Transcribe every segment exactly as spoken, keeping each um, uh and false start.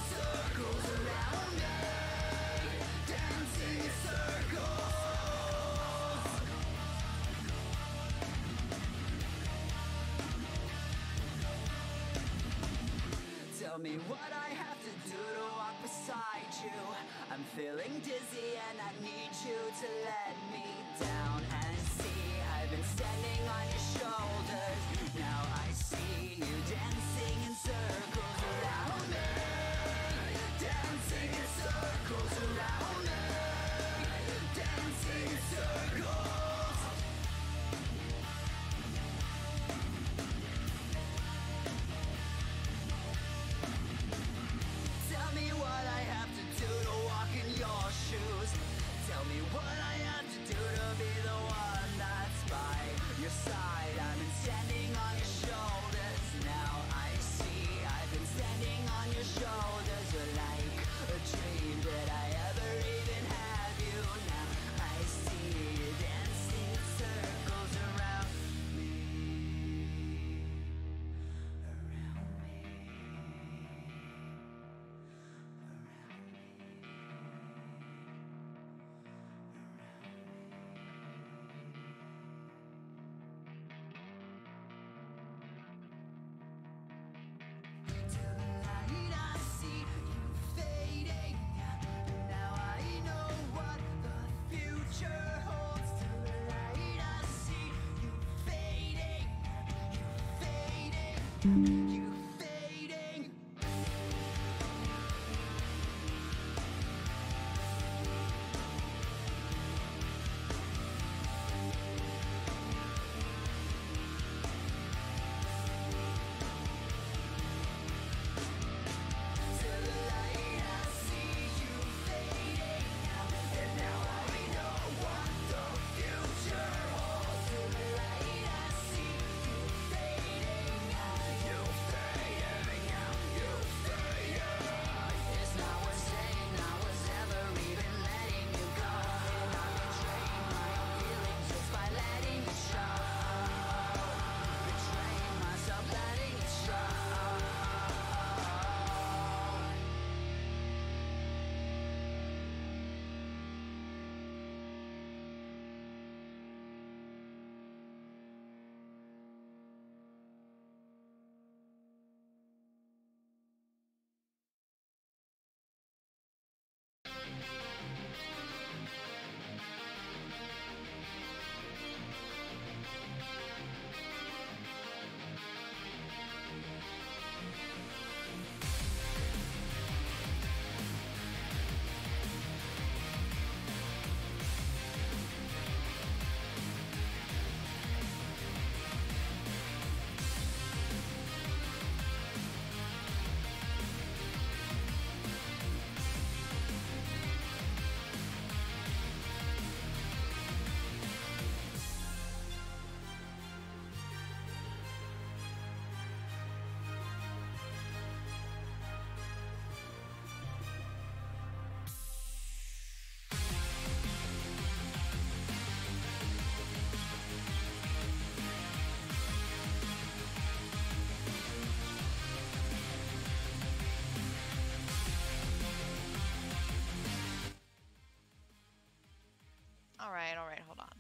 Tell me what I have to do to walk beside you. I'm feeling dizzy and I need you to let me down and see. I've been standing on your shoulders. Now I see you dancing in circles around me. Dancing in circles around me. Dancing in circles. Tell me what I have to do to walk in your shoes. Tell me what I have to do to be the one that's by your side. I've been standing on your shoulders. Now I see I've been standing on your shoulders. You're like a dream. Did I ever even have you? Now I see you dancing in circles around me. Around me. Till the night I see you fading. Now I know what the future holds. Till the night I see you fading. You fading. You fading. Till the light I see you fading. And now I know what the future holds. Till the light I see you fading. You fading. You fading. It's not worth saying I was ever even letting you go. And I'm betraying my own feelings just by letting it show. Betraying myself, letting it show. All right, all right, hold on.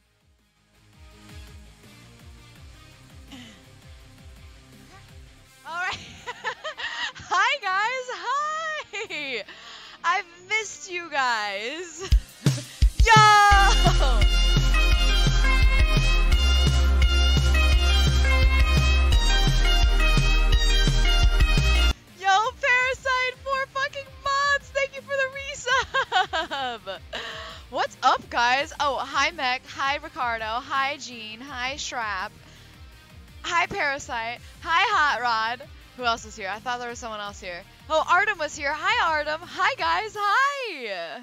All right. Hi guys. Hi. I've missed you guys. Yo. Yo, Parasite, four fucking mods. Thank you for the resub. What's up, guys? Oh, hi, Mech. Hi, Ricardo. Hi, Gene. Hi, Shrap. Hi, Parasite. Hi, Hot Rod. Who else is here? I thought there was someone else here. Oh, Artem was here. Hi, Artem. Hi, guys. Hi.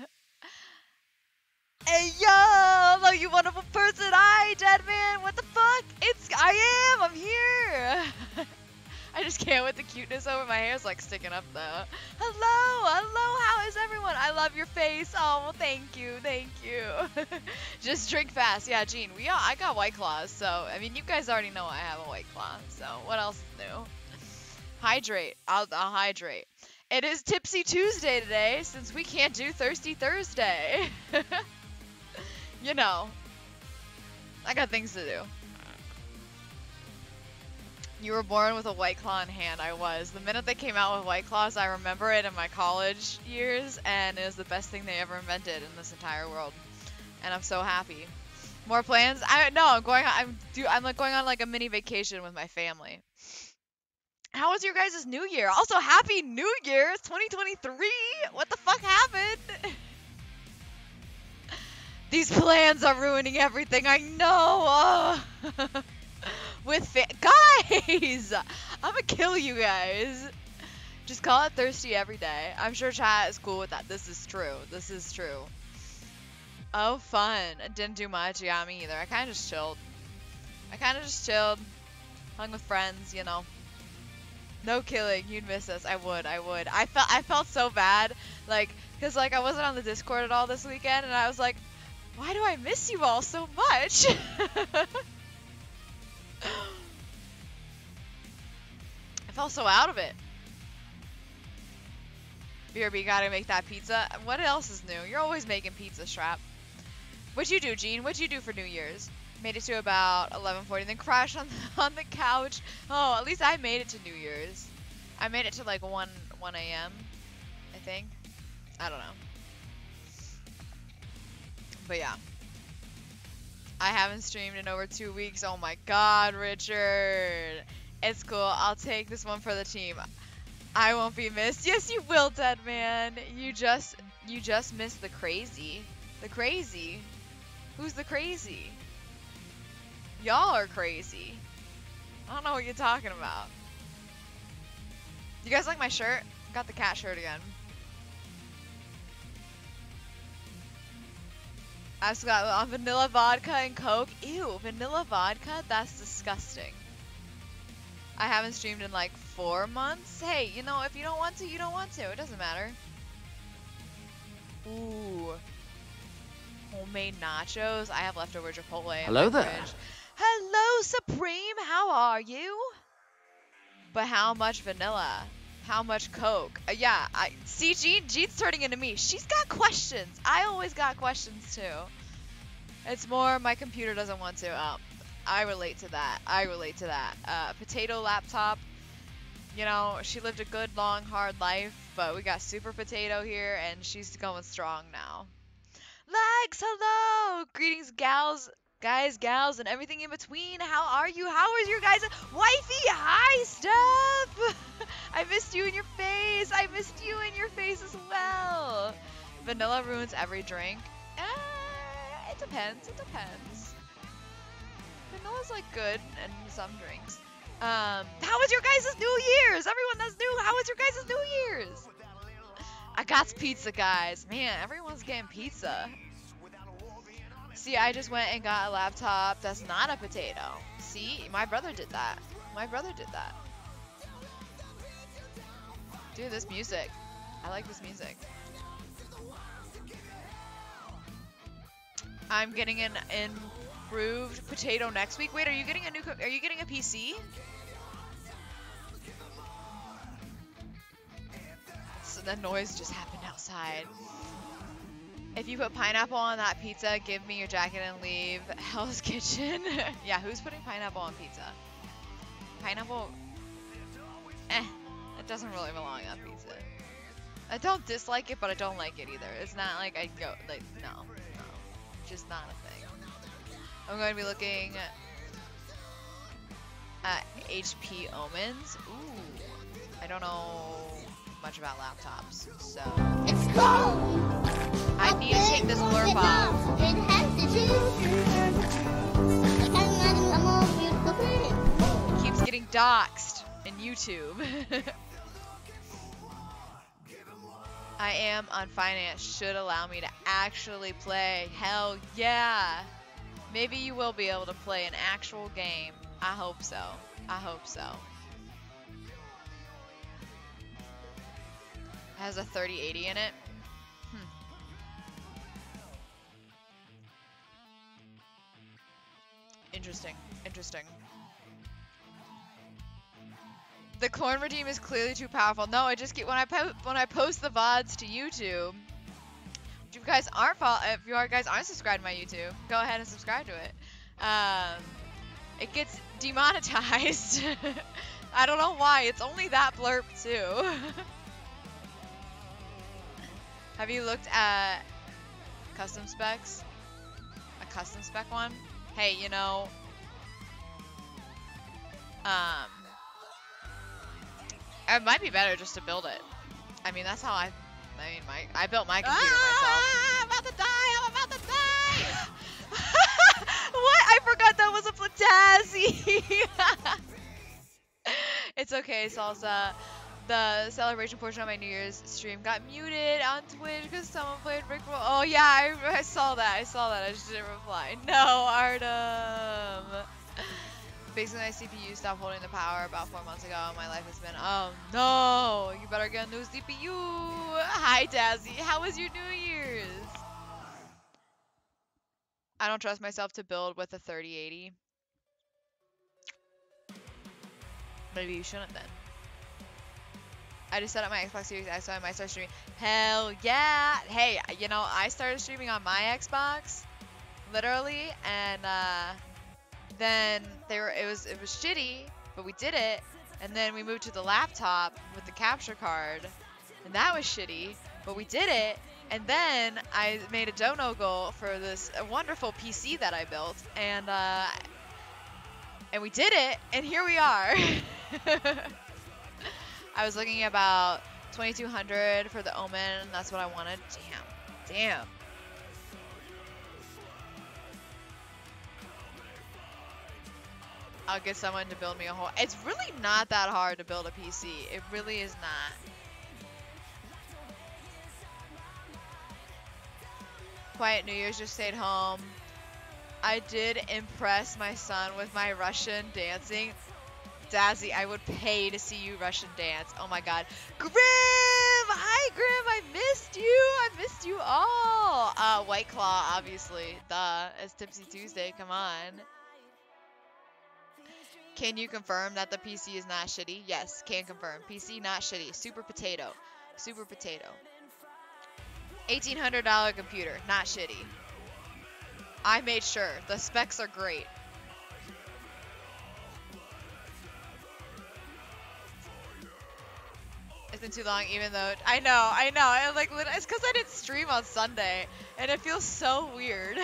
Hey, yo. Hello, you wonderful person. Hi, Deadman. What the fuck? It's, I am. I'm here. I just can't with the cuteness over my hair's like sticking up though. Hello, hello, how is everyone? I love your face. Oh, well, thank you, thank you. Just drink fast. Yeah, Gene, we all, I got White Claws, so, I mean, you guys already know I have a White Claw, so what else is new? Hydrate. I'll, I'll hydrate. It is Tipsy Tuesday today, since we can't do Thirsty Thursday. You know, I got things to do. You were born with a White Claw in hand. I was. The minute they came out with White Claws, I remember it in my college years, and it was the best thing they ever invented in this entire world. And I'm so happy. More plans? I no. I'm going. I'm do. I'm like going on like a mini vacation with my family. How was your guys' New Year? Also, Happy New Year! It's twenty twenty-three! What the fuck happened? These plans are ruining everything, I know! Uh, with fa- Guys! I'm gonna kill you guys. Just call it thirsty every day. I'm sure chat is cool with that. This is true. This is true. Oh, fun. I didn't do much. Yeah, me either. I kind of just chilled. I kind of just chilled. Hung with friends, you know. No killing, you'd miss us. I would, I would. I felt, I felt so bad, like, cause like I wasn't on the Discord at all this weekend, and I was like, why do I miss you all so much? I felt so out of it. B R B, gotta make that pizza. What else is new? You're always making pizza, Strap. What'd you do, Gene? What'd you do for New Year's? Made it to about eleven forty, then crashed on the, on the couch. Oh, at least I made it to New Year's. I made it to like one a m I think. I don't know. But yeah. I haven't streamed in over two weeks. Oh my god, Richard. It's cool. I'll take this one for the team. I won't be missed. Yes, you will, Dead Man. You just, you just missed the crazy. The crazy? Who's the crazy? Y'all are crazy. I don't know what you're talking about. You guys like my shirt? Got the cat shirt again. I just got on vanilla vodka and Coke. Ew, vanilla vodka? That's disgusting. I haven't streamed in like four months. Hey, you know, if you don't want to, you don't want to. It doesn't matter. Ooh. Homemade nachos. I have leftover Chipotle. Hello in my there. fridge. Hello, Supreme. How are you? But how much vanilla? How much Coke? Uh, yeah, I see. Jean. Jean's turning into me. She's got questions. I always got questions too. It's more my computer doesn't want to. Oh, I relate to that. I relate to that. Uh, potato laptop. You know, she lived a good, long, hard life, but we got Super Potato here, and she's going strong now. Legs, hello! Greetings, gals, guys, gals, and everything in between. How are you? How is your guys' wifey? Hi, Steph! I missed you in your face. I missed you in your face as well. Vanilla ruins every drink. Uh, it depends. It depends. Vanilla's like good in some drinks. Um, how was your guys' New Year's? Everyone that's new, how was your guys' New Year's? I got pizza, guys. Man, everyone's getting pizza. See, I just went and got a laptop that's not a potato. See, my brother did that. My brother did that. Dude, this music. I like this music. I'm getting an improved potato next week. Wait, are you getting a new? Co are you getting a P C? So the noise just happened outside. If you put pineapple on that pizza, give me your jacket and leave. Hell's Kitchen. Yeah, who's putting pineapple on pizza? Pineapple. Eh, it doesn't really belong on pizza. I don't dislike it, but I don't like it either. It's not like I go like no, no, just not a thing. I'm going to be looking at H P Omens. Ooh, I don't know much about laptops, so It's cold. I need to take this blurb off. It has to choose. I can't imagine a more beautiful thing. Keeps getting doxxed in YouTube. I am on finance. Should allow me to actually play. Hell yeah. Maybe you will be able to play an actual game. I hope so. I hope so. Has a thirty eighty in it. Hmm. Interesting. Interesting. The corn redeem is clearly too powerful. No, I just get when I po when I post the V O Ds to YouTube. If you guys aren't follow if you guys aren't subscribed to my YouTube, go ahead and subscribe to it. Um, it gets demonetized. I don't know why. It's only that blurb too. Have you looked at custom specs? A custom spec one? Hey, you know, um, it might be better just to build it. I mean, that's how I, I mean, my, I built my computer Ah, myself. I'm about to die. I'm about to die. What? I forgot that was a Platazzi. It's okay, Salsa. The celebration portion of my New Year's stream got muted on Twitch because someone played Rick Roll. Oh yeah, I, I saw that. I saw that. I just didn't reply. No, Artem. Basically, my C P U stopped holding the power about four months ago. My life has been, oh no, you better get a new C P U. Hi, Dazzy. How was your New Year's? I don't trust myself to build with a thirty eighty. Maybe you shouldn't then. I just set up my Xbox Series X so I might start streaming. Hell yeah! Hey, you know, I started streaming on my Xbox, literally, and uh, then they were. It was it was shitty, but we did it. And then we moved to the laptop with the capture card, and that was shitty, but we did it. And then I made a dono goal for this wonderful P C that I built, and uh, and we did it, and here we are. I was looking at about twenty-two hundred for the Omen, and that's what I wanted. Damn. Damn. I'll get someone to build me a whole... It's really not that hard to build a P C. It really is not. Quiet New Year's, just stayed home. I did impress my son with my Russian dancing. Dazzy, I would pay to see you Russian dance. Oh my god. Grim! Hi, Grim! I missed you! I missed you all! Uh, White Claw, obviously. Duh. It's Tipsy Tuesday. Come on. Can you confirm that the P C is not shitty? Yes, can confirm. P C not shitty. Super potato. Super potato. eighteen hundred dollar computer. Not shitty. I made sure. The specs are great. It's been too long, even though I know, I know. I like it's because I didn't stream on Sunday, and it feels so weird.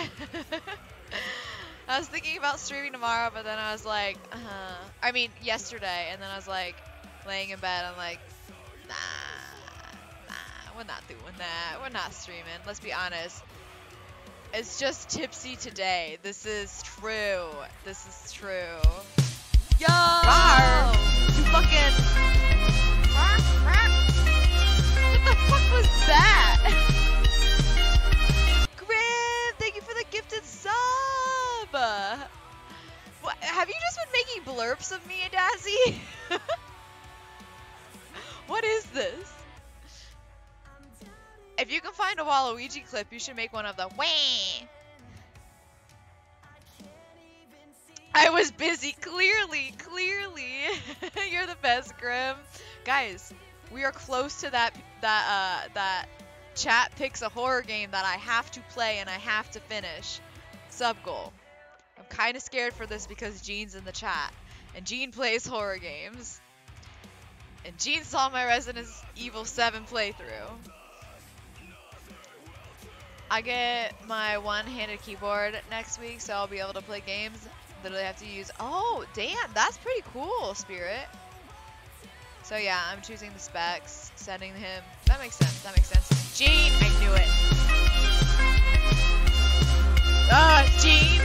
I was thinking about streaming tomorrow, but then I was like, uh, I mean yesterday, and then I was like, laying in bed. I'm like, nah, nah, we're not doing that. We're not streaming. Let's be honest. It's just tipsy today. This is true. This is true. Yo, Rar, you fucking. What the fuck was that? Grim, thank you for the gifted sub. What, have you just been making blurps of me, Dazzy? What is this? If you can find a Waluigi clip, you should make one of the wah. I was busy. Clearly, clearly. You're the best, Grim. Guys, we are close to that that uh that chat picks a horror game that I have to play and I have to finish. Sub goal. I'm kind of scared for this because Jean's in the chat and Jean plays horror games. And Jean saw my Resident Evil seven playthrough. I get my one-handed keyboard next week, so I'll be able to play games. Literally have to use. Oh, damn, that's pretty cool, Spirit. So yeah, I'm choosing the specs, setting him. That makes sense. That makes sense. Jean, I knew it. Ah, Jean.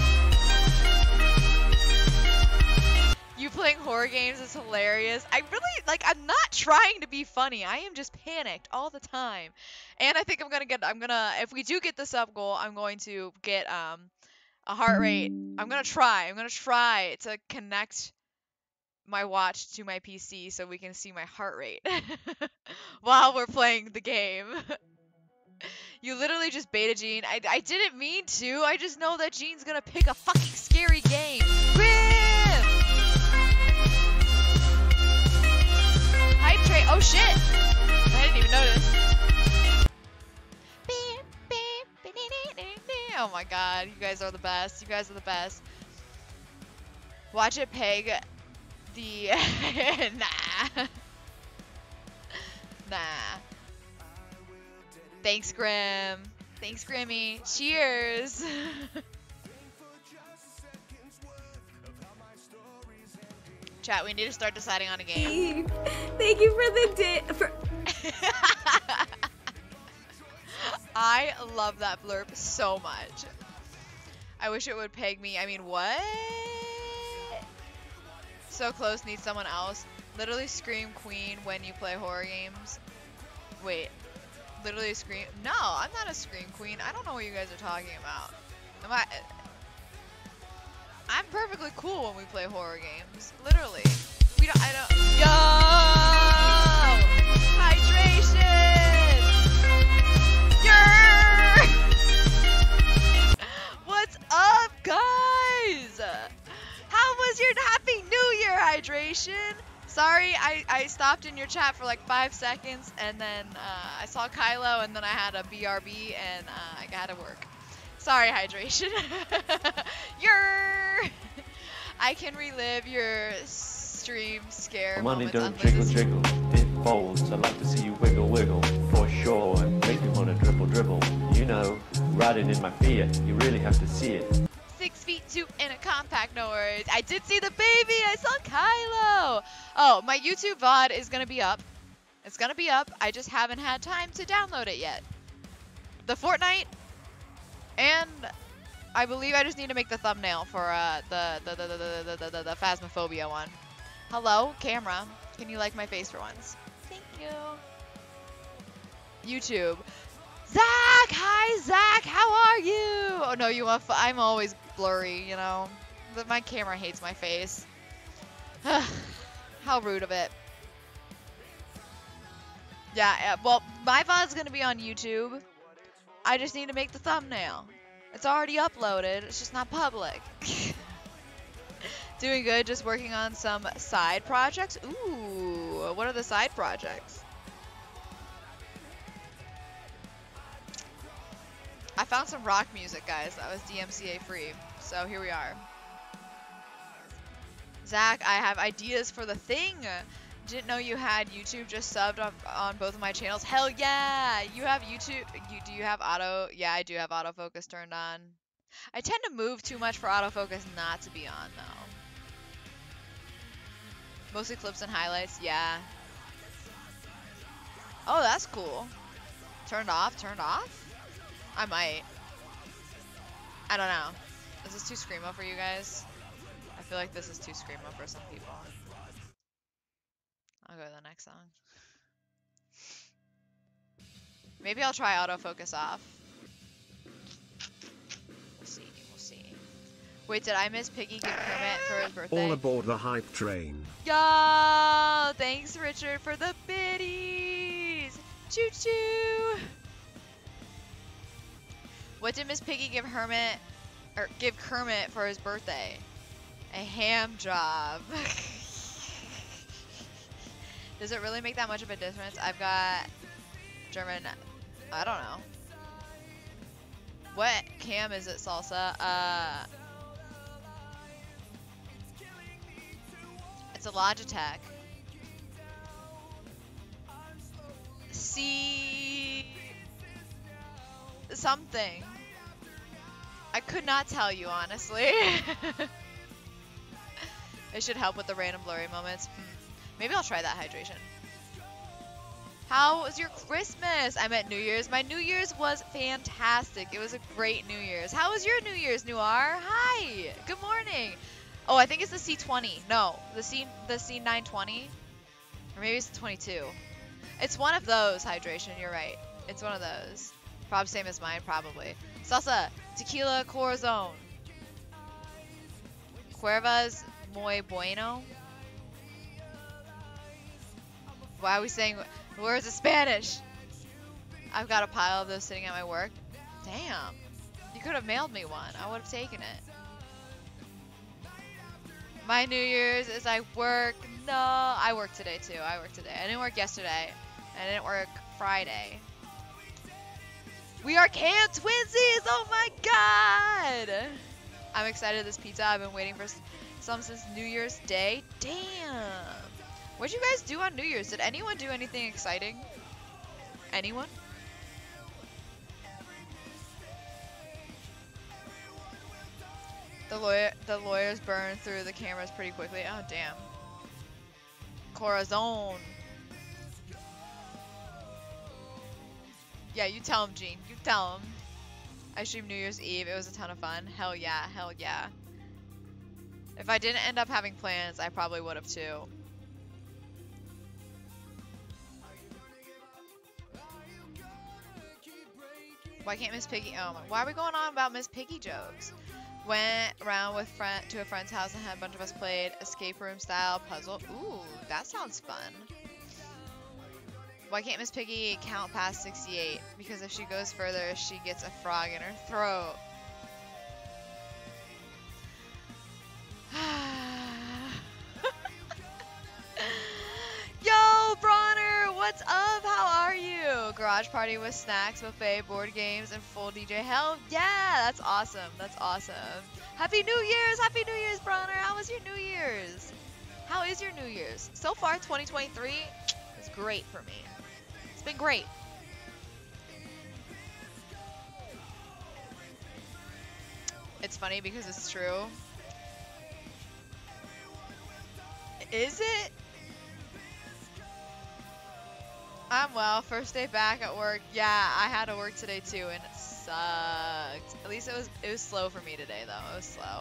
You playing horror games is hilarious. I really like. I'm not trying to be funny. I am just panicked all the time. And I think I'm gonna get. I'm gonna. If we do get the sub goal, I'm going to get um a heart rate. I'm gonna try. I'm gonna try to connect my watch to my P C so we can see my heart rate while we're playing the game. You literally just beta Jean. I, I didn't mean to. I just know that Jean's gonna pick a fucking scary game. Grim! Oh shit! I didn't even notice. Oh my god, you guys are the best. You guys are the best. Watch it peg the... nah. Nah. Thanks, Grim. Thanks, Grimmy. Cheers. Chat, we need to start deciding on a game. Thank you for the day. For I love that blurb so much. I wish it would peg me. I mean, what? So close, need someone else. Literally scream queen when you play horror games. Wait. Literally scream. No, I'm not a scream queen. I don't know what you guys are talking about. Am I? I'm perfectly cool when we play horror games. Literally. We don't. I don't. Yo! Hydration! Yer! What's up, guys? How was your Happy New Year, Hydration? Sorry, I, I stopped in your chat for like five seconds, and then uh, I saw Kylo, and then I had a B R B, and uh, I gotta work. Sorry, Hydration. You're... I can relive your stream scare Money moments. don't jiggle Unlisted- jiggle, it folds. I like to see you wiggle wiggle, for sure. And make me wanna dribble dribble. You know, riding in my Fiat, you really have to see it. Six feet two in a compact, no worries. I did see the baby. I saw Kylo. Oh, my YouTube V O D is gonna be up. It's gonna be up. I just haven't had time to download it yet. The Fortnite, and I believe I just need to make the thumbnail for uh, the, the, the, the, the, the, the, the Phasmophobia one. Hello, camera. Can you like my face for once? Thank you. YouTube. Zach! Hi, Zach! How are you? Oh, no, you want... F I'm always blurry, you know? But my camera hates my face. How rude of it. Yeah, yeah, well, my V O D's gonna be on YouTube. I just need to make the thumbnail. It's already uploaded. It's just not public. Doing good. Just working on some side projects. Ooh, what are the side projects? I found some rock music, guys. That was D M C A free. So here we are. Zach, I have ideas for the thing. Didn't know you had YouTube just subbed on, on both of my channels. Hell yeah! You have YouTube. You do you have auto? Yeah, I do have autofocus turned on. I tend to move too much for autofocus not to be on though. Mostly clips and highlights. Yeah. Oh, that's cool. Turned off. Turned off. I might. I don't know. Is this too screamo for you guys? I feel like this is too screamo for some people. I'll go to the next song. Maybe I'll try autofocus off. We'll see. We'll see. Wait, did I miss Piggy give Kermit for his birthday? All aboard the hype train. Yo! Thanks, Richard, for the biddies! Choo choo! What did Miss Piggy give Hermit, or give Kermit for his birthday? A ham job. Does it really make that much of a difference? I've got German, I don't know. What cam is it, Salsa? Uh, it's a Logitech. C something. I could not tell you, honestly. It should help with the random blurry moments. Hmm. Maybe I'll try that hydration. How was your Christmas? I meant New Year's. My New Year's was fantastic. It was a great New Year's. How was your New Year's, Noir? Hi. Good morning. Oh, I think it's the C twenty. No, the C the C nine twenty. Or maybe it's the twenty-two. It's one of those, hydration. You're right. It's one of those. Probably same as mine, probably. Salsa, tequila corazon. Cuervas muy bueno. Why are we saying words of Spanish? I've got a pile of those sitting at my work. Damn. You could have mailed me one. I would have taken it. My New Year's is I work. No, I work today too. I work today. I didn't work yesterday. I didn't work Friday. We are Can Twinsies! Oh my god! I'm excited this pizza. I've been waiting for some since New Year's Day. Damn! What'd you guys do on New Year's? Did anyone do anything exciting? Anyone? The lawyer, the lawyers burn through the cameras pretty quickly. Oh damn. Corazon. Yeah, you tell him, Gene. You tell him. I streamed New Year's Eve. It was a ton of fun. Hell yeah, hell yeah. If I didn't end up having plans, I probably would have too. Why can't Miss Piggy? Oh my! Why are we going on about Miss Piggy jokes? Went around with friend to a friend's house and had a bunch of us played escape room style puzzle. Ooh, that sounds fun. Why can't Miss Piggy count past sixty-eight? Because if she goes further, she gets a frog in her throat. Yo, Bronner, what's up? How are you? Garage party with snacks, buffet, board games, and full D J. Hell yeah, that's awesome. That's awesome. Happy New Year's! Happy New Year's, Bronner. How was your New Year's? How is your New Year's? So far, twenty twenty-three is great for me. It's been great. It's funny because it's true. Is it? I'm well. First day back at work. Yeah, I had to work today too, and it sucked. At least it was it was slow for me today, though. It was slow.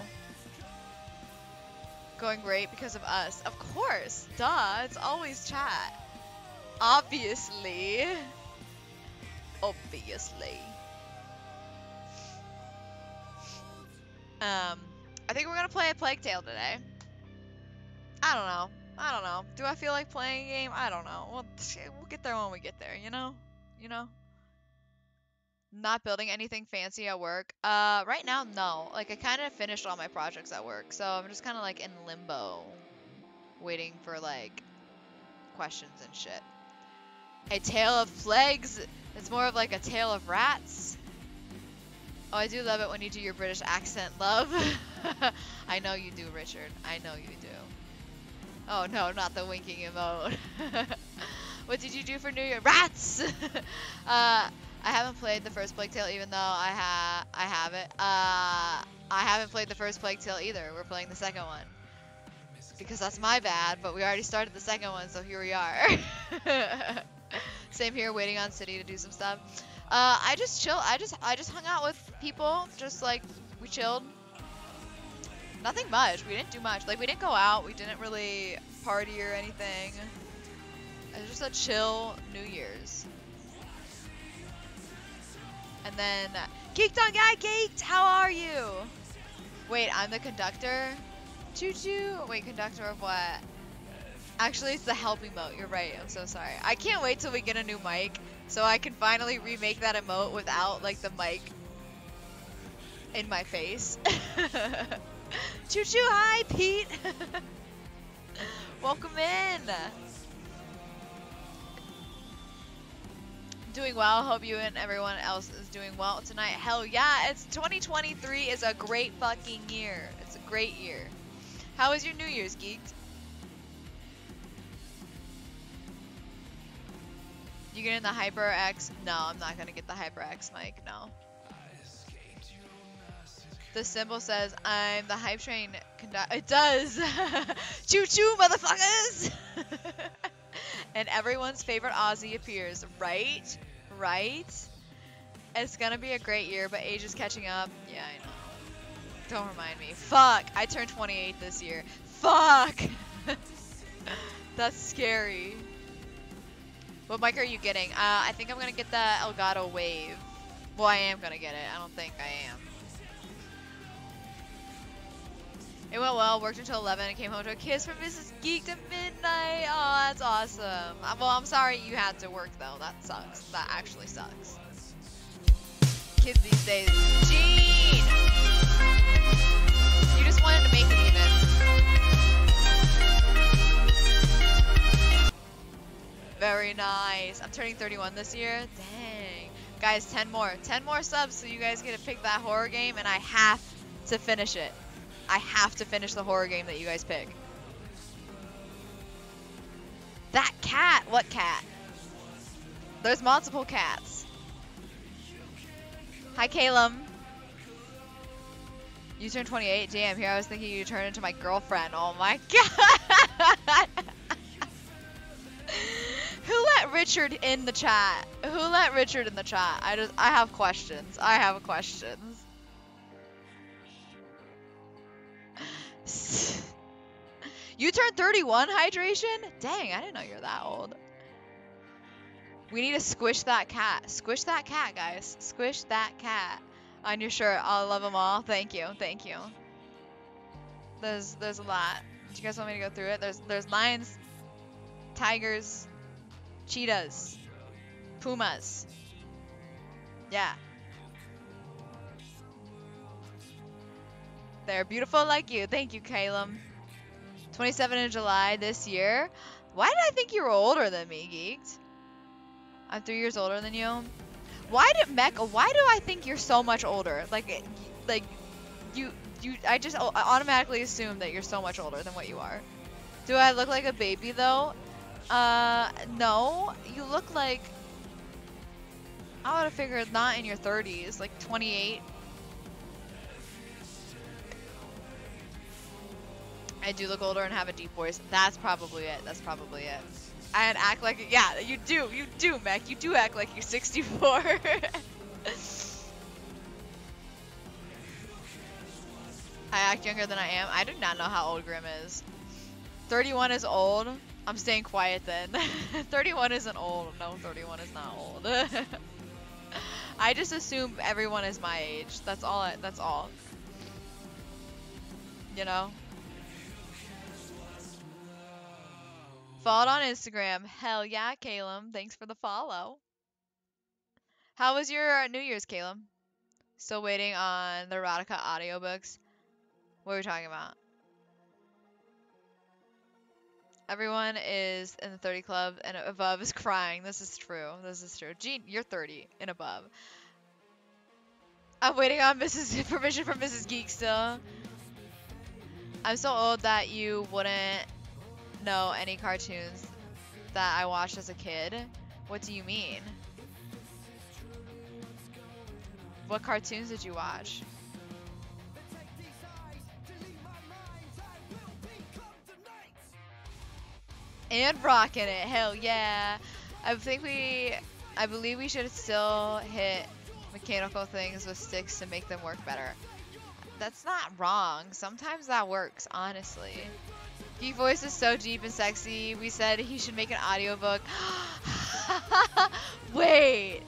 Going great because of us. Of course. Duh. It's always chat. Obviously. Obviously. Um, I think we're gonna play a Plague Tale today. I don't know. I don't know. Do I feel like playing a game? I don't know. Well, we'll get there when we get there, you know? You know? Not building anything fancy at work. Uh, right now, no. Like, I kind of finished all my projects at work, so I'm just kind of, like, in limbo. Waiting for, like, questions and shit. A tale of plagues. It's more of, like, a tale of rats. Oh, I do love it when you do your British accent, love. I know you do, Richard. I know you do. Oh no, not the winking emote. What did you do for New Year? Rats! uh, I haven't played the first Plague Tale, even though I ha I have it. Uh, I haven't played the first Plague Tale either. We're playing the second one. Because that's my bad, but we already started the second one, so here we are. Same here, waiting on City to do some stuff. Uh, I just chill. I just I just hung out with people, just like we chilled. Nothing much. We didn't do much. Like, we didn't go out. We didn't really party or anything. It was just a chill New Year's. And then, Geeked on Guy Geeked! How are you? Wait, I'm the conductor? Choo choo! Wait, conductor of what? Actually, it's the help emote. You're right. I'm so sorry. I can't wait till we get a new mic so I can finally remake that emote without, like, the mic in my face. Choo choo, hi Pete! Welcome in! Doing well, hope you and everyone else is doing well tonight. Hell yeah, it's twenty twenty-three is a great fucking year. It's a great year. How was your New Year's, Geeked? You getting the HyperX? No, I'm not gonna get the HyperX mic, no. The symbol says, I'm the hype train conductor. It does! Choo choo, motherfuckers! And everyone's favorite Aussie appears. Right? Right? It's gonna be a great year, but age is catching up. Yeah, I know. Don't remind me. Fuck! I turned twenty-eight this year. Fuck! That's scary. What mic are you getting? Uh, I think I'm gonna get the Elgato Wave. Well, I am gonna get it. I don't think I am. It went well, worked until eleven, and came home to a kiss from Missus Geeked at midnight. Oh, that's awesome. Uh, well, I'm sorry you had to work, though. That sucks. That actually sucks. Kids these days. Gene! You just wanted to make it even. Very nice. I'm turning thirty-one this year. Dang. Guys, ten more. ten more subs so you guys get to pick that horror game, and I have to finish it. I have to finish the horror game that you guys pick. That cat! What cat? There's multiple cats. Hi, Caleb. You turned twenty-eight? Damn, here I was thinking you turned into my girlfriend. Oh my god! Who let Richard in the chat? Who let Richard in the chat? I just, I have questions. I have questions. You turned thirty-one, Hydration? Dang, I didn't know you're that old. We need to squish that cat. Squish that cat, guys. Squish that cat. On your shirt. I love them all. Thank you. Thank you. There's there's a lot. Do you guys want me to go through it? There's there's lions, tigers, cheetahs, pumas. Yeah. They're beautiful like you. Thank you, Caleb. twenty-seven in July this year. Why did I think you were older than me, Geeked? I'm three years older than you. Why did Mech? Why do I think you're so much older? Like, like, you, you. I just automatically assume that you're so much older than what you are. Do I look like a baby though? Uh, no. You look like. I would have figured not in your thirties, like twenty-eight. I do look older and have a deep voice. That's probably it. That's probably it. And act like, yeah, you do, you do, Mech. You do act like you're sixty-four. I act younger than I am. I do not know how old Grim is. thirty-one is old. I'm staying quiet then. thirty-one isn't old. No, thirty-one is not old. I just assume everyone is my age. That's all. I, that's all. You know? Followed on Instagram. Hell yeah, Caleb. Thanks for the follow. How was your uh, New Year's, Caleb? Still waiting on the Erotica audiobooks. What are we talking about? Everyone is in the thirty club and above is crying. This is true. This is true. Gene, you're thirty and above. I'm waiting on Missus permission from Missus Geek still. I'm so old that you wouldn't know any cartoons that I watched as a kid. What do you mean? What cartoons did you watch? And rocking it, hell yeah. I think we, I believe we should still hit mechanical things with sticks to make them work better. That's not wrong. Sometimes that works, honestly. Geek voice is so deep and sexy. We said he should make an audiobook. Wait.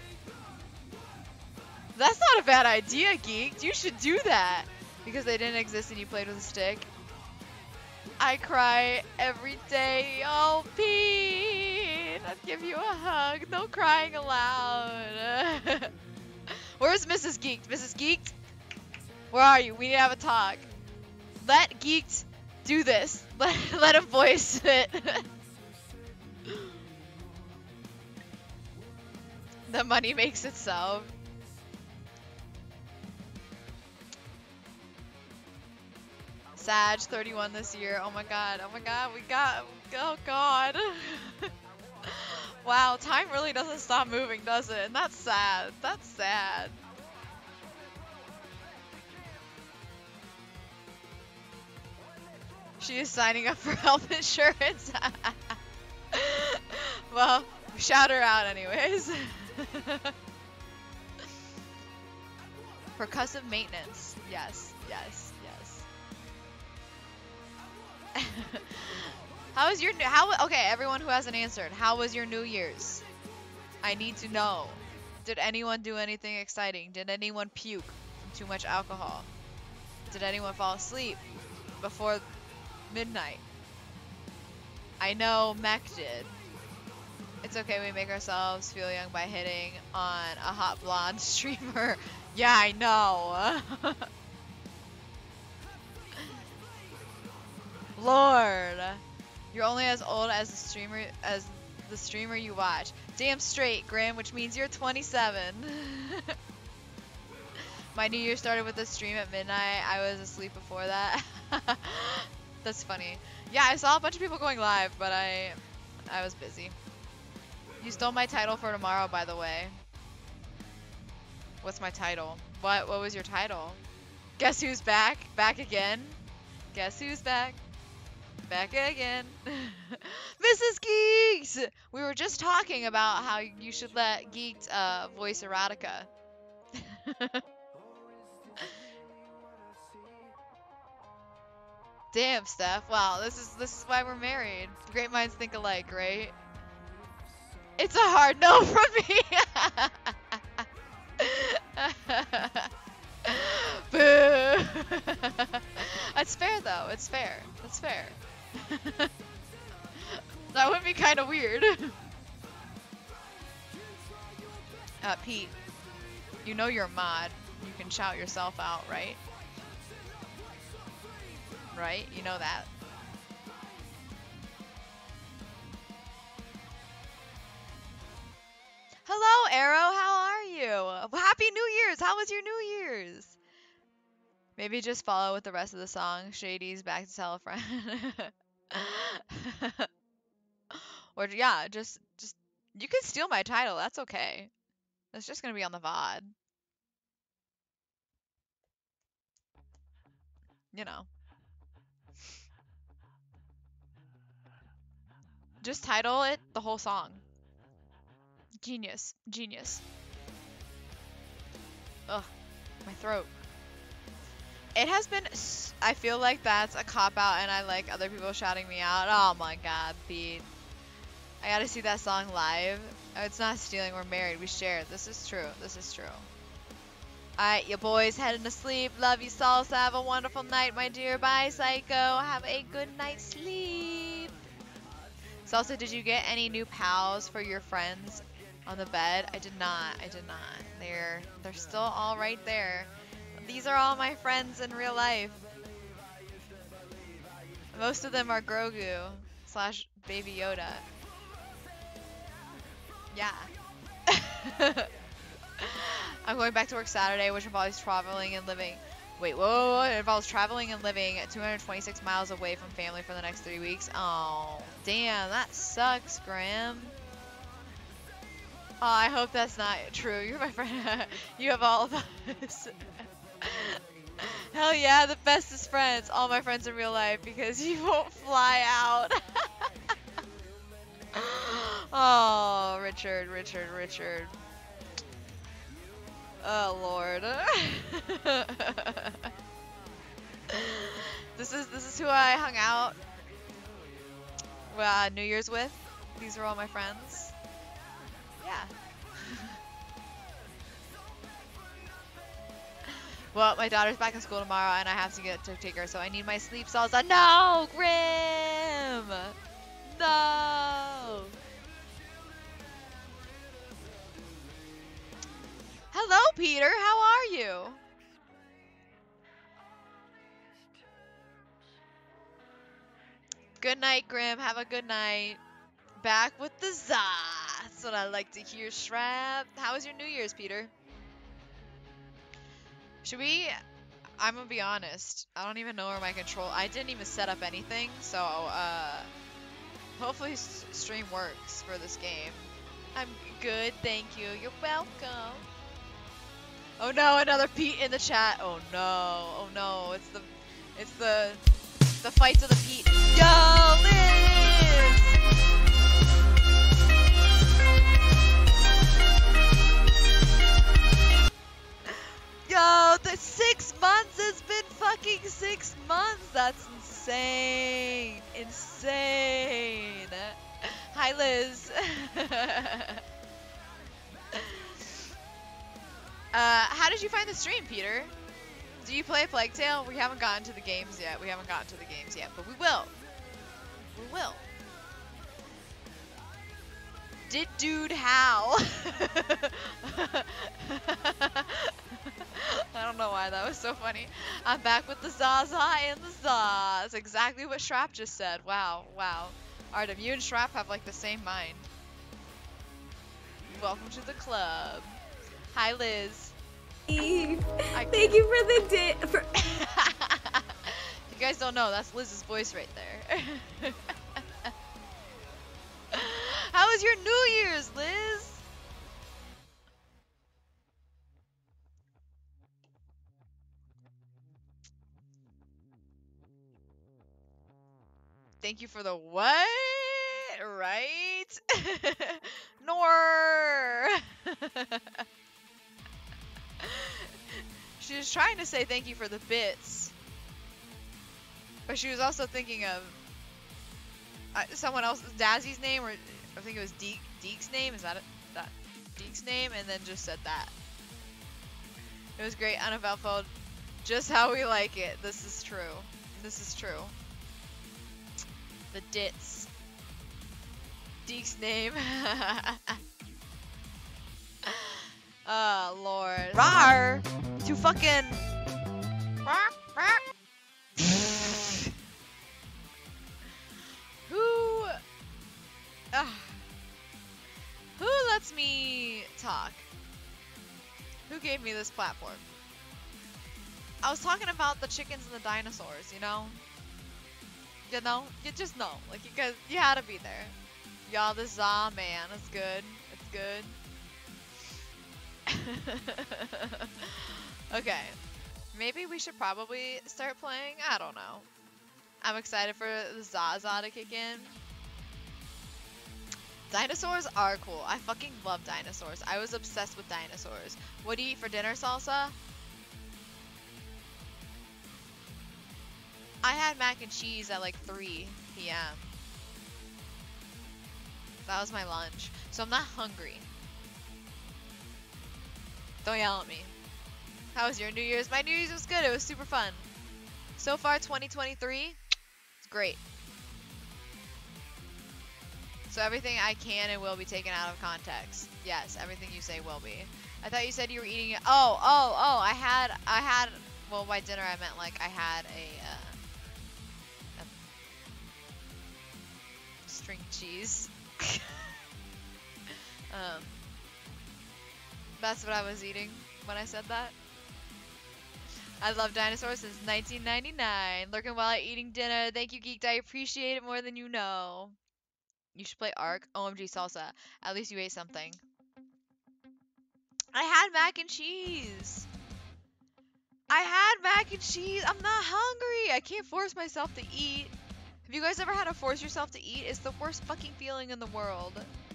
That's not a bad idea, Geek. You should do that. Because they didn't exist and you played with a stick. I cry every day. Oh, Pete. I'd give you a hug. No crying aloud. Where's Missus Geeked? Missus Geeked? Where are you? We need to have a talk. Let Geeked do this. Let, let him voice it. The money makes itself. Sag, thirty-one this year. Oh my god. Oh my god. We got. Oh god. Wow. Time really doesn't stop moving, does it? And that's sad. That's sad. She is signing up for health insurance. Well, shout her out anyways. Percussive maintenance. Yes, yes, yes. How was your how okay, everyone who hasn't answered. How was your New Year's? I need to know. Did anyone do anything exciting? Did anyone puke from too much alcohol? Did anyone fall asleep before midnight? I know Mech did. It's okay, we make ourselves feel young by hitting on a hot blonde streamer. Yeah, I know. Lord. You're only as old as the streamer as the streamer you watch. Damn straight, Grim, which means you're twenty-seven. My New Year started with a stream at midnight. I was asleep before that. That's funny. Yeah, I saw a bunch of people going live, but I I was busy. You stole my title for tomorrow, by the way. What's my title? What what was your title? Guess who's back? Back again? Guess who's back? Back again. Missus Geeks! We were just talking about how you should let Geeked uh, voice erotica. Damn, Steph. Wow, this is this is why we're married. Great minds think alike, right? It's a hard no from me. Boo. That's fair though. It's fair. That's fair. That would be kind of weird. Uh, Pete, you know you're a mod. You can shout yourself out, right? Right? You know that. Hello, Arrow. How are you? Happy New Year's. How was your New Year's? Maybe just follow with the rest of the song. Shady's back to tell a friend. Or yeah, just just you can steal my title. That's okay. That's just gonna be on the V O D. You know. Just title it the whole song. Genius. Genius. Ugh. My throat. It has been, s I feel like that's a cop-out and I like other people shouting me out. Oh my god, Pete. I gotta see that song live. Oh, it's not stealing, we're married, we share. This is true, this is true. Alright, you boys heading to sleep. Love you, Salsa. Have a wonderful night, my dear. Bye, Psycho. Have a good night's sleep. Salsa, did you get any new pals for your friends on the bed? I did not, I did not. They're, they're still all right there. These are all my friends in real life. Most of them are Grogu slash Baby Yoda. Yeah. I'm going back to work Saturday, which involves traveling and living. Wait, whoa, whoa, whoa. It involves traveling and living two hundred twenty-six miles away from family for the next three weeks. Oh, damn, that sucks, Graham. Oh, I hope that's not true. You're my friend. You have all of us. Hell yeah, the bestest friends. All my friends in real life because you won't fly out. Oh, Richard, Richard, Richard. Oh, Lord. This is this is who I hung out uh, New Year's with. These are all my friends. Yeah. Well, my daughter's back in school tomorrow, and I have to get to take her, so I need my sleep salsa. No, Grim! No! Hello, Peter. How are you? Good night, Grim. Have a good night. Back with the za. That's what I like to hear, Shrap. How was your New Year's, Peter? Should we... I'm gonna be honest. I don't even know where my control... I didn't even set up anything, so, uh... hopefully s stream works for this game. I'm good, thank you. You're welcome. Oh no, another Pete in the chat. Oh no, oh no. It's the... It's the... The fights of the Pete. Yo, Liz! Yo, the six months has been fucking six months. That's insane. Insane. Hi, Liz. uh, how did you find the stream, Peter? Do you play Plague Tale? We haven't gotten to the games yet. We haven't gotten to the games yet, but we will. We will. Did dude how? I don't know why that was so funny. I'm back with the Zaza and the Za. That's exactly what Shrap just said. Wow, wow. Artem, you and Shrap have like the same mind. Welcome to the club. Hi, Liz. Eve. I Thank you for the day. For You guys don't know, that's Liz's voice right there. How was your New Year's, Liz? Thank you for the what? Right? Nor. She was trying to say thank you for the bits. But she was also thinking of uh, someone else's, Dazzy's name, or I think it was Deke, Deke's name. Is that it? That Deke's name? And then just said that. It was great, uneventful, just how we like it. This is true. This is true. The dits. Deke's name. Oh, Lord. Rar! To fucking... Who... Uh, who lets me talk? Who gave me this platform? I was talking about the chickens and the dinosaurs, you know? You know? You just know. Like, you guys, you had to be there. Y'all, this Za, man, it's good. It's good. Okay. Maybe we should probably start playing? I don't know. I'm excited for the Zaza to kick in. Dinosaurs are cool. I fucking love dinosaurs. I was obsessed with dinosaurs. What do you eat for dinner, Salsa? I had mac and cheese at like three p m That was my lunch. So I'm not hungry. Don't yell at me. How was your New Year's? My New Year's was good. It was super fun. So far, twenty twenty-three, it's great. So everything I can and will be taken out of context. Yes, everything you say will be. I thought you said you were eating it. Oh, oh, oh, I had, I had, well, by dinner I meant like I had a, uh, a string cheese. um, that's what I was eating when I said that. I love dinosaurs since nineteen ninety-nine. Lurking while I'm eating dinner. Thank you, Geeked. I appreciate it more than you know. You should play Ark. O M G Salsa. At least you ate something. I had mac and cheese. I had mac and cheese. I'm not hungry. I can't force myself to eat. Have you guys ever had to force yourself to eat? It's the worst fucking feeling in the world.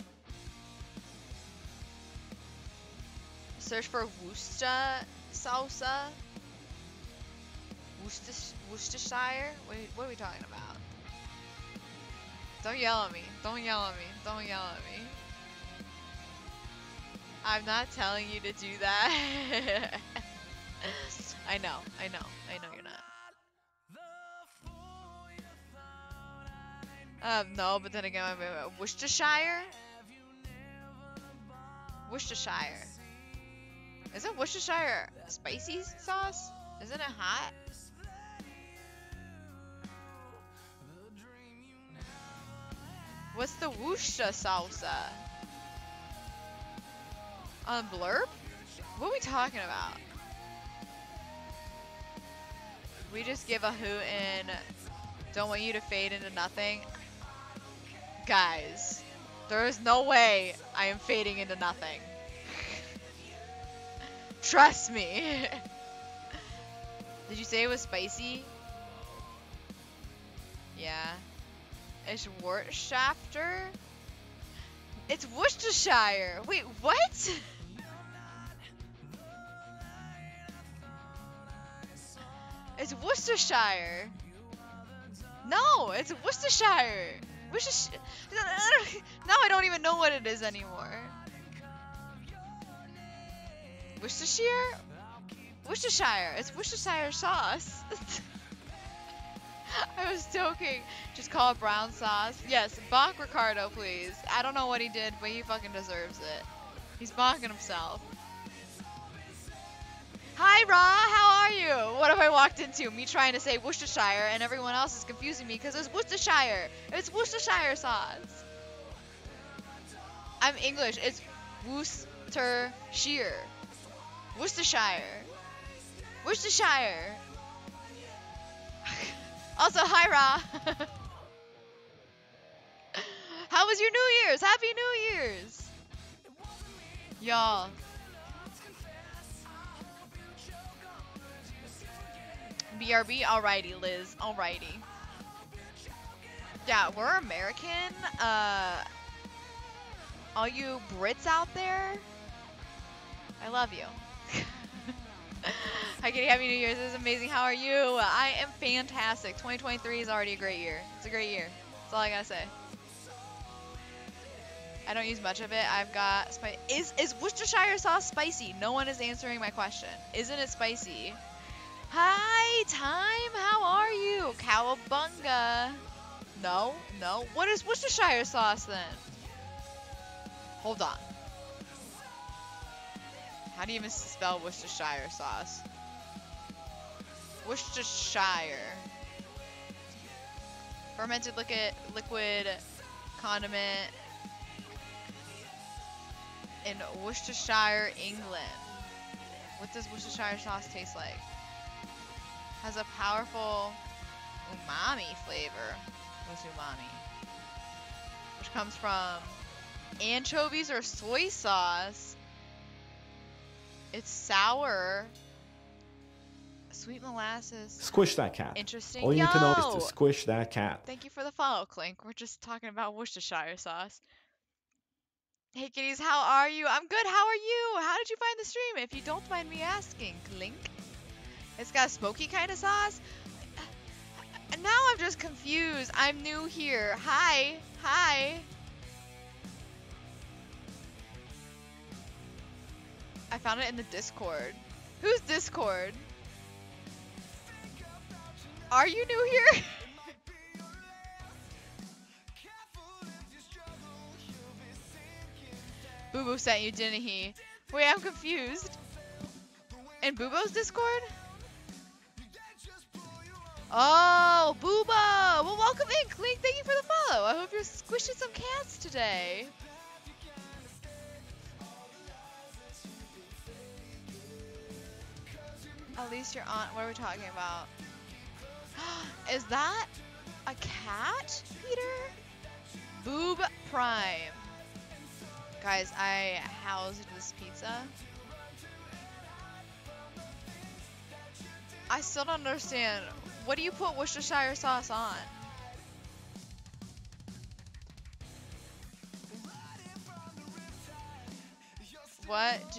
Search for Worcester salsa. Worcester, Worcestershire? What, what are we talking about? Don't yell at me. Don't yell at me. Don't yell at me. I'm not telling you to do that. I know. I know. I know you're not. Um, no, but then again, I'm uh, Worcestershire? Worcestershire. Isn't Worcestershire spicy sauce? Isn't it hot? What's the Worcester salsa? On Blurb? What are we talking about? We just give a hoot and don't want you to fade into nothing. Guys, there is no way I am fading into nothing. Trust me. Did you say it was spicy? Yeah. It's Worcestershire? It's Worcestershire. Wait, what? It's Worcestershire. No, it's Worcestershire. Worcestershire. Now I don't even know what it is anymore. Worcestershire? Worcestershire. It's Worcestershire sauce. I was joking. Just call it brown sauce. Yes, bonk Ricardo, please. I don't know what he did, but he fucking deserves it. He's bonking himself. Hi, Ra. How are you? What have I walked into? Me trying to say Worcestershire, and everyone else is confusing me because it's Worcestershire. It's Worcestershire sauce. I'm English. It's Worcestershire. Worcestershire. Worcestershire. Also, hi Ra. How was your New Year's? Happy New Year's. Y'all. B R B, alrighty, Liz, alrighty. Yeah, we're American. Uh, all you Brits out there, I love you. Hi, Kitty. Happy New Year's. This is amazing. How are you? I am fantastic. twenty twenty-three is already a great year. It's a great year. That's all I gotta say. I don't use much of it. I've got spice. Is is Worcestershire sauce spicy? No one is answering my question. Isn't it spicy? Hi, Time. How are you? Cowabunga. No, no. What is Worcestershire sauce then? Hold on. How do you even spell Worcestershire sauce? Worcestershire. Fermented liquid, liquid condiment in Worcestershire, England. What does Worcestershire sauce taste like? Has a powerful umami flavor. What's umami? Which comes from anchovies or soy sauce. It's sour. Sweet molasses. Squish that cat. Interesting. All you Yo! need to know is to squish that cat. Thank you for the follow, Clink. We're just talking about Worcestershire sauce. Hey kitties, how are you? I'm good. How are you? How did you find the stream? If you don't mind me asking, Clink. It's got a smoky kind of sauce. And now I'm just confused. I'm new here. Hi. Hi. I found it in the Discord. Who's Discord? Are you new here? Boo Boo sent you, didn't he? Wait, I'm confused. In Boo-Boo's Discord? Oh, Boobo! Well, welcome in, Clink. Thank you for the follow. I hope you're squishing some cats today. At least you're on. What are we talking about? Is that a cat, Peter? Boob Prime. Guys, I housed this pizza. I still don't understand. What do you put Worcestershire sauce on? What do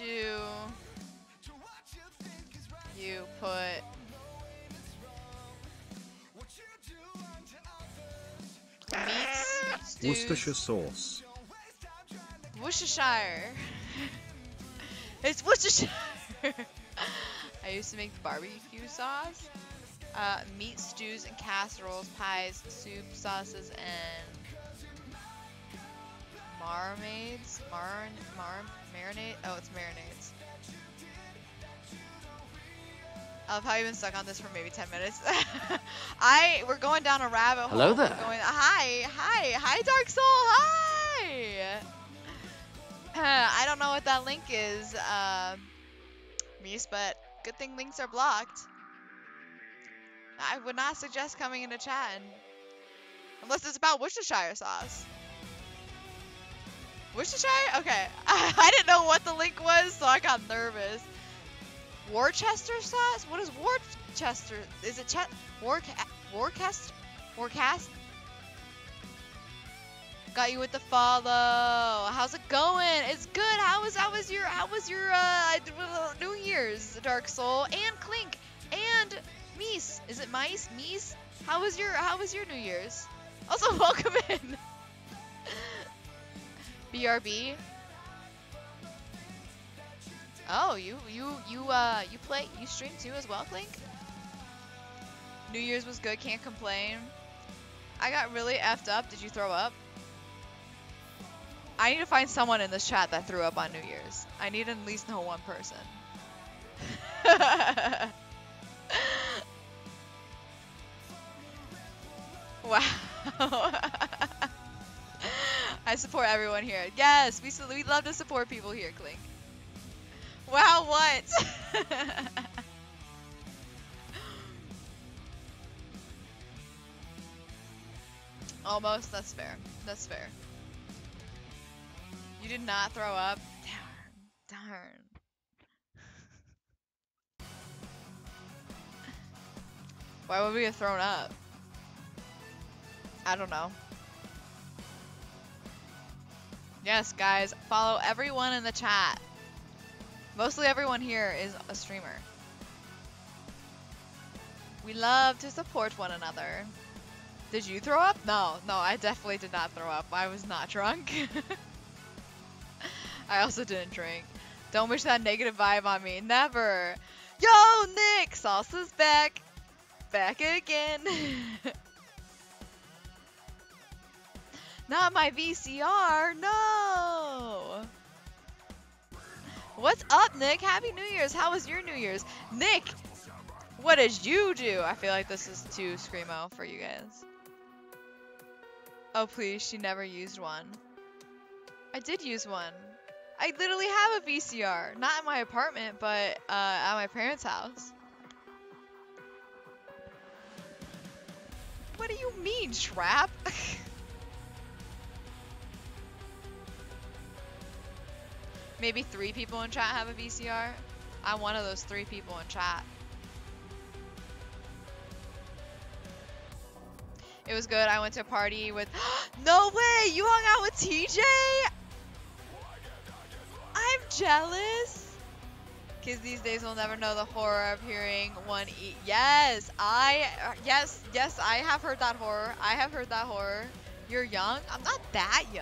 you put meats, stews, Worcestershire sauce. Worcestershire. It's Worcestershire. I used to make barbecue sauce, uh, meat stews and casseroles, pies, soup, sauces, and marmades. Mar, mar, marinade. Oh, it's marinades. I love how you've been stuck on this for maybe ten minutes. I we're going down a rabbit hole. Hello there. We're Going, hi, hi, hi, Dark Soul. Hi. I don't know what that link is, uh, Mies, but good thing links are blocked. I would not suggest coming into chat and, unless it's about Worcestershire sauce. Worcestershire? Okay. I didn't know what the link was, so I got nervous. Worcester sauce? What is Worcester? Is it Ch- War Warcast? Warcast? Got you with the follow. How's it going? It's good. How was how was your how was your uh New Year's, Dark Soul and Clink and Mies? Is it Mice? Mies? How was your how was your New Year's? Also, welcome in. B R B. Oh, you you you uh you play you stream too as well, Clink? New Year's was good. Can't complain. I got really effed up. Did you throw up? I need to find someone in this chat that threw up on New Year's. I need to at least know one person. Wow. I support everyone here. Yes, we we love to support people here, Clink. Wow, what? Almost. That's fair. That's fair. You did not throw up? Darn. Darn. Why would we have thrown up? I don't know. Yes, guys, follow everyone in the chat. Mostly everyone here is a streamer. We love to support one another. Did you throw up? No, no, I definitely did not throw up. I was not drunk. I also didn't drink. Don't wish that negative vibe on me. Never. Yo, Nick! Salsa's back. Back again. Not my V C R. No. What's up, Nick? Happy New Year's. How was your New Year's? Nick, what did you do? I feel like this is too screamo for you guys. Oh, please. She never used one. I did use one. I literally have a V C R. Not in my apartment, but uh, at my parents' house. What do you mean, Trap? Maybe three people in chat have a V C R. I'm one of those three people in chat. It was good. I went to a party with... No way! You hung out with T J? I'm jealous. Kids these days will never know the horror of hearing one eat. Yes, I... Uh, yes, yes, I have heard that horror. I have heard that horror. You're young? I'm not that young.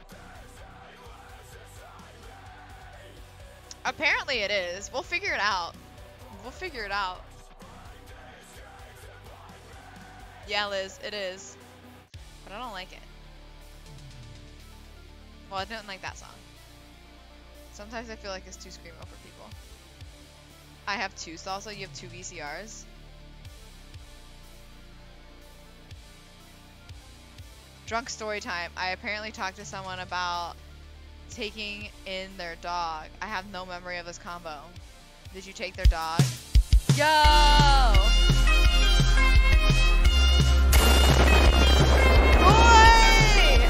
Apparently it is. We'll figure it out. We'll figure it out. Yeah, Liz, it is. But I don't like it. Well, I didn't like that song. Sometimes I feel like it's too screamo for people. I have two salsa. You have two V C Rs. Drunk story time. I apparently talked to someone about taking in their dog. I have no memory of this combo. Did you take their dog? Yo! Boy!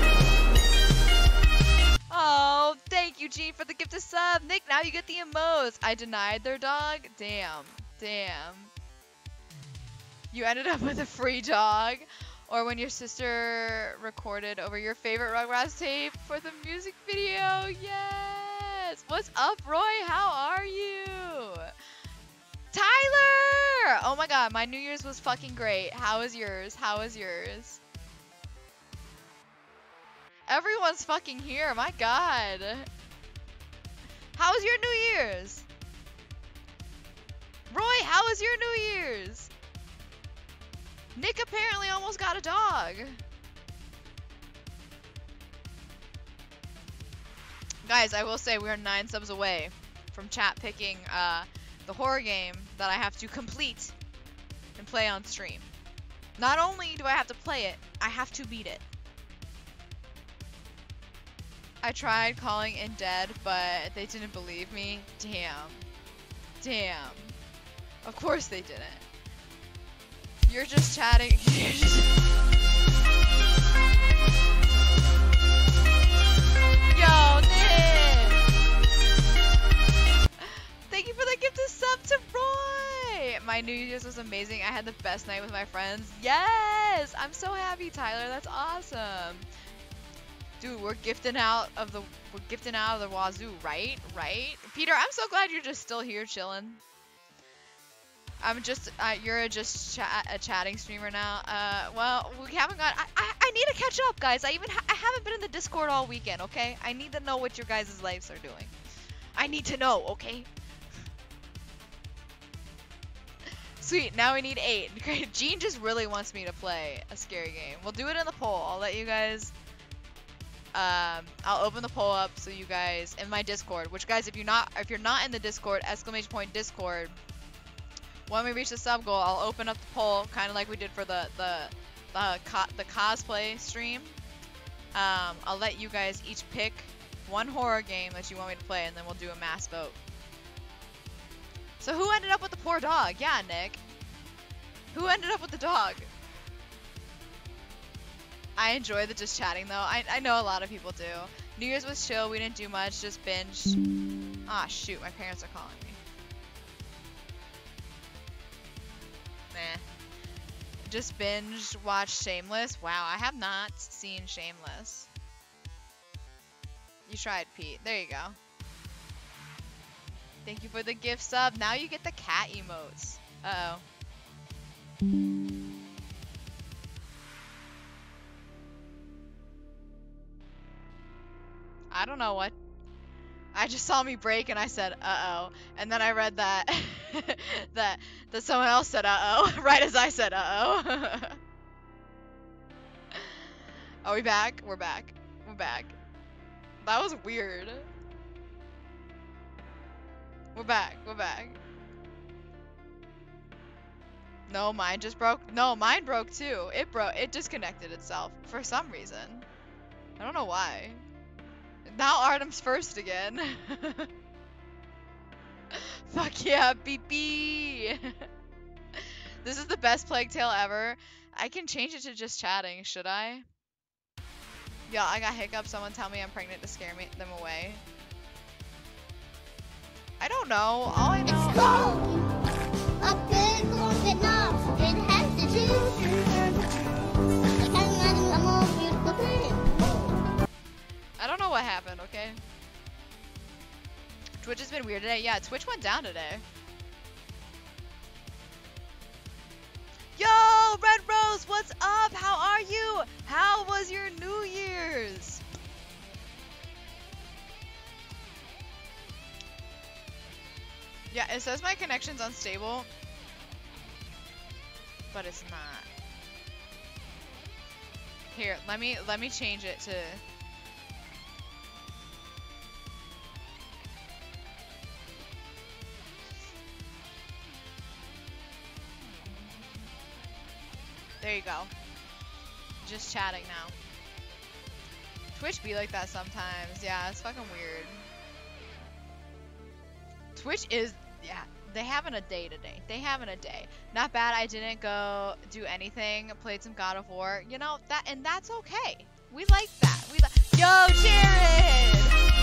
Oh, thank you, Gene, for the gift of sub. Nick, now you get the emotes. I denied their dog? Damn. Damn. You ended up with a free dog. Or when your sister recorded over your favorite Rugrats tape for the music video. Yes! What's up, Roy? How are you? Tyler! Oh my god, my New Year's was fucking great. How was yours? How was yours? Everyone's fucking here. My god. How was your New Year's? Roy, how was your New Year's? Nick apparently almost got a dog. Guys, I will say we are nine subs away from chat picking uh, the horror game that I have to complete and play on stream. Not only do I have to play it, I have to beat it. I tried calling in dead, but they didn't believe me. Damn. Damn. Of course they didn't. You're just chatting. You're just... Yo, Nick! Thank you for the gift of sub to Roy! My New Year's was amazing. I had the best night with my friends. Yes! I'm so happy, Tyler. That's awesome. Dude, we're gifting out of the we're gifting out of the wazoo, right? Right? Peter, I'm so glad you're just still here chilling. I'm just, uh, you're a just chat, a chatting streamer now. Uh, well, we haven't got, I, I, I need to catch up, guys. I even, ha I haven't been in the Discord all weekend, okay? I need to know what your guys' lives are doing. I need to know, okay? Sweet, now we need eight. Great, Gene just really wants me to play a scary game. We'll do it in the poll. I'll let you guys, um, I'll open the poll up so you guys, in my Discord, which guys, if you're not, if you're not in the Discord, exclamation point Discord, when we reach the sub goal, I'll open up the poll, kind of like we did for the the the, co the cosplay stream. Um, I'll let you guys each pick one horror game that you want me to play, and then we'll do a mass vote. So who ended up with the poor dog? Yeah, Nick. Who ended up with the dog? I enjoy the just chatting though. I, I know a lot of people do. New Year's was chill. We didn't do much. Just binged. Ah, shoot. My parents are calling me. Nah. Just binged, watched Shameless. Wow, I have not seen Shameless. You tried, Pete. There you go. Thank you for the gift sub. Now you get the cat emotes. Uh-oh. I don't know what. I just saw me break and I said, uh-oh. And then I read that that that someone else said uh-oh right as I said uh-oh. Are we back? We're back. We're back. That was weird. We're back. We're back. No, mine just broke. No, mine broke too. It broke. It disconnected itself for some reason. I don't know why. Now Artem's first again. Fuck yeah, B B. This is the best Plague Tale ever. I can change it to just chatting, should I? Yeah, I got hiccups. Someone tell me I'm pregnant to scare me them away. I don't know. All I It's know. cold. A big orange knob. It has the juice. I can't imagine a more beautiful thing. I don't know what happened, okay? Twitch has been weird today. Yeah, Twitch went down today. Yo, Red Rose, what's up? How are you? How was your New Year's? Yeah, it says my connection's unstable, but it's not. Here, let me let me change it to. There you go. Just chatting now. Twitch be like that sometimes. Yeah, it's fucking weird. Twitch is, yeah, they having a day today. They having a day. Not bad. I didn't go do anything. Played some God of War. You know that, and that's okay. We like that. We like. Yo, Jared.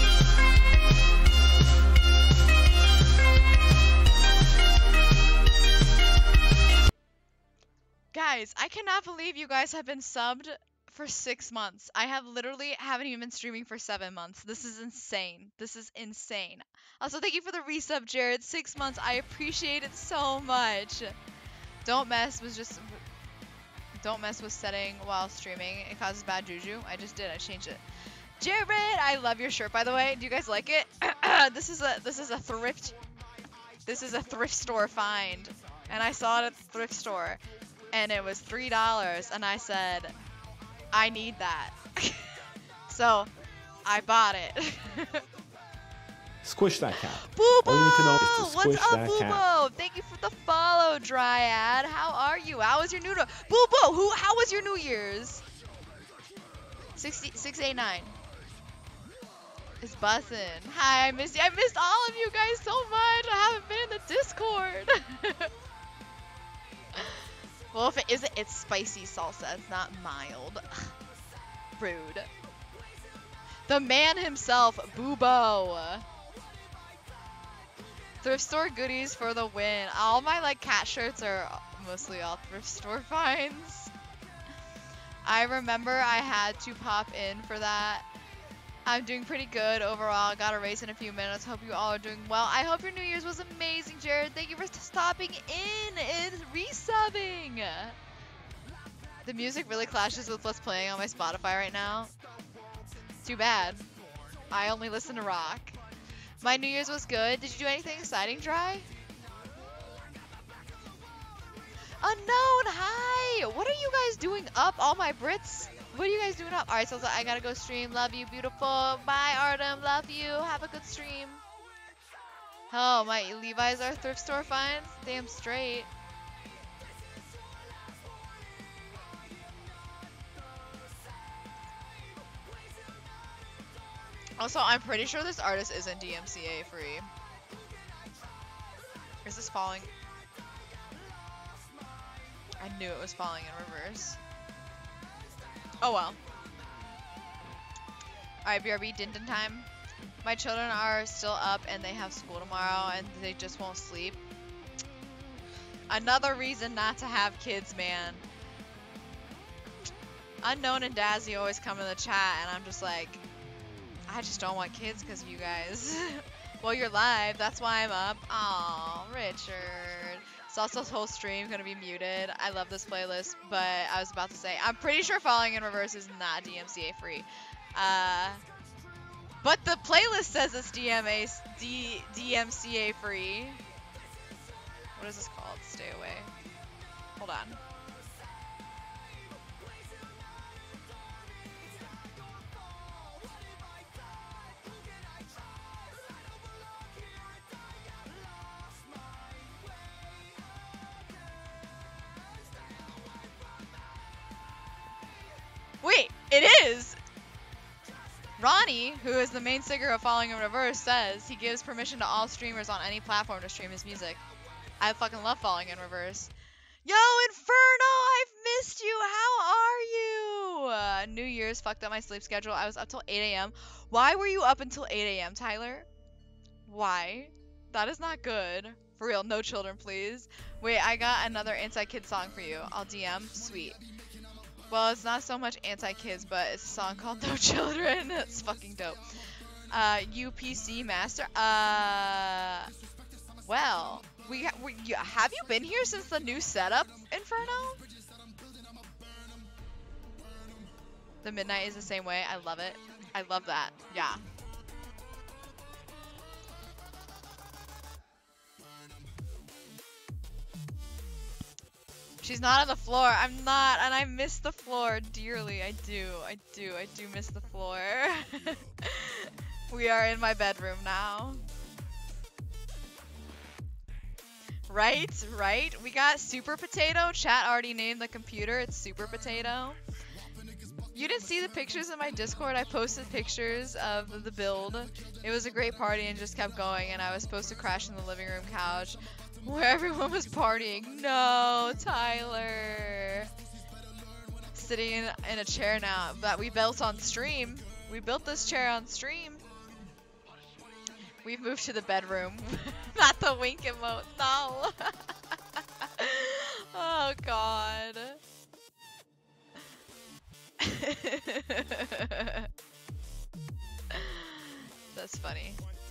Guys, I cannot believe you guys have been subbed for six months. I have literally haven't even been streaming for seven months. This is insane. This is insane. Also, thank you for the resub, Jared. Six months. I appreciate it so much. Don't mess was just don't mess with setting while streaming. It causes bad juju. I just did. I changed it. Jared, I love your shirt, by the way. Do you guys like it? this is a this is a thrift. This is a thrift store find, and I saw it at the thrift store. And it was three dollars, and I said, I need that. So, I bought it. Squish that cat. Boobo! All you need to know is to squish What's up, that Boobo? cat. Thank you for the follow, Dryad. How are you? How was your new Boobo? Who? How was your New Year's? sixty, six eighty-nine. It's bussin'. Hi, I missed you. I missed all of you guys so much. I haven't been in the Discord. Well, if it isn't, it's spicy salsa. It's not mild. Rude. The man himself, Boobo. Thrift store goodies for the win. All my like cat shirts are mostly all thrift store finds. I remember I had to pop in for that. I'm doing pretty good overall. Got a race in a few minutes. Hope you all are doing well. I hope your New Year's was amazing, Jared. Thank you for stopping in and resubbing. The music really clashes with what's playing on my Spotify right now. Too bad. I only listen to rock. My New Year's was good. Did you do anything exciting, Dry? Unknown, hi! What are you guys doing up, all my Brits? What are you guys doing up? Alright, so I gotta go stream. Love you, beautiful. Bye, Artem. Love you. Have a good stream. Oh, my Levi's are thrift store finds? Damn straight. Also, I'm pretty sure this artist isn't D M C A free. Is this falling? I knew it was falling in reverse. Oh well. Alright, B R B, din din time. My children are still up and they have school tomorrow and they just won't sleep. Another reason not to have kids, man. Unknown and Dazzy always come in the chat and I'm just like, I just don't want kids because of you guys. Well, you're live, that's why I'm up. Aw, Richard. Salsa's whole stream gonna be muted. I love this playlist, but I was about to say, I'm pretty sure Falling in Reverse is not D M C A free. Uh, but the playlist says it's D M A, D, D M C A free. What is this called? Stay away. Hold on. Wait, it is! Ronnie, who is the main singer of Falling in Reverse, says he gives permission to all streamers on any platform to stream his music. I fucking love Falling in Reverse. Yo, Inferno, I've missed you. How are you? Uh, New Year's fucked up my sleep schedule. I was up till eight A M Why were you up until eight A M, Tyler? Why? That is not good. For real, no children, please. Wait, I got another anti-kid song for you. I'll D M. Sweet. Well, it's not so much anti-kids, but it's a song called No Children. It's fucking dope. Uh, U P C Master. Uh, well, we, ha we you, have you been here since the new setup, Inferno? The midnight is the same way. I love it. I love that. Yeah. She's not on the floor. I'm not, and I miss the floor dearly. I do. I do. I do miss the floor. We are in my bedroom now. Right? Right? We got Super Potato. Chat already named the computer. It's Super Potato. You didn't see the pictures in my Discord? I posted pictures of the build. It was a great party and just kept going, and I was supposed to crash in the living room couch where everyone was partying. No, Tyler. Sitting in, in a chair now that we built on stream. We built this chair on stream. We've moved to the bedroom. Not the wink emote. No. Oh, God. That's funny.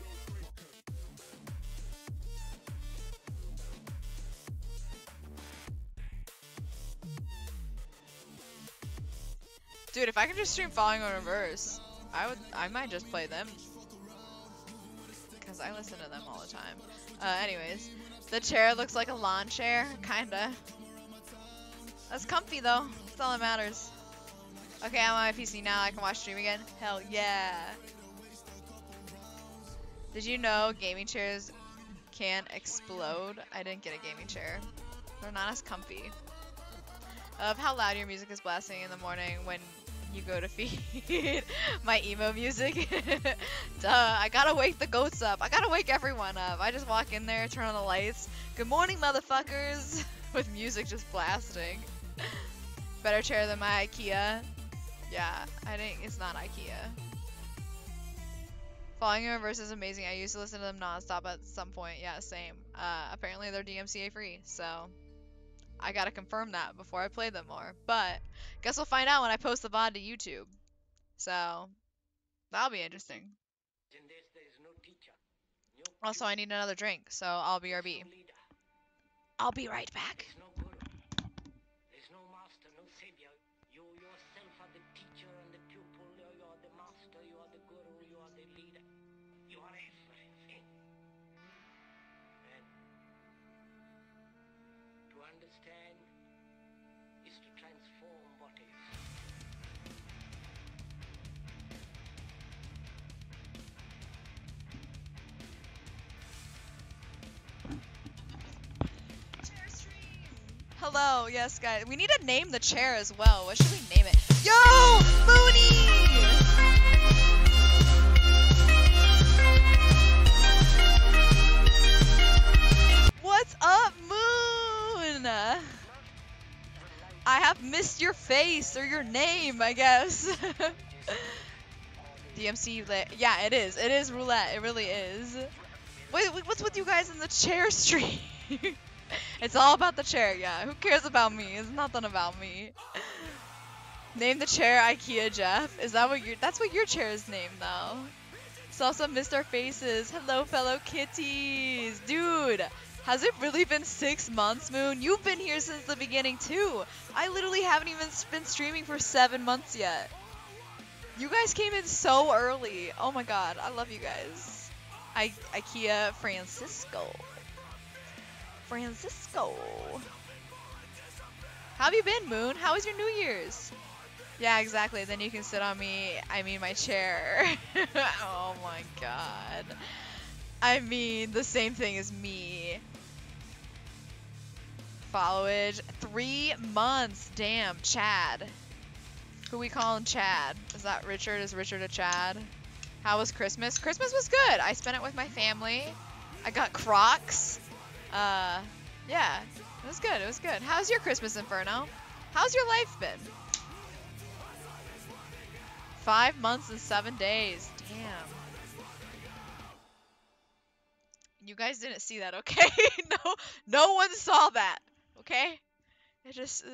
Dude, if I can just stream Falling in Reverse, I would, I might just play them. Because I listen to them all the time. Uh, anyways, the chair looks like a lawn chair, kinda. That's comfy though, that's all that matters. Okay, I'm on my P C now, I can watch stream again. Hell yeah. Did you know gaming chairs can explode? I didn't get a gaming chair. They're not as comfy. I love how loud your music is blasting in the morning when you go to feed my emo music. Duh, I gotta wake the goats up. I gotta wake everyone up. I just walk in there, turn on the lights. Good morning, motherfuckers. With music just blasting. Better chair than my IKEA. Yeah, I think it's not IKEA. Falling in Reverse is amazing. I used to listen to them non-stop at some point. Yeah, same. Uh, apparently they're D M C A free, so I gotta confirm that before I play them more. But guess we'll find out when I post the V O D to YouTube. So that'll be interesting. Also, I need another drink, so I'll B R B. I'll be right back. Hello, yes, guys. We need to name the chair as well. What should we name it? Yo, Mooney! missed your face or your name, I guess. D M C, yeah, it is. It is roulette. It really is. Wait, wait, what's with you guys in the chair stream? It's all about the chair, yeah. Who cares about me? It's nothing about me. Name the chair IKEA Jeff. Is that what your? That's what your chair is named though. Salsa missed our faces. Hello, fellow kitties, dude. Has it really been six months, Moon? You've been here since the beginning too. I literally haven't even been streaming for seven months yet. You guys came in so early. Oh my god, I love you guys. I IKEA Francisco. Francisco. How have you been, Moon? How was your New Year's? Yeah, exactly. Then you can sit on me. I mean, my chair. Oh my god. I mean, the same thing as me. Followage. Three months. Damn. Chad. Who we calling Chad? Is that Richard? Is Richard a Chad? How was Christmas? Christmas was good. I spent it with my family. I got Crocs. Uh, yeah. It was good. It was good. How's your Christmas, Inferno? How's your life been? Five months and seven days. Damn. You guys didn't see that, okay? No, no one saw that, okay? It just...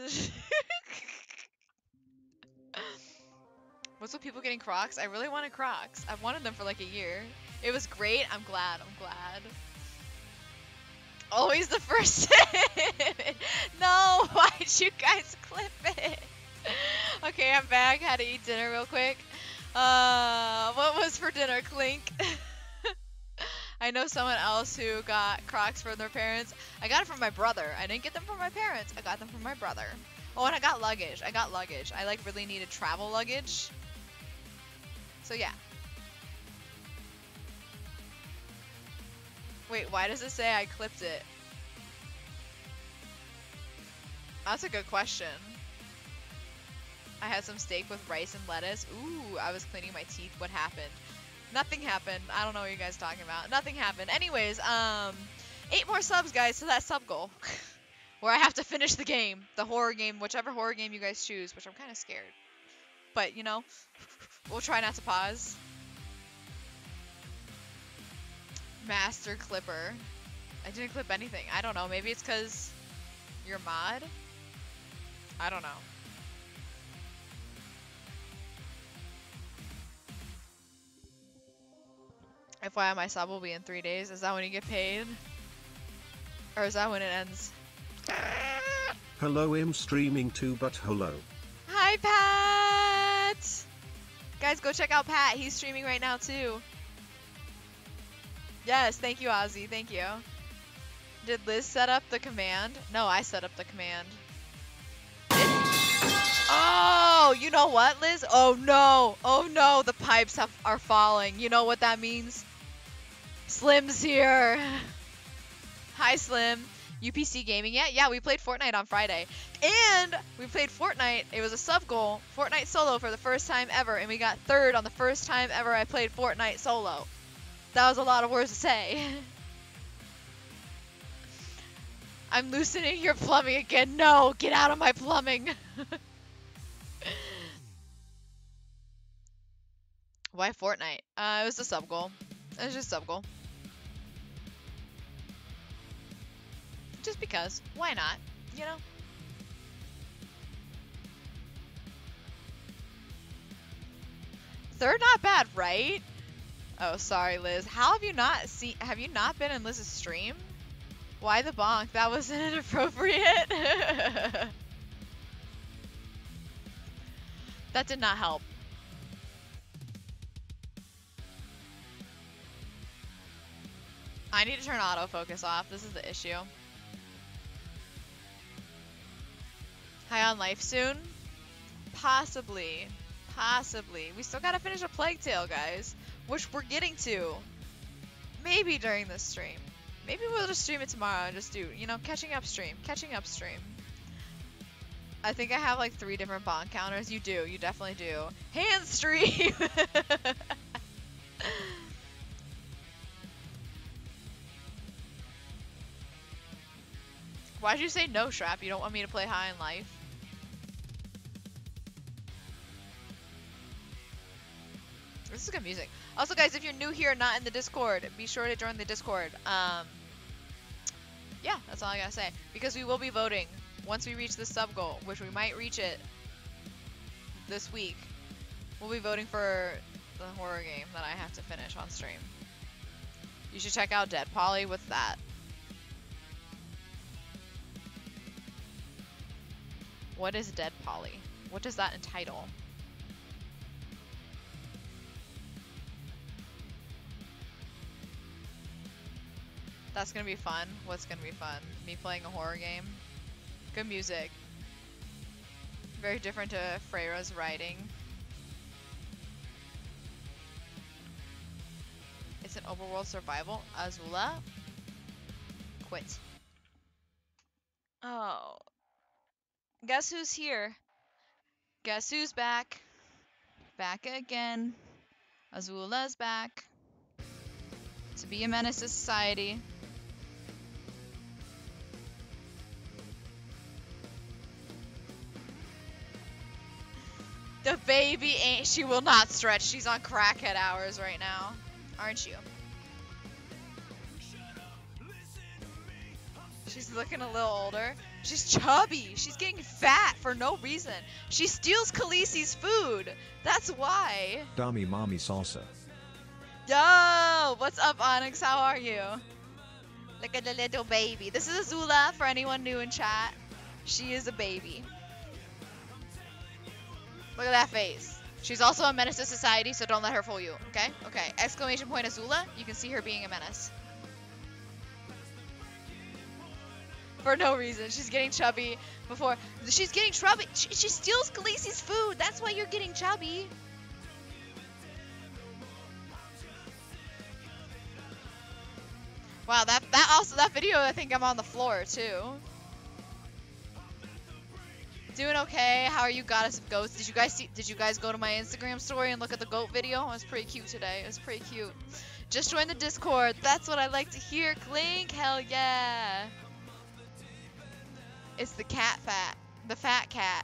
What's with people getting Crocs? I really wanted Crocs. I've wanted them for like a year. It was great. I'm glad. I'm glad. Always the first. No, why'd you guys clip it? Okay, I'm back. Had to eat dinner real quick. Uh, what was for dinner, Clink? I know someone else who got Crocs from their parents. I got it from my brother. I didn't get them from my parents. I got them from my brother. Oh, and I got luggage. I got luggage. I like really needed travel luggage. So yeah. Wait, why does it say I clipped it? That's a good question. I had some steak with rice and lettuce. Ooh, I was cleaning my teeth. What happened? Nothing happened. I don't know what you guys are talking about. Nothing happened. Anyways, um, eight more subs, guys, to that sub goal. Where I have to finish the game. The horror game, whichever horror game you guys choose, which I'm kind of scared. But, you know, we'll try not to pause. Master Clipper. I didn't clip anything. I don't know. Maybe it's because you're mod? I don't know. F Y I, my sub will be in three days. Is that when you get paid? Or is that when it ends? Hello, I'm streaming too, but hello. Hi, Pat! Guys, go check out Pat. He's streaming right now, too. Yes, thank you, Ozzy. Thank you. Did Liz set up the command? No, I set up the command. Oh, you know what, Liz? Oh, no. Oh, no. The pipes have, are falling. You know what that means? Slim's here. Hi, Slim. U P C Gaming. Yeah, yeah, we played Fortnite on Friday. And we played Fortnite. It was a sub goal. Fortnite solo for the first time ever. And we got third on the first time ever I played Fortnite solo. That was a lot of words to say. I'm loosening your plumbing again. No, get out of my plumbing. Why Fortnite? Uh, it was a sub goal. It was just a sub goal. Just because. Why not? You know? They're not bad, right? Oh, sorry, Liz. How have you not seen? Have you not been in Liz's stream? Why the bonk? That wasn't inappropriate. That did not help. I need to turn autofocus off. This is the issue. High on life soon? Possibly. Possibly. We still gotta finish a Plague Tale, guys. Which we're getting to. Maybe during this stream. Maybe we'll just stream it tomorrow and just do, you know, catching up stream. Catching up stream. I think I have like three different bond counters. You do. You definitely do. Hand stream! Why'd you say no, Shrap? You don't want me to play High in Life? this is good music. Also, guys, if you're new here, not in the Discord, be sure to join the Discord. Um, yeah, that's all I gotta say. Because we will be voting once we reach the sub goal, which we might reach it this week. We'll be voting for the horror game that I have to finish on stream. You should check out Dead Polly. What's that? What is Dead Polly? What does that entitle? That's gonna be fun. What's gonna be fun? Me playing a horror game? Good music. Very different to Freyra's writing. It's an overworld survival. Azula? Quit. Oh. Guess who's here? Guess who's back? Back again. Azula's back. To be a menace to society. The baby ain't, she will not stretch. She's on crackhead hours right now. Aren't you? She's looking a little older. She's chubby. She's getting fat for no reason. She steals Khaleesi's food. That's why. Dami mommy salsa. Yo, what's up, Onyx? How are you? Look at the little baby. This is Azula for anyone new in chat. She is a baby. Look at that face. She's also a menace to society, so don't let her fool you, okay? Okay, exclamation point Azula. You can see her being a menace. For no reason. She's getting chubby before. She's getting chubby. She, she steals Khaleesi's food. That's why you're getting chubby. Wow, that that also that video, I think I'm on the floor too. Doing okay. How are you, Goddess of Goats? Did you guys see? Did you guys go to my Instagram story and look at the goat video? It was pretty cute today. It was pretty cute. Just join the Discord. That's what I like to hear. Clink, hell yeah. It's the cat fat, the fat cat.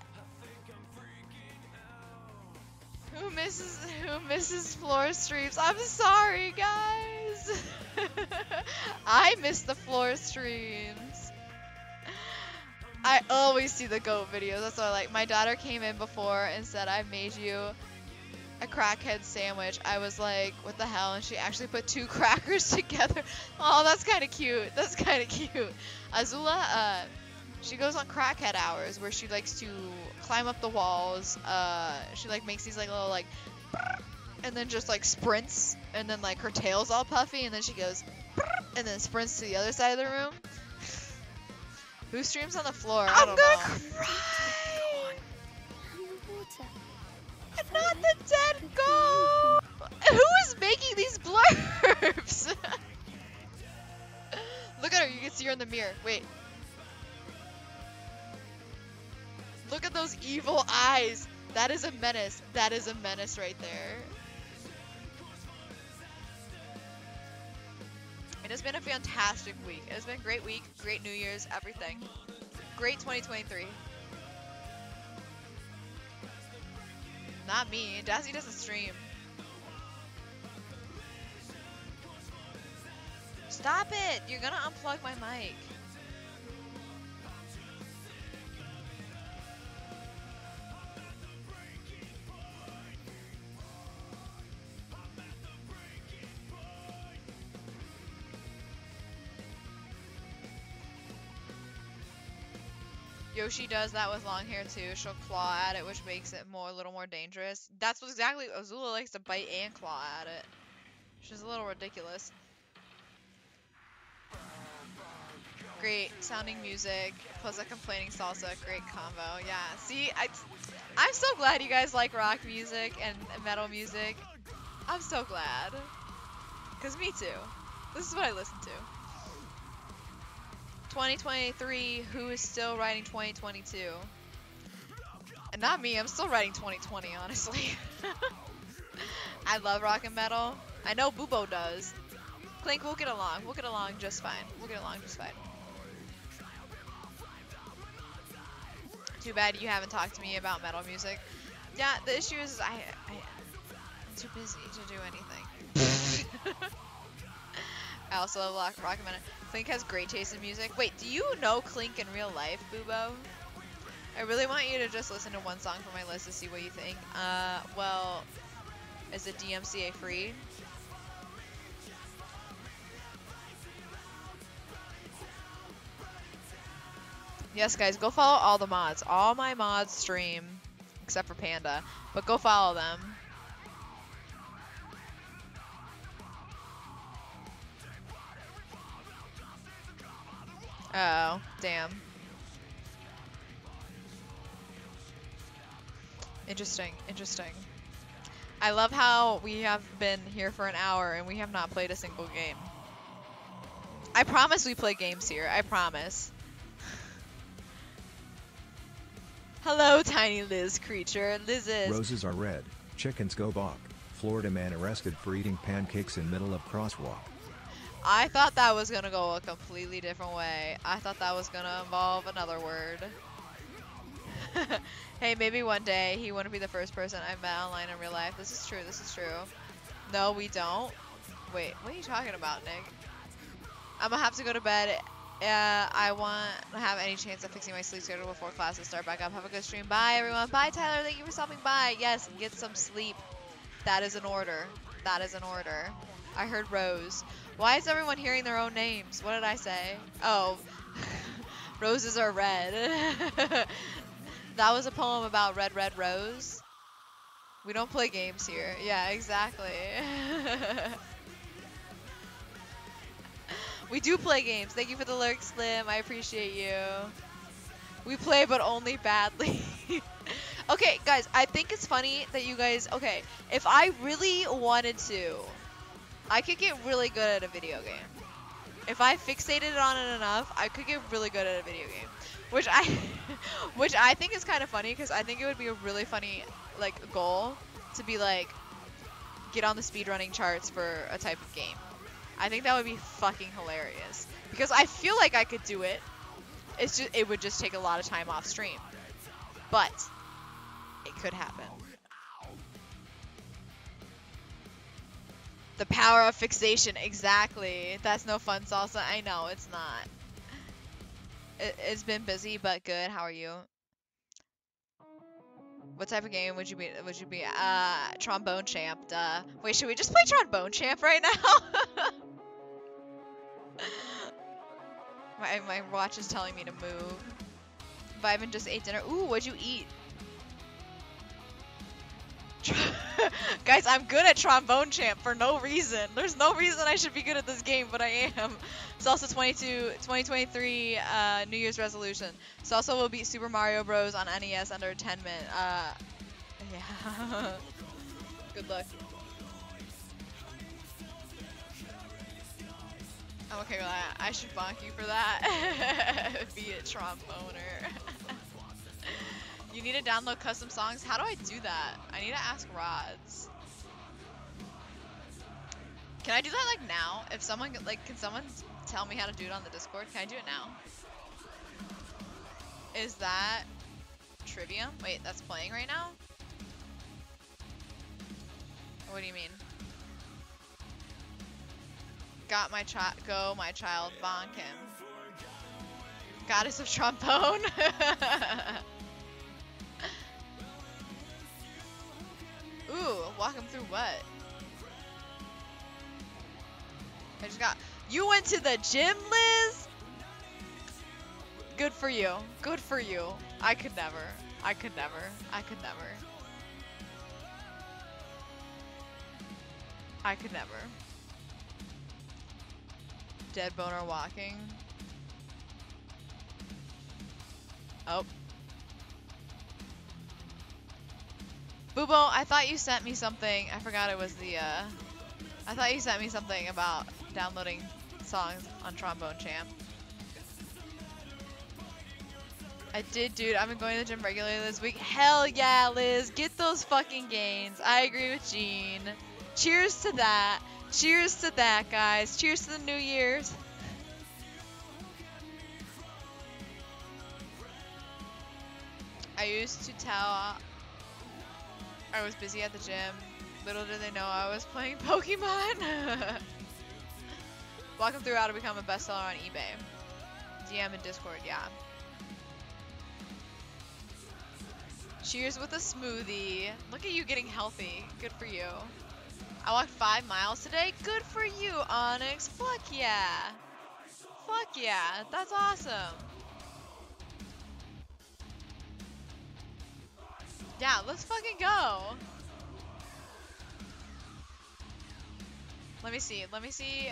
Who misses? Who misses floor streams? I'm sorry, guys. I miss the floor streams. I always see the goat videos. That's what I like. My daughter came in before and said, "I made you a crackhead sandwich." I was like, "What the hell?" And she actually put two crackers together. Oh, that's kind of cute. That's kind of cute. Azula, uh, she goes on crackhead hours where she likes to climb up the walls. Uh, she like makes these like little like, and then just like sprints, and then like her tail's all puffy, and then she goes, and then sprints to the other side of the room. Who streams on the floor? I I'm don't gonna know. cry. I'm not the dead goat. Who is making these blurbs? Look at her. You can see her in the mirror. Wait. Look at those evil eyes. That is a menace. That is a menace right there. It has been a fantastic week. It has been a great week, great New Year's, everything. Great twenty twenty-three. Not me. Dazzy doesn't stream. Stop it! You're gonna unplug my mic. Yoshi does that with long hair too. She'll claw at it, which makes it more a little more dangerous. That's what exactly Azula likes, to bite and claw at it. She's a little ridiculous. Great sounding music, plus a complaining salsa, great combo. Yeah, see, I, I'm so glad you guys like rock music and metal music. I'm so glad. Because me too. This is what I listen to. twenty twenty-three, who is still writing twenty twenty-two? And not me, I'm still writing twenty twenty, honestly. I love rock and metal. I know Bubo does. Clink, we'll get along. We'll get along just fine. We'll get along just fine. Too bad you haven't talked to me about metal music. Yeah, the issue is I, I too busy to do anything. I also love Rock Rockman. Clink has great taste in music. Wait, do you know Clink in real life, Boobo? I really want you to just listen to one song from my list to see what you think. Uh, well, is it D M C A free? Yes, guys, go follow all the mods. All my mods stream, except for Panda, but go follow them. Oh, damn. Interesting, interesting. I love how we have been here for an hour and we have not played a single game. I promise we play games here, I promise. Hello, tiny Liz creature. Liz is... Roses are red, chickens go bok. Florida man arrested for eating pancakes in middle of crosswalk. I thought that was gonna go a completely different way. I thought that was gonna involve another word. Hey, maybe one day he wouldn't be the first person I met online in real life. This is true, this is true. No, we don't. Wait, what are you talking about, Nick? I'm gonna have to go to bed. Uh, I want to have any chance of fixing my sleep schedule before classes start back up. Have a good stream. Bye, everyone. Bye, Tyler. Thank you for stopping by. Yes, get some sleep. That is an order. That is an order. I heard Rose. Why is everyone hearing their own names? What did I say? Oh, roses are red. That was a poem about red, red rose. We don't play games here. Yeah, exactly. We do play games. Thank you for the lurk, Slim. I appreciate you. We play, but only badly. Okay, guys, I think it's funny that you guys... Okay, if I really wanted to, I could get really good at a video game. If I fixated on it enough, I could get really good at a video game. Which I, which I think is kind of funny, because I think it would be a really funny, like, goal to be, like, get on the speedrunning charts for a type of game. I think that would be fucking hilarious, because I feel like I could do it. It's just, it would just take a lot of time off stream, but it could happen. The power of fixation, exactly. That's no fun, Salsa. I know, it's not. It, it's been busy, but good. How are you? What type of game would you be? Would you be? Uh, Trombone Champ. Duh. Wait, should we just play Trombone Champ right now? my my watch is telling me to move. Vibin just ate dinner. Ooh, what'd you eat? Guys, I'm good at Trombone Champ for no reason. There's no reason I should be good at this game, but I am. Salsa twenty-two, twenty twenty-three uh, New Year's resolution. Salsa will beat Super Mario Bros. On N E S under ten minutes. Uh, yeah. Good luck. I'm okay with that. I should bonk you for that. Beat it, tromboner. You need to download custom songs? How do I do that? I need to ask Rods. Can I do that like now? If someone, like, can someone tell me how to do it on the Discord? Can I do it now? Is that Trivium? Wait, that's playing right now? What do you mean? Got my child, go my child, bonk him. Goddess of trombone. Ooh, walk him through what? I just got... You went to the gym, Liz? Good for you. Good for you. I could never. I could never. I could never. I could never. Dead boner walking. Oh. Boobo, I thought you sent me something. I forgot it was the, uh... I thought you sent me something about downloading songs on Trombone Champ. I did, dude. I've been going to the gym regularly this week. Hell yeah, Liz. Get those fucking gains. I agree with Jean. Cheers to that. Cheers to that, guys. Cheers to the New Year's. I used to tell I was busy at the gym Little did they know I was playing Pokemon. Walk them through how to become a bestseller on eBay. D M and Discord, yeah. Cheers with a smoothie. Look at you getting healthy. Good for you. I walked five miles today. Good for you, Onyx. Fuck yeah. Fuck yeah. That's awesome. Yeah, let's fucking go. Let me see. Let me see.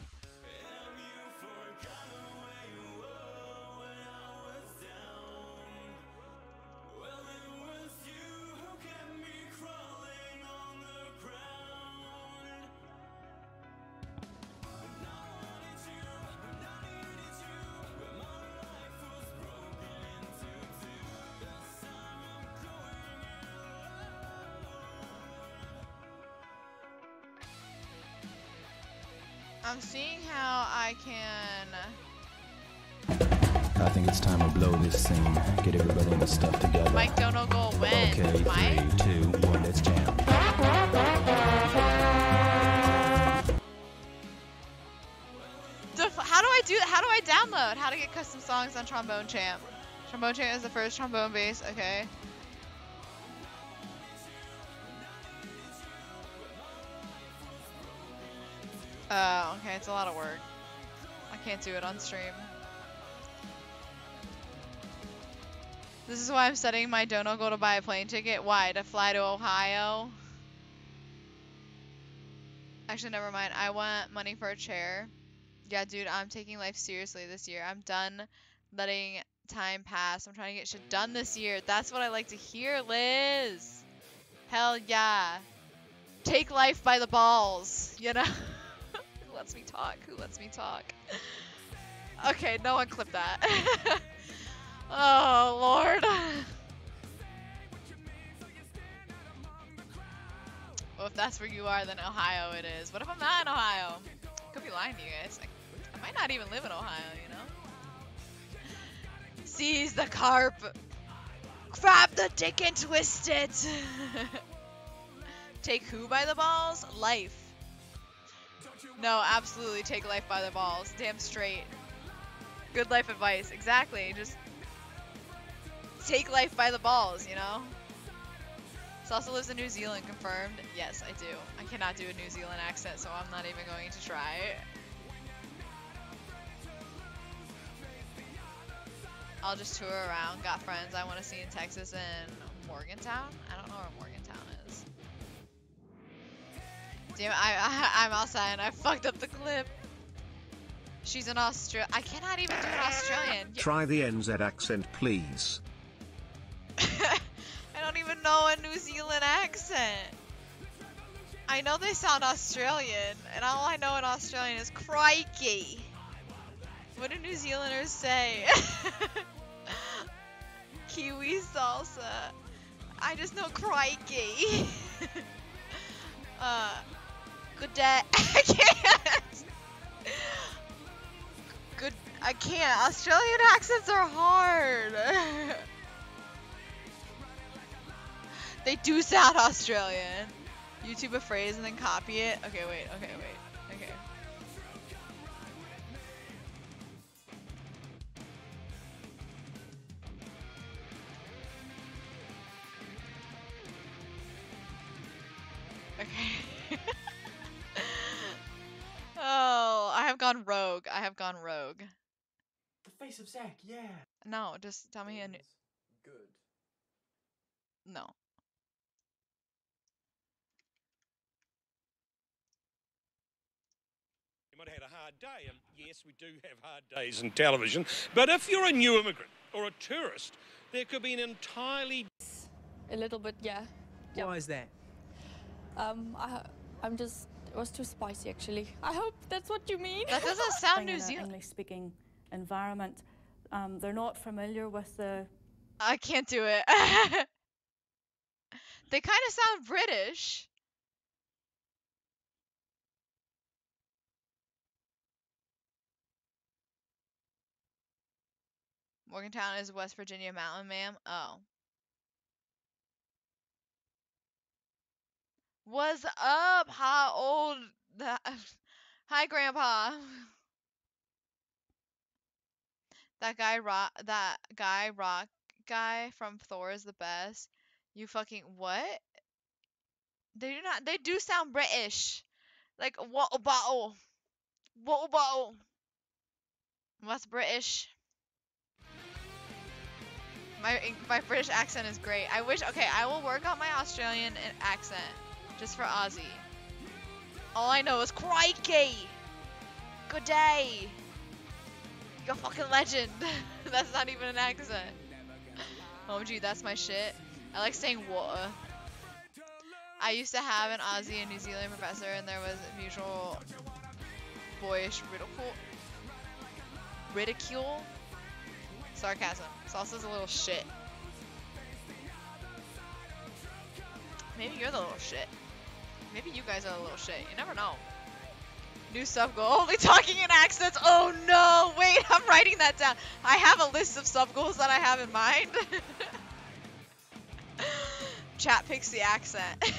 I'm seeing how I can. I think it's time to blow this scene. Get everybody in the stuff together. Mike, don't know go when. Okay, Mike? three, two, one, let's jam. Def how do I do? How do I download? How to get custom songs on Trombone Champ? Trombone Champ is the first trombone bass. Okay. Oh, okay, it's a lot of work. I can't do it on stream. This is why I'm studying my don't know go to buy a plane ticket. Why? To fly to Ohio? Actually, never mind. I want money for a chair. Yeah, dude, I'm taking life seriously this year. I'm done letting time pass. I'm trying to get shit done this year. That's what I like to hear, Liz. Hell yeah. Take life by the balls, you know? Who lets me talk? Who lets me talk? Okay, no one clip that. Oh, Lord. Well, if that's where you are, then Ohio it is. What if I'm not in Ohio? Could be lying to you guys. I, I might not even live in Ohio, you know? Seize the carp. Grab the dick and twist it. Take who by the balls? Life. No, absolutely take life by the balls. Damn straight. Good life advice. Exactly. Just take life by the balls, you know? Salsa lives in New Zealand, confirmed. Yes, I do. I cannot do a New Zealand accent, so I'm not even going to try. I'll just tour around. Got friends I want to see in Texas and Morgantown. I don't know where Morgantown is. Damn, I, I, I'm outside and I fucked up the clip. She's an Australia. I cannot even do an Australian. Try the N Z accent, please. I don't even know a New Zealand accent. I know they sound Australian, and all I know in Australian is crikey. What do New Zealanders say? Kiwi salsa. I just know crikey. uh, good day. I can't. Good. I can't. Australian accents are hard. They do sound Australian. YouTube a phrase and then copy it. Okay, wait. Okay, wait. Okay. Okay. Oh, I have gone rogue. I have gone rogue. The face of Zack, yeah. No, just tell me a new. Good. No. You might have had a hard day, and yes, we do have hard days in television, but if you're a new immigrant or a tourist, there could be an entirely... A little bit, yeah. Yep. Why is that? Um, I, I'm just, it was too spicy actually. I hope that's what you mean. That doesn't sound New in Zealand. an English-speaking environment, um, they're not familiar with the... I can't do it. They kind of sound British. Morgantown is West Virginia mountain, ma'am. Oh. What's up? How old? That... Hi, Grandpa. That guy rock. That guy rock guy from Thor is the best. You fucking what? They do not. They do sound British. Like what about? What about? What's British? My my British accent is great. I wish. Okay, I will work on my Australian accent just for Aussie. All I know is crikey. Good day. You're a fucking legend. That's not even an accent. O M G, that's my shit. I like saying water. I used to have an Aussie and New Zealand professor, and there was mutual boyish ridicule. Ridicule? Sarcasm. Salsa's a little shit. Maybe you're the little shit. Maybe you guys are the little shit. You never know. New sub goal. Only talking in accents. Oh no! Wait, I'm writing that down. I have a list of sub goals that I have in mind. Chat picks the accent.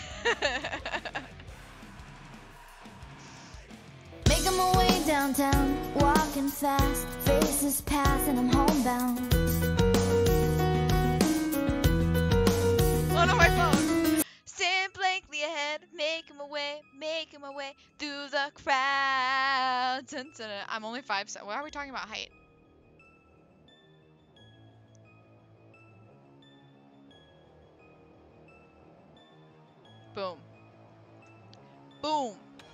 Making my way downtown, walking fast, faces pass and I'm homebound. Oh no, my phone. Stand blankly ahead, making my way, making my way through the crowd. Dun, dun, dun. I'm only five. Why are we talking about height? Boom. Boom.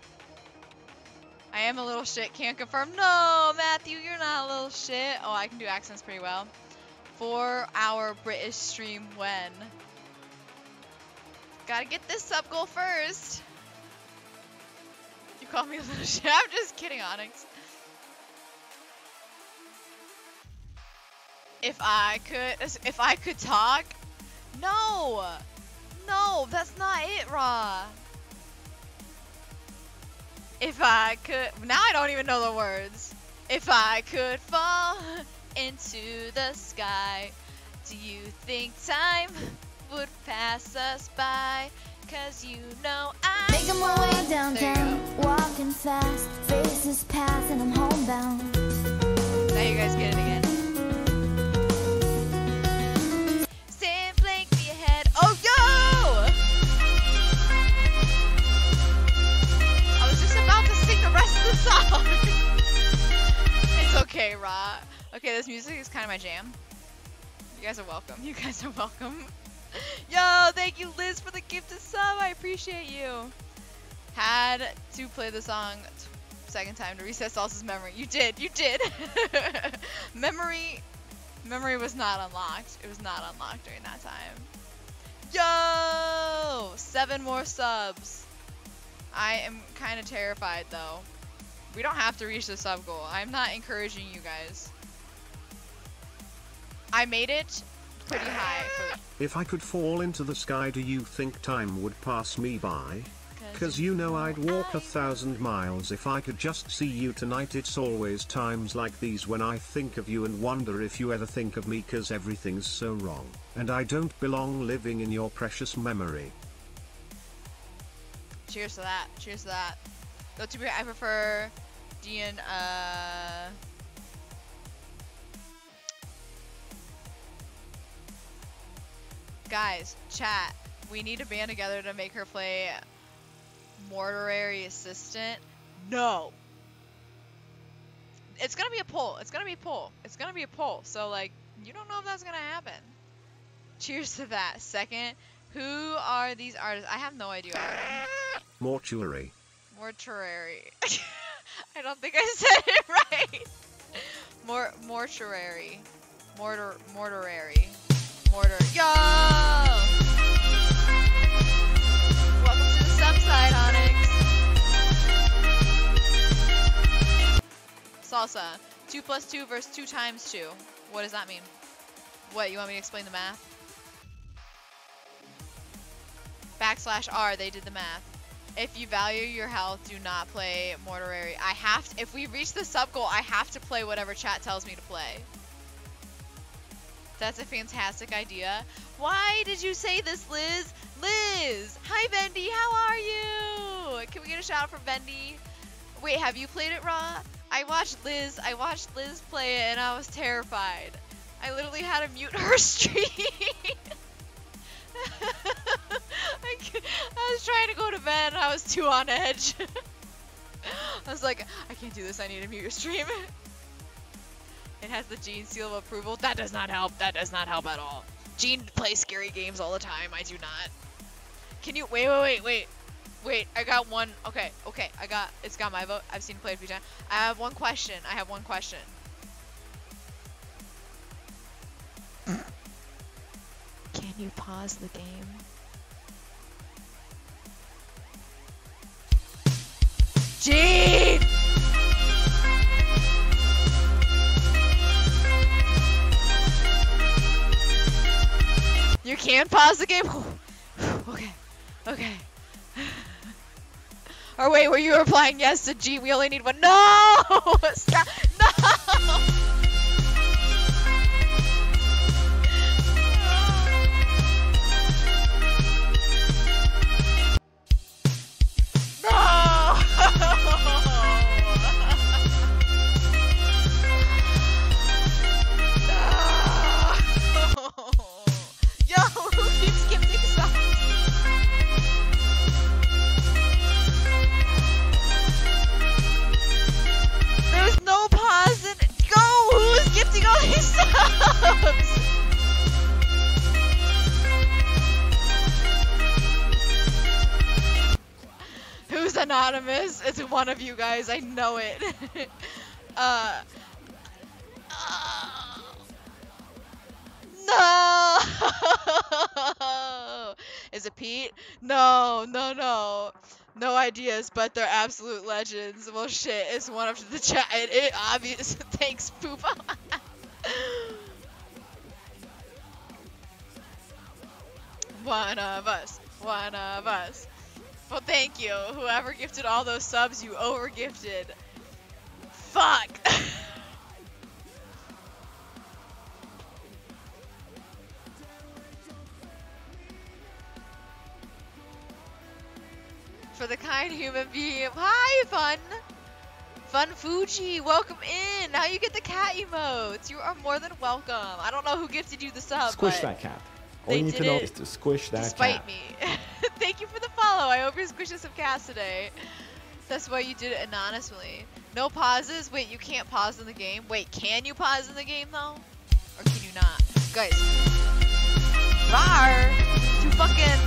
I am a little shit. Can't confirm. No, Matthew, you're not a little shit. Oh, I can do accents pretty well. For our British stream when. Gotta get this sub goal first. You call me a little shit. I'm just kidding, Onyx. If I could, if I could talk. No. No, that's not it, Raw. If I could, now I don't even know the words. If I could fall into the sky, do you think time would pass us by? Cause you know I Making my way downtown, walking fast, faces pass and I'm homebound. Now you guys get it again. Stand blankly ahead. Oh, yo! I was just about to sing the rest of the song. It's okay, Ra. Okay, this music is kind of my jam. You guys are welcome. You guys are welcome. Yo, thank you, Liz, for the gifted sub. I appreciate you. Had to play the song second time to reset Salsa's memory. You did. You did. memory, memory was not unlocked. It was not unlocked during that time. Yo, seven more subs. I am kind of terrified though. We don't have to reach the sub goal. I'm not encouraging you guys. I made it pretty high. For If I could fall into the sky, do you think time would pass me by? Cause you know I'd walk a thousand miles if I could just see you tonight. It's always times like these when I think of you and wonder if you ever think of me, cause everything's so wrong, and I don't belong living in your precious memory. Cheers to that. Cheers to that. Though to be, I prefer D and uh. Guys, chat. We need to band together to make her play Mortuary Assistant. No. It's gonna be a poll. It's gonna be a poll. It's gonna be a poll. So like, you don't know if that's gonna happen. Cheers to that. Second, who are these artists? I have no idea. Mortuary. Mortuary. I don't think I said it right. Mor mortuary. Mortar mortuary. Mortar. Yo! Welcome to the sub side, Onyx. Salsa. Two plus two versus two times two. What does that mean? What, you want me to explain the math? Backslash R, they did the math. If you value your health, do not play Mortuary. I have to, if we reach the sub goal, I have to play whatever chat tells me to play. That's a fantastic idea. Why did you say this, Liz? Liz! Hi, Bendy. How are you? Can we get a shout out for Bendy? Wait, have you played it raw? I watched Liz. I watched Liz play it, and I was terrified. I literally had to mute her stream. I, I was trying to go to bed, and I was too on edge. I was like, I can't do this. I need to mute your stream. It has the Gene seal of approval. That does not help. That does not help at all. Gene plays scary games all the time. I do not. Can you wait, wait, wait, wait, wait? I got one. Okay, okay. I got. It's got my vote. I've seen it play a few times. I have one question. I have one question. Can you pause the game? Gene! You can pause the game? Okay. Okay. Or wait, were you replying yes to G? We only need one. No! Stop! No! Who's anonymous? It's one of you guys. I know it. uh, uh, no. Is it Pete? No, no, no. No ideas, but they're absolute legends. Well, shit. It's one of the chat. It, it obvious. Thanks, poop. One of us. One of us. Well, thank you. Whoever gifted all those subs, you over-gifted. Fuck! For the kind human being. Hi, Fun! Fun Fuji, welcome in! Now you get the cat emotes. You are more than welcome. I don't know who gifted you the sub, Squish but that cat. All they you need did to know it is to squish that despite cat. me. Thank you for the follow. I hope you're squishing some cats today. That's why you did it anonymously. No pauses? Wait, you can't pause in the game? Wait, can you pause in the game though? Or can you not? Guys. Rar! To fucking...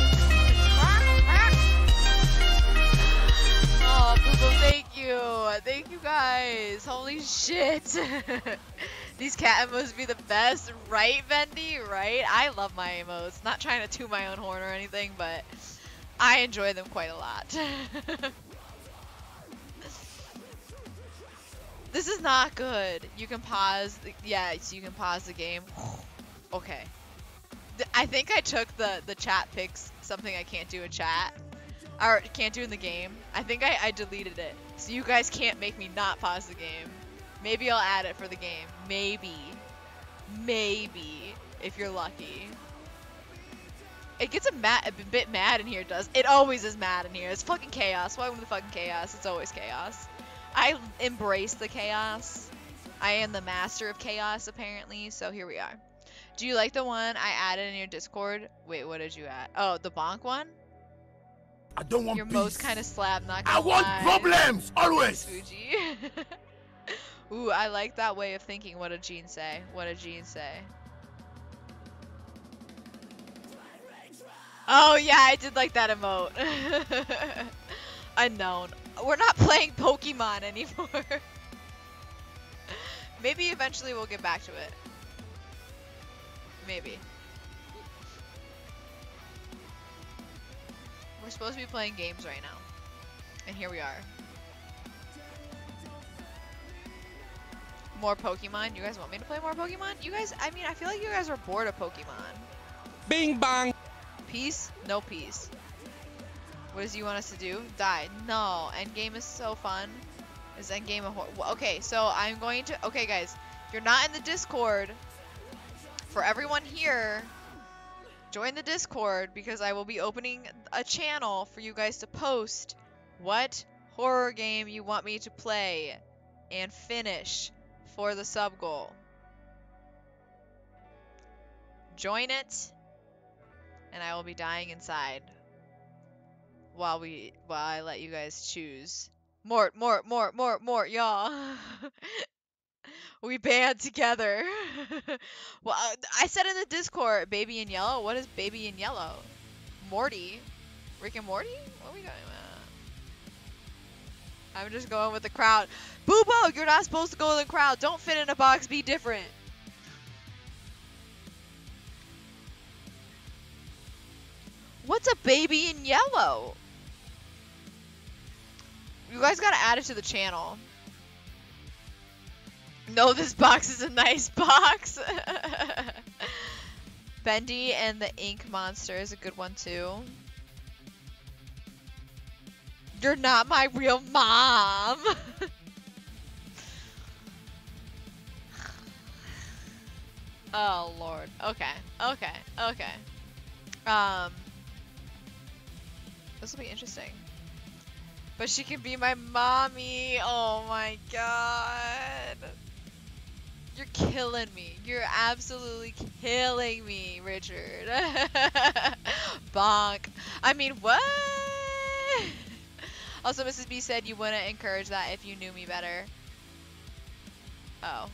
Oh, Boo Boo, thank you. Thank you guys. Holy shit. These cat emotes be the best, right, Bendy? Right? I love my emotes. Not trying to toot my own horn or anything, but I enjoy them quite a lot. This is not good. You can pause. The, yeah, so you can pause the game. Okay. Th I think I took the, the chat picks, something I can't do in chat. Or can't do in the game. I think I, I deleted it. So you guys can't make me not pause the game. Maybe I'll add it for the game. Maybe. Maybe. If you're lucky. It gets a, ma a bit mad in here, does it? Always is mad in here. It's fucking chaos. Welcome to fucking chaos. It's always chaos. I embrace the chaos. I am the master of chaos, apparently. So here we are. Do you like the one I added in your Discord? Wait, what did you add? Oh, the bonk one? I don't want Your peace. most kind of slab, not gonna I want lie. problems, always. Fuji. Ooh, I like that way of thinking. What did Gene say? What did Gene say? Oh yeah, I did like that emote. Unknown. We're not playing Pokemon anymore. Maybe eventually we'll get back to it. Maybe. We're supposed to be playing games right now. And here we are. More Pokemon? You guys want me to play more Pokemon? You guys, I mean, I feel like you guys are bored of Pokemon. Bing bong! Peace? No peace. What does you want us to do? Die. No. Endgame is so fun. Is Endgame a hor- Okay, so I'm going to... Okay, guys. If you're not in the Discord, for everyone here, Join the Discord because I will be opening a channel for you guys to post what horror game you want me to play and finish for the sub goal. Join it, and I will be dying inside while we while I let you guys choose. Mort, Mort, Mort, Mort, Mort, y'all. We band together. Well, uh, I said in the Discord, baby in yellow. What is baby in yellow? Morty. Rick and Morty? What are we going with? I'm just going with the crowd. Boobo, you're not supposed to go with the crowd. Don't fit in a box. Be different. What's a baby in yellow? You guys gotta add it to the channel. No, this box is a nice box. Bendy and the Ink Monster is a good one too. You're not my real mom. Oh Lord. Okay. Okay. Okay. Um. This will be interesting. But she can be my mommy. Oh my god. You're killing me. You're absolutely killing me, Richard. Bonk. I mean, what? Also, Missus B said you wouldn't encourage that if you knew me better. Oh.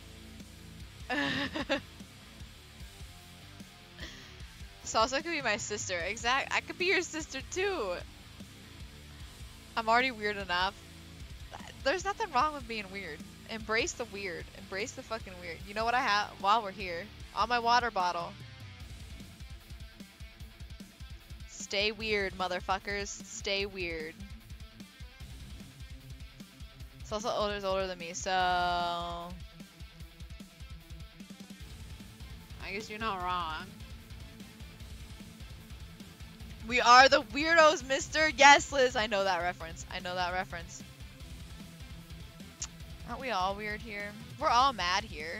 Salsa could be my sister. Exact. I could be your sister too. I'm already weird enough. There's nothing wrong with being weird. Embrace the weird. Embrace the fucking weird. You know what I have while we're here? On my water bottle. Stay weird, motherfuckers. Stay weird. Salsa older is older than me, so I guess you're not wrong. We are the weirdos, mister. Yes, Liz. I know that reference. I know that reference. Aren't we all weird here? We're all mad here.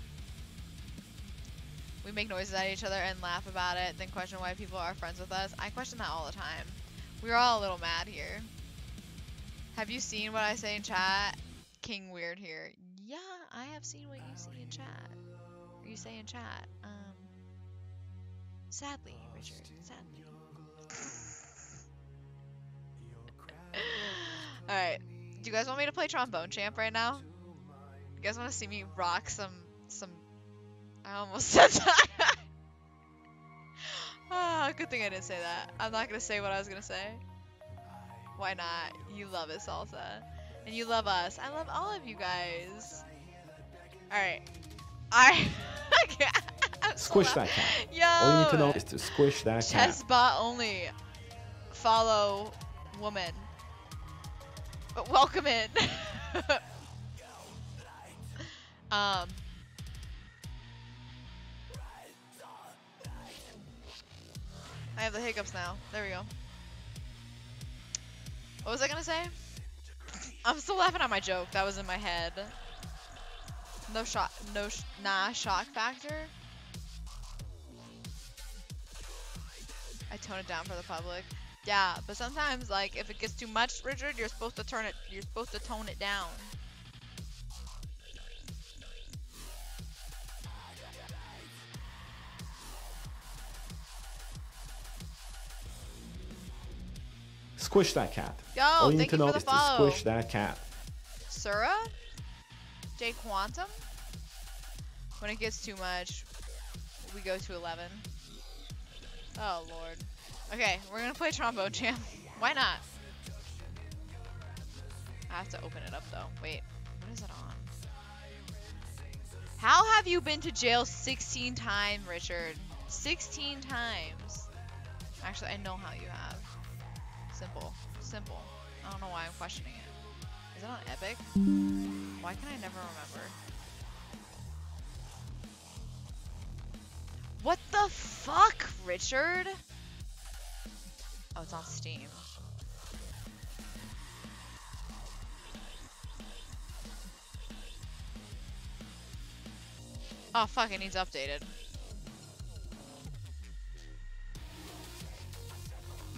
We make noises at each other and laugh about it, then question why people are friends with us. I question that all the time. We're all a little mad here. Have you seen what I say in chat? King weird here. Yeah, I have seen what you see in chat. Or you say in chat. Um, sadly, Richard. Sadly. Alright. Do you guys want me to play Trombone Champ right now? You guys want to see me rock some... some... I almost said that. Ah, good thing I didn't say that. I'm not going to say what I was going to say. Why not? You love it, Salsa. And you love us. I love all of you guys. Alright. I... Squish that cat. Yo! All you need to know is to squish that cat. Chess bot only. Follow woman. But welcome in. um. I have the hiccups now. There we go. What was I gonna say? I'm still laughing at my joke. That was in my head. No shock. No. Sh nah. Shock factor. I tone it down for the public. Yeah, but sometimes, like, if it gets too much, Richard, you're supposed to turn it. You're supposed to tone it down. Squish that cat. Yo, All you need thank to you know for is the to follow. squish that cat. Sura? J Quantum? When it gets too much, we go to eleven. Oh, Lord. Okay, we're gonna play Trombone Champ. Why not? I have to open it up, though. Wait, what is it on? How have you been to jail sixteen times, Richard? sixteen times. Actually, I know how you have. Simple. Simple. I don't know why I'm questioning it. Is it on Epic? Why can I never remember? What the fuck, Richard? Oh, it's on Steam. Oh fuck, it needs updated.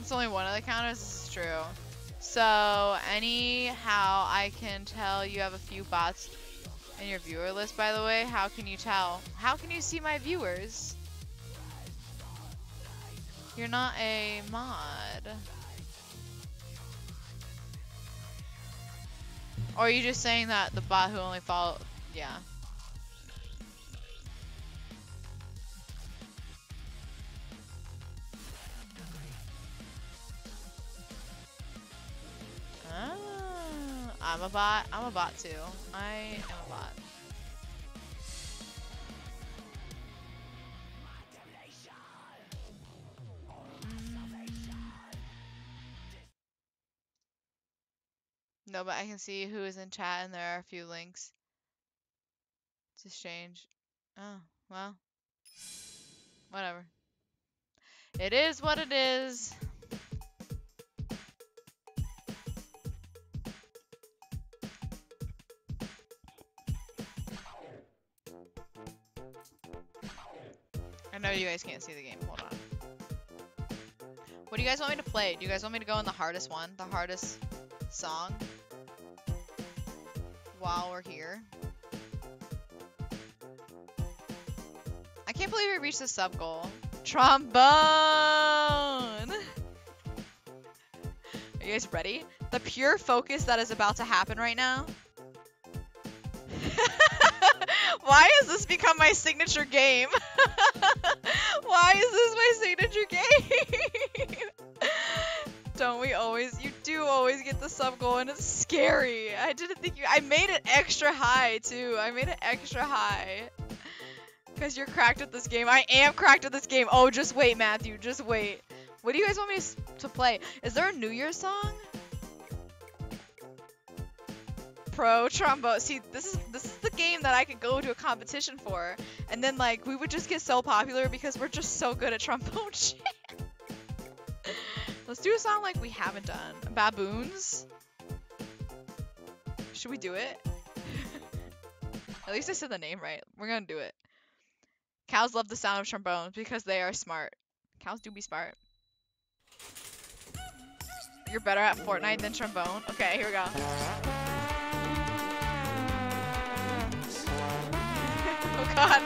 It's only one of the counters. This is true. So anyhow, I can tell you have a few bots in your viewer list. By the way, how can you tell? How can you see my viewers? You're not a mod. Or are you just saying that the bot who only follow? Yeah. Ah, I'm a bot. I'm a bot too. I am a bot. No, but I can see who is in chat and there are a few links to exchange. Oh, well. Whatever. It is what it is. I know you guys can't see the game. Hold on. What do you guys want me to play? Do you guys want me to go in the hardest one? The hardest song? While we're here. I can't believe we reached the sub goal. Trombone! Are you guys ready? The pure focus that is about to happen right now. Why has this become my signature game? Why is this my signature game? Don't we always? You do always get the sub goal and it's scary. I didn't think you. I made it extra high too. I made it extra high. Because you're cracked at this game. I am cracked at this game. Oh, just wait, Matthew. Just wait. What do you guys want me to play? Is there a New Year's song? Pro trombone. See, this is this is the game that I could go to a competition for, and then like we would just get so popular because we're just so good at trombone shit. Let's do a song like we haven't done. Baboons. Should we do it? At least I said the name right. We're gonna do it. Cows love the sound of trombones because they are smart. Cows do be smart. You're better at Fortnite than trombone? Okay, here we go. Oh god.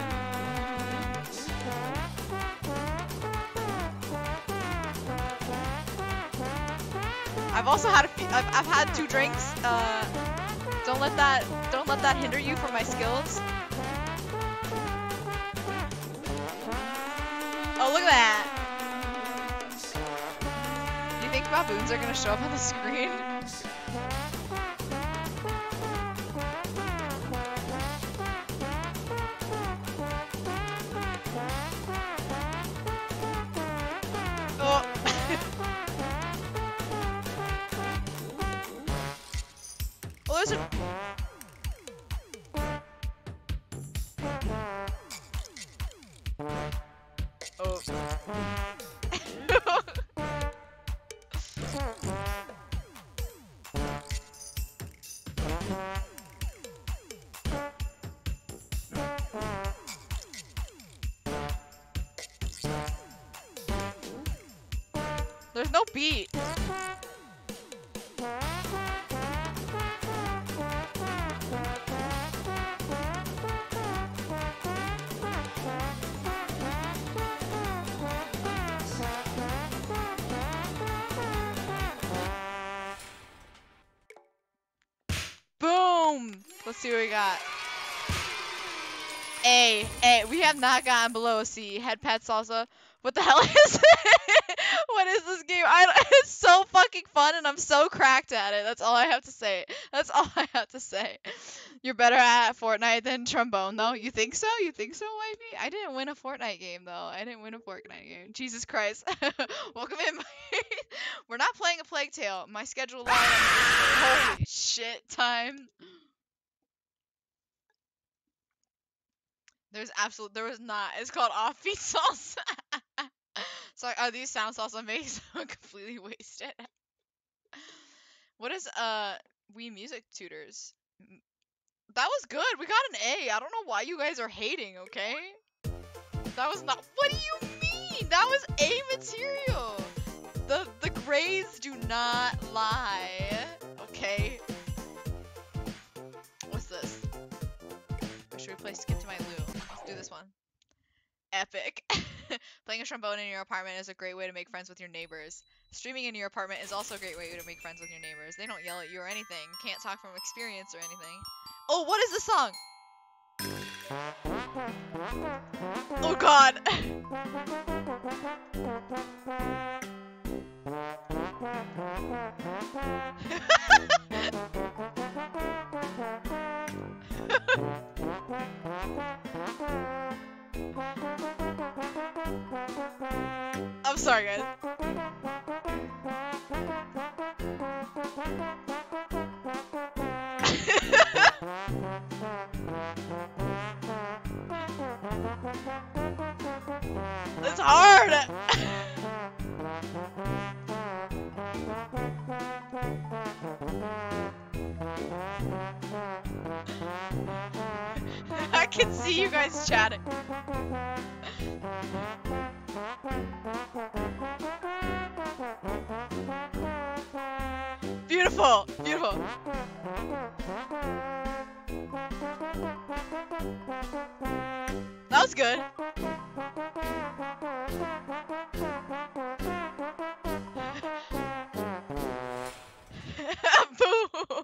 I've also had a few, I've, I've had two drinks. Uh, don't let that don't let that hinder you from my skills. Oh, look at that! Do you think baboons are gonna show up on the screen? Oh! Well, there's a... Oh. There's no beat. Boom! Let's see what we got. A, A. We have not gotten below C. Head pat salsa. What the hell is it? What is this game? I, it's so fucking fun and I'm so cracked at it. That's all I have to say. That's all I have to say. You're better at Fortnite than trombone, though. You think so? You think so, wifey? I didn't win a Fortnite game, though. I didn't win a Fortnite game. Jesus Christ. Welcome in. We're not playing a Plague Tale. My schedule line. Holy shit time. There's absolute. There was not. It's called offbeat salsa. So are these sound salsa makes completely wasted? What is uh Wii Music Tutors? That was good. We got an A. I don't know why you guys are hating. Okay. That was not. What do you mean? That was A material. The the grades do not lie. Okay. What's this? Or should we play Skip to My Lou? Let's do this one. Epic. Playing a trombone in your apartment is a great way to make friends with your neighbors. Streaming in your apartment is also a great way to make friends with your neighbors. They don't yell at you or anything. Can't talk from experience or anything. Oh, what is the song? Oh god. I'm sorry, guys. It's hard. I can see you guys chatting. Beautiful, beautiful. That was good. Boom.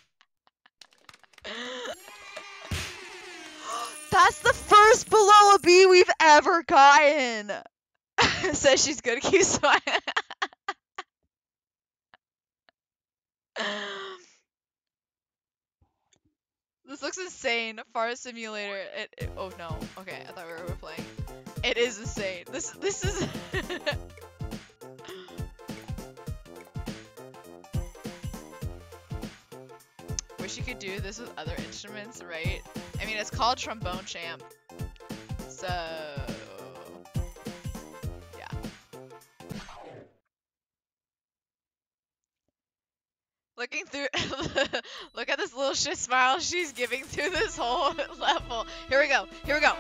That's the first below a B we've ever gotten. Says she's good. Keep smiling. This looks insane. Fart simulator. It, it. Oh no. Okay, I thought we were playing. It is insane. This. This is. Wish you could do this with other instruments, right? I mean, it's called Trombone Champ. So. Yeah. Looking through. Look at this little shit smile she's giving through this whole level. Here we go. Here we go.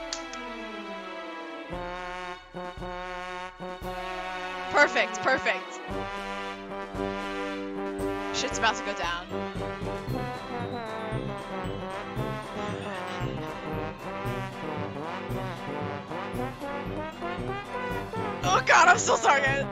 Perfect. Perfect. Shit's about to go down. Oh god, I'm so sorry, guys.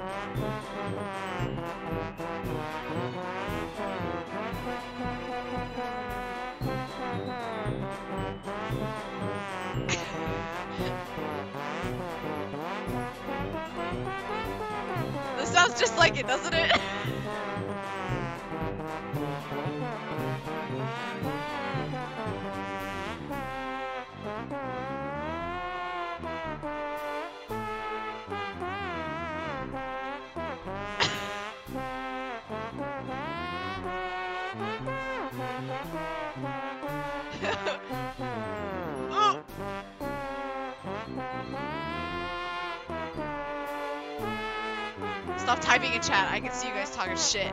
This sounds just like it, doesn't it? Stop typing in chat. I can see you guys talking shit.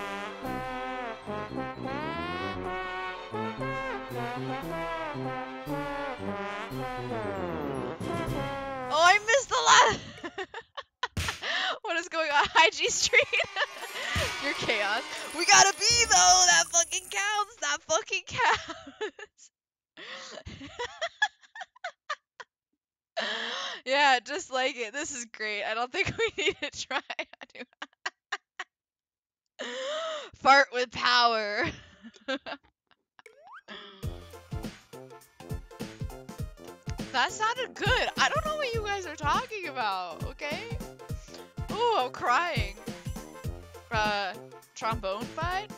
Oh, I missed the last. What is going on? I G Street. You're chaos. We gotta be though. That fucking counts. That fucking counts. Yeah, just like it. This is great. I don't think we need to try. Fart with power. That sounded good. I don't know what you guys are talking about, okay? Ooh, I'm crying. Uh, trombone fight?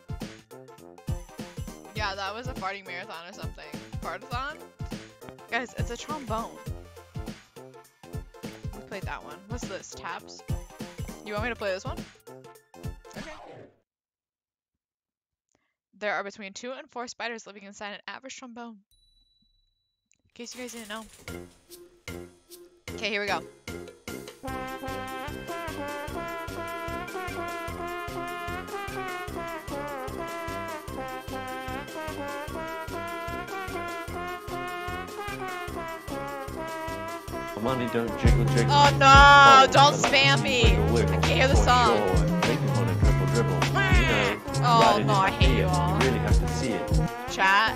Yeah, that was a farting marathon or something. Fartathon? Guys, it's a trombone. We played that one. What's this? Tabs? You want me to play this one? Okay. There are between two and four spiders living inside an average trombone. In case you guys didn't know. Okay, here we go. Money don't jiggle jiggle. Oh no! Don't spam me! I can't hear the song. Make me wanna dribble dribble. You know, Oh right in no, I my hate you ear. all. You really have to see it. Chat.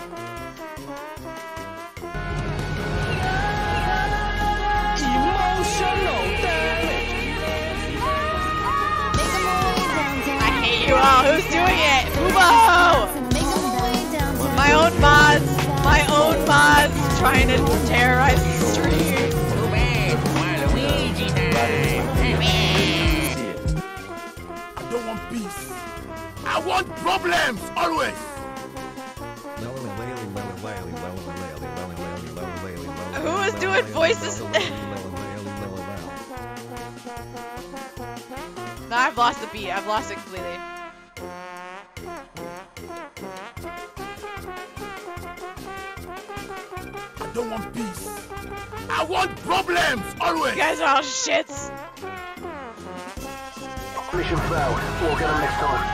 I hate you all. Who's doing it? Ubo! My own mods. My own mods trying to terrorize the stream. I don't want peace. I want problems, always. Who is doing voices? No, I've lost the beat. I've lost it completely. I don't want peace. I want problems, always. You guys are all shits. Mission failed. We'll get them next time.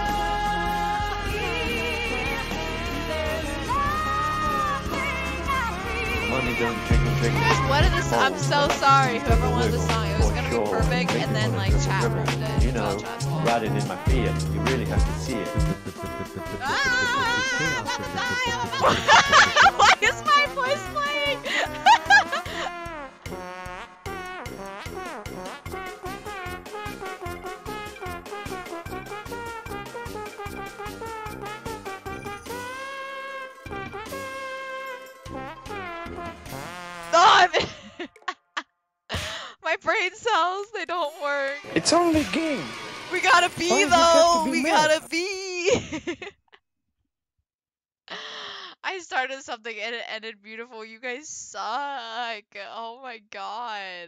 Money don't jiggle jiggle. Guys, what is this? I'm so sorry. Whoever wanted the song, it was gonna be perfect, and then like chat ruined it. You know, right in my feet. You really have to see it. Why is my voice playing? Oh, my brain cells, they don't work. It's only a game. We gotta be Why does it though. have to be We mad? gotta be. I started something and it ended beautiful. You guys suck. Oh my god.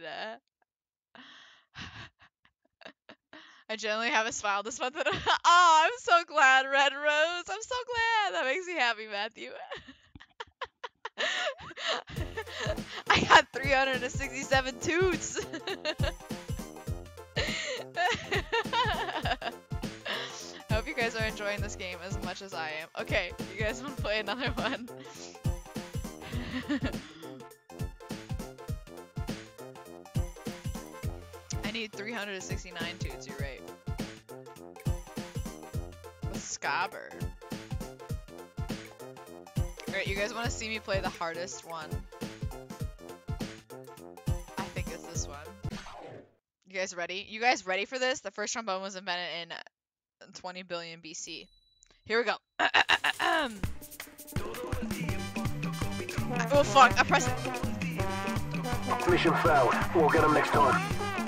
I generally haven't smiled this month. Oh, I'm so glad, Red Rose. I'm so glad. That makes me happy, Matthew. I got three hundred sixty-seven toots. I hope you guys are enjoying this game as much as I am. Okay, you guys want to play another one? I need three hundred sixty-nine toots, you're right. With Scabber. Alright, you guys want to see me play the hardest one? I think it's this one. You guys ready? You guys ready for this? The first trombone was invented in twenty billion B C. Here we go. Oh fuck, I pressed it. Mission failed. We'll get them next time.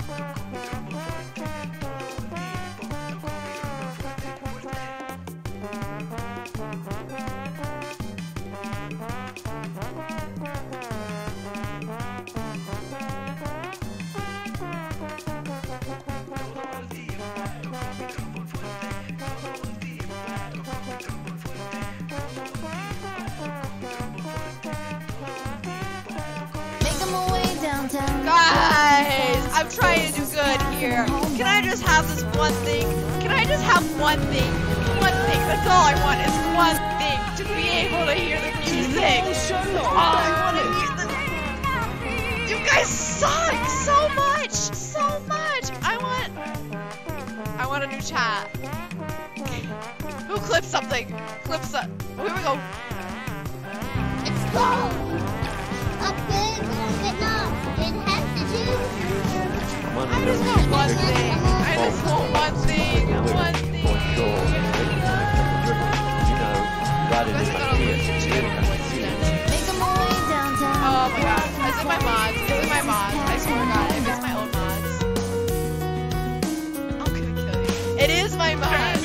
Guys, I'm trying to do good here. Can I just have this one thing? Can I just have one thing? One thing. That's all I want is one thing. To be able to hear the music. Oh, I want to hear the... You guys suck so much. So much. I want... I want a new chat. Who clips something? Clips up. Oh, here we go. Let's go. Up good, good enough. It has to do. I just want one thing. I just want one thing. One thing. For sure. Make me wanna dribble dribble. You know, right in my ear. You really have to see it. Make them all way downtown. Oh my god. Is it my mods? Is it my mods? I swear to god, if it's my own mods. I'm gonna kill you. It is my mods!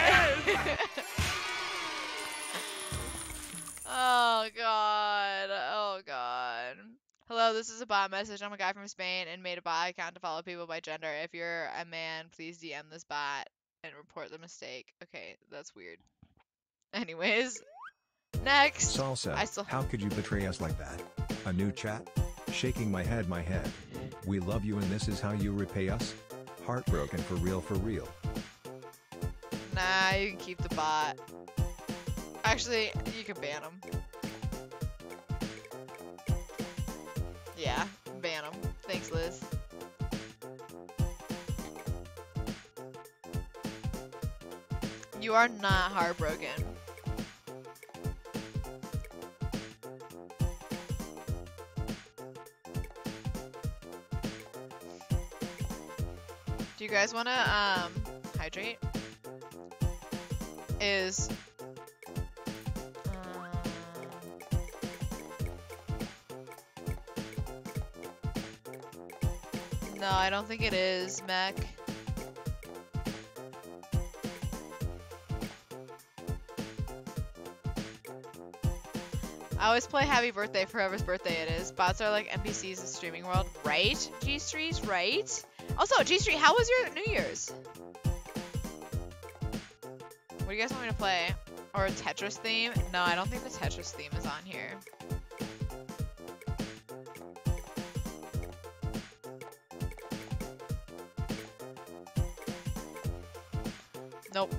Oh god. Oh god. Hello, this is a bot message. I'm a guy from Spain and made a bot account to follow people by gender. If you're a man, please D M this bot and report the mistake. Okay, that's weird. Anyways, next. Salsa, I still how could you betray us like that? A new chat? Shaking my head, my head. We love you and this is how you repay us? Heartbroken for real, for real. Nah, you can keep the bot. Actually, you can ban him. Yeah, ban You are not heartbroken. Do you guys want to um hydrate? Is um, no, I don't think it is, Mech. I always play Happy Birthday for whoever's birthday it is. Bots are like N P Cs in streaming world, right? G Street, right? Also, G Street, how was your New Year's? What do you guys want me to play? Or a Tetris theme? No, I don't think the Tetris theme is on here. Nope.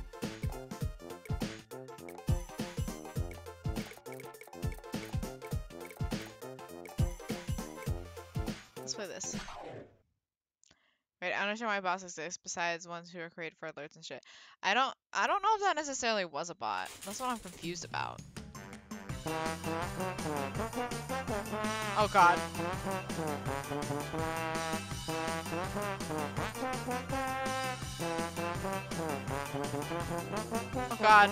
Let's play this. Right, I understand why bots exist besides ones who are created for alerts and shit. I don't I don't know if that necessarily was a bot. That's what I'm confused about. Oh god. Oh god.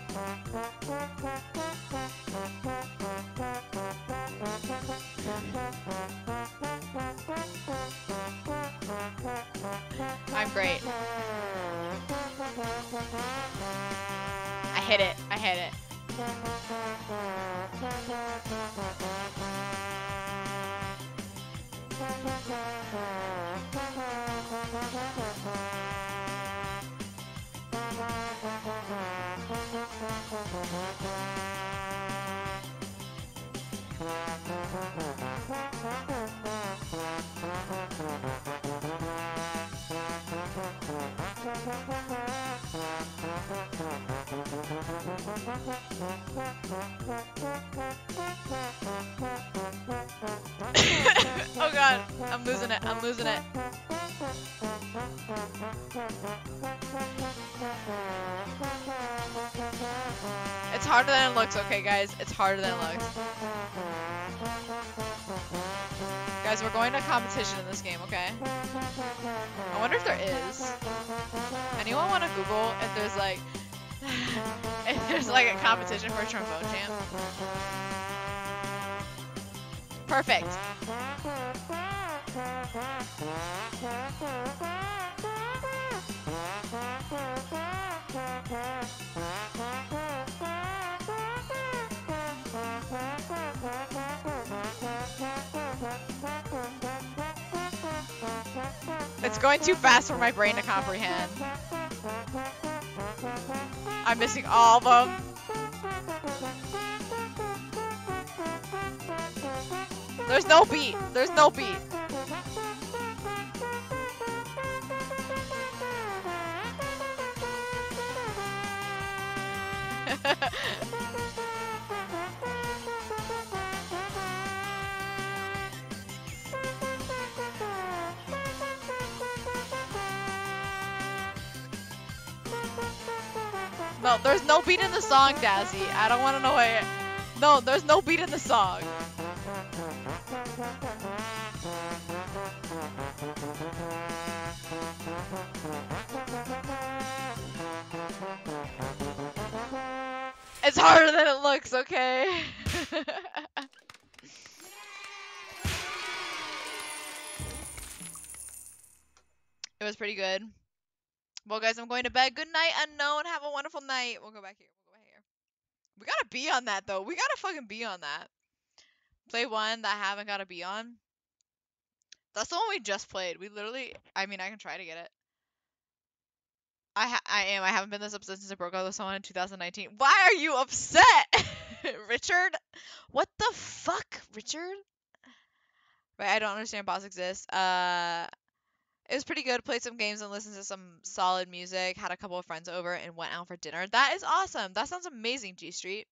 I'm great. I hit it. I hit it. Oh god, I'm losing it, I'm losing it. It's harder than it looks, okay guys? It's harder than it looks. Guys, we're going to competition in this game, okay? I wonder if there is. Anyone want to Google if there's like if there's like a competition for a trombone champ? Perfect. It's going too fast for my brain to comprehend. I'm missing all of them. There's no beat. There's no beat. No, there's no beat in the song, Dazzy. I don't want to know it. No, there's no beat in the song. It's harder than it looks, okay? It was pretty good. Well, guys, I'm going to bed. Good night, unknown. Have a wonderful night. We'll go back here. We'll go back here. We gotta be on that, though. We gotta fucking be on that. Play one that I haven't got to be on. That's the one we just played. We literally... I mean, I can try to get it. I ha I am. I haven't been this upset since I broke up with someone in two thousand nineteen. Why are you upset, Richard? What the fuck, Richard? Right, I don't understand bots exist. Uh, it was pretty good. Played some games and listened to some solid music. Had a couple of friends over and went out for dinner. That is awesome. That sounds amazing, G Street.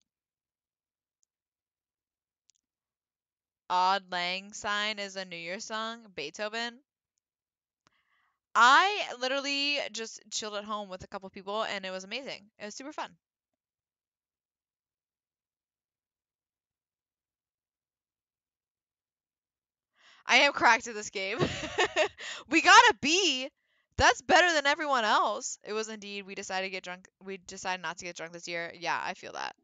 Odd Lang Syne is a New Year's song. Beethoven. I literally just chilled at home with a couple people and it was amazing. It was super fun. I am cracked at this game. We got a B. That's better than everyone else. It was indeed. We decided to get drunk. We decided not to get drunk this year. Yeah, I feel that.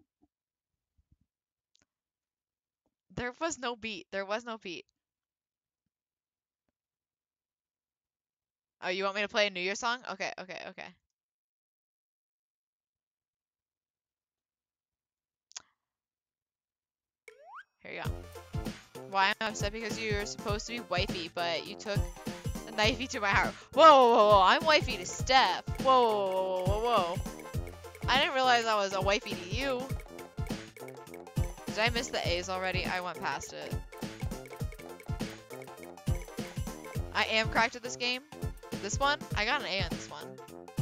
There was no beat. There was no beat. Oh, you want me to play a New Year song? Okay, okay, okay. Here you go. Why am I upset? Because you're supposed to be wifey, but you took a knifey to my heart. Whoa, whoa, whoa, whoa. I'm wifey to Steph. Whoa, whoa, whoa, whoa, whoa. I didn't realize I was a wifey to you. Did I miss the A's already? I went past it. I am cracked at this game. This one? I got an A on this one.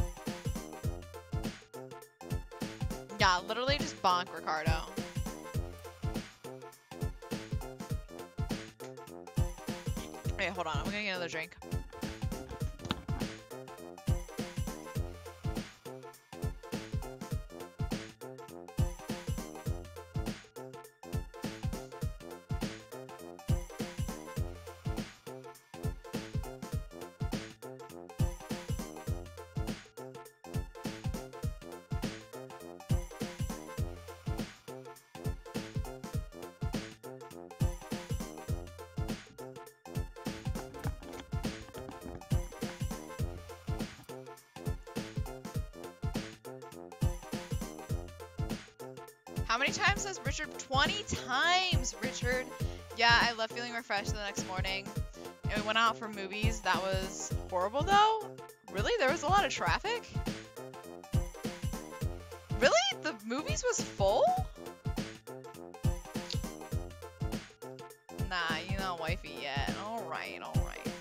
Yeah, literally just bonk Ricardo. Wait, hold on. I'm gonna get another drink. How many times has Richard? twenty times, Richard. Yeah, I love feeling refreshed the next morning. And we went out for movies. That was horrible, though. Really? There was a lot of traffic? Really? The movies was full? Nah, you're not wifey yet. Alright, alright.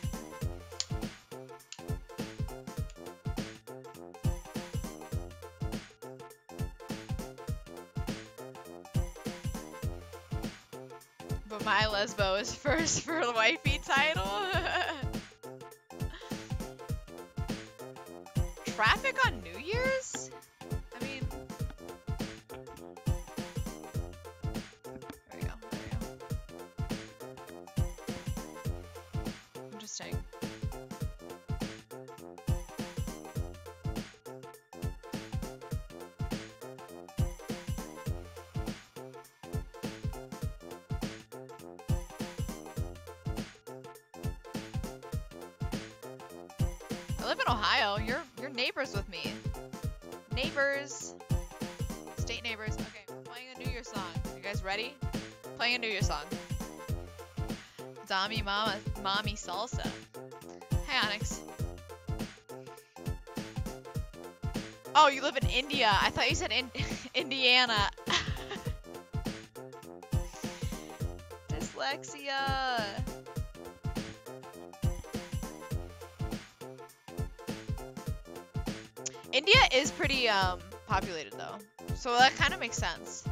But my lesbo is first for the wifey title. Traffic on New Year's? I mean... There we go, there we go. Interesting. I live in Ohio. You're you're neighbors with me. Neighbors. State neighbors. Okay, we're playing a New Year song. You guys ready? Playing a New Year song. Dami Mama Mommy Salsa. Hey Onyx. Oh, you live in India. I thought you said in Indiana. Dyslexia. India is pretty um populated though, so that kind of makes sense.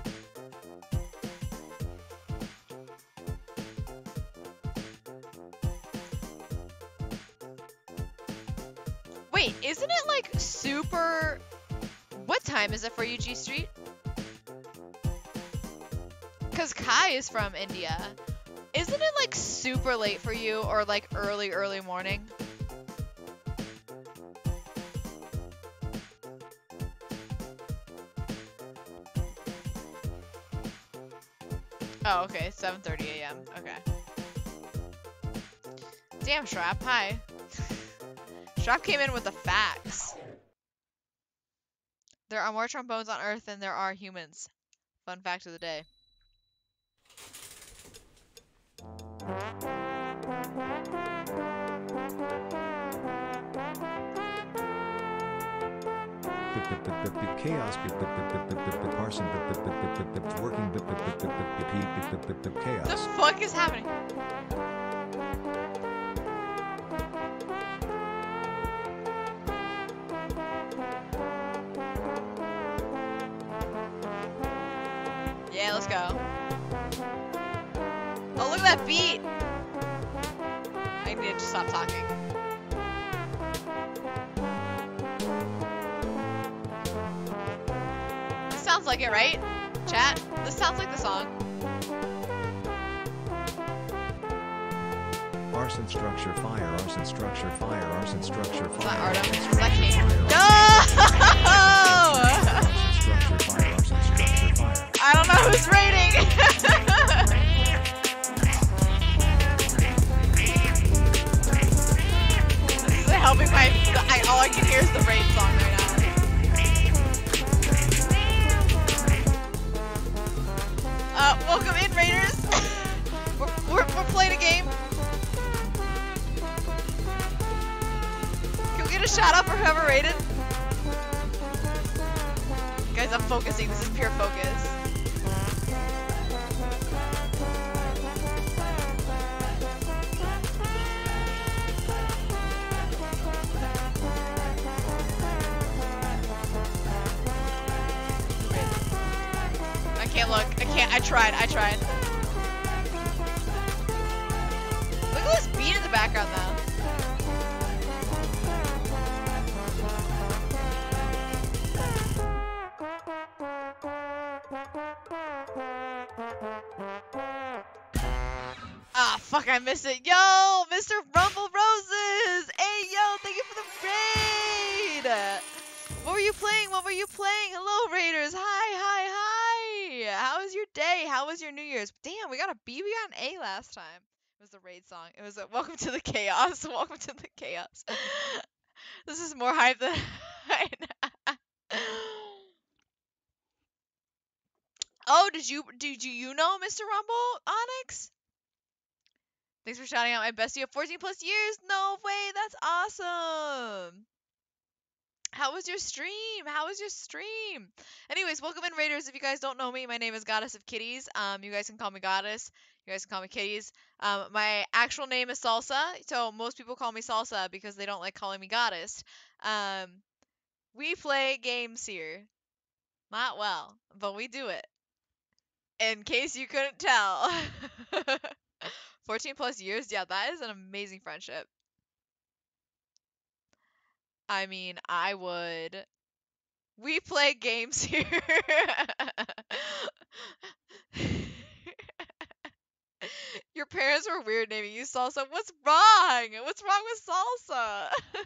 Wait, isn't it like super... What time is it for you, G Street? Because Kai is from India. Isn't it like super late for you or like early, early morning? Oh, okay, seven thirty a m Okay. Damn, Shrap, hi. Shrap came in with the facts. There are more trombones on Earth than there are humans. Fun fact of the day. Chaos, Parson, working, chaos. The fuck is happening? Yeah, let's go. Oh, look at that beat! I need to stop talking. like it, right? Chat? This sounds like the song. Arson structure fire, arson structure fire, arson structure fire. Is that Artem? arson Is that King? Arson structure fire, arson structure fire. I don't know who's raiding. This is helping my. I, all I can hear is the raid song right now. Uh, welcome in, raiders. we're, we're we're playing a game. Can we get a shout out for whoever raided? Guys, I'm focusing. This is pure focus. I can't look. I can't. I tried. I tried. Look at this beat in the background, though. Ah, fuck, I missed it. Yo, Mister Rumble Roses! Hey, yo, thank you for the raid! What were you playing? What were you playing? Hello, raiders. Hi, hi, hi! How was your day? How was your New Year's? Damn, we got a B. We got an A last time. It was the raid song. It was a welcome to the chaos. Welcome to the chaos. This is more hype than I know. Oh, did you did you you know Mister Rumble, Onyx? Thanks for shouting out my bestie of fourteen plus years. No way, that's awesome. How was your stream? How was your stream? Anyways, welcome in, raiders. If you guys don't know me, my name is Goddess of Kitties. Um, you guys can call me Goddess. You guys can call me Kitties. Um, my actual name is Salsa, so most people call me Salsa because they don't like calling me Goddess. Um, we play games here. Not well, but we do it. In case you couldn't tell. fourteen plus years? Yeah, that is an amazing friendship. I mean, I would. We play games here. Your parents were weird naming you Salsa. What's wrong? What's wrong with Salsa?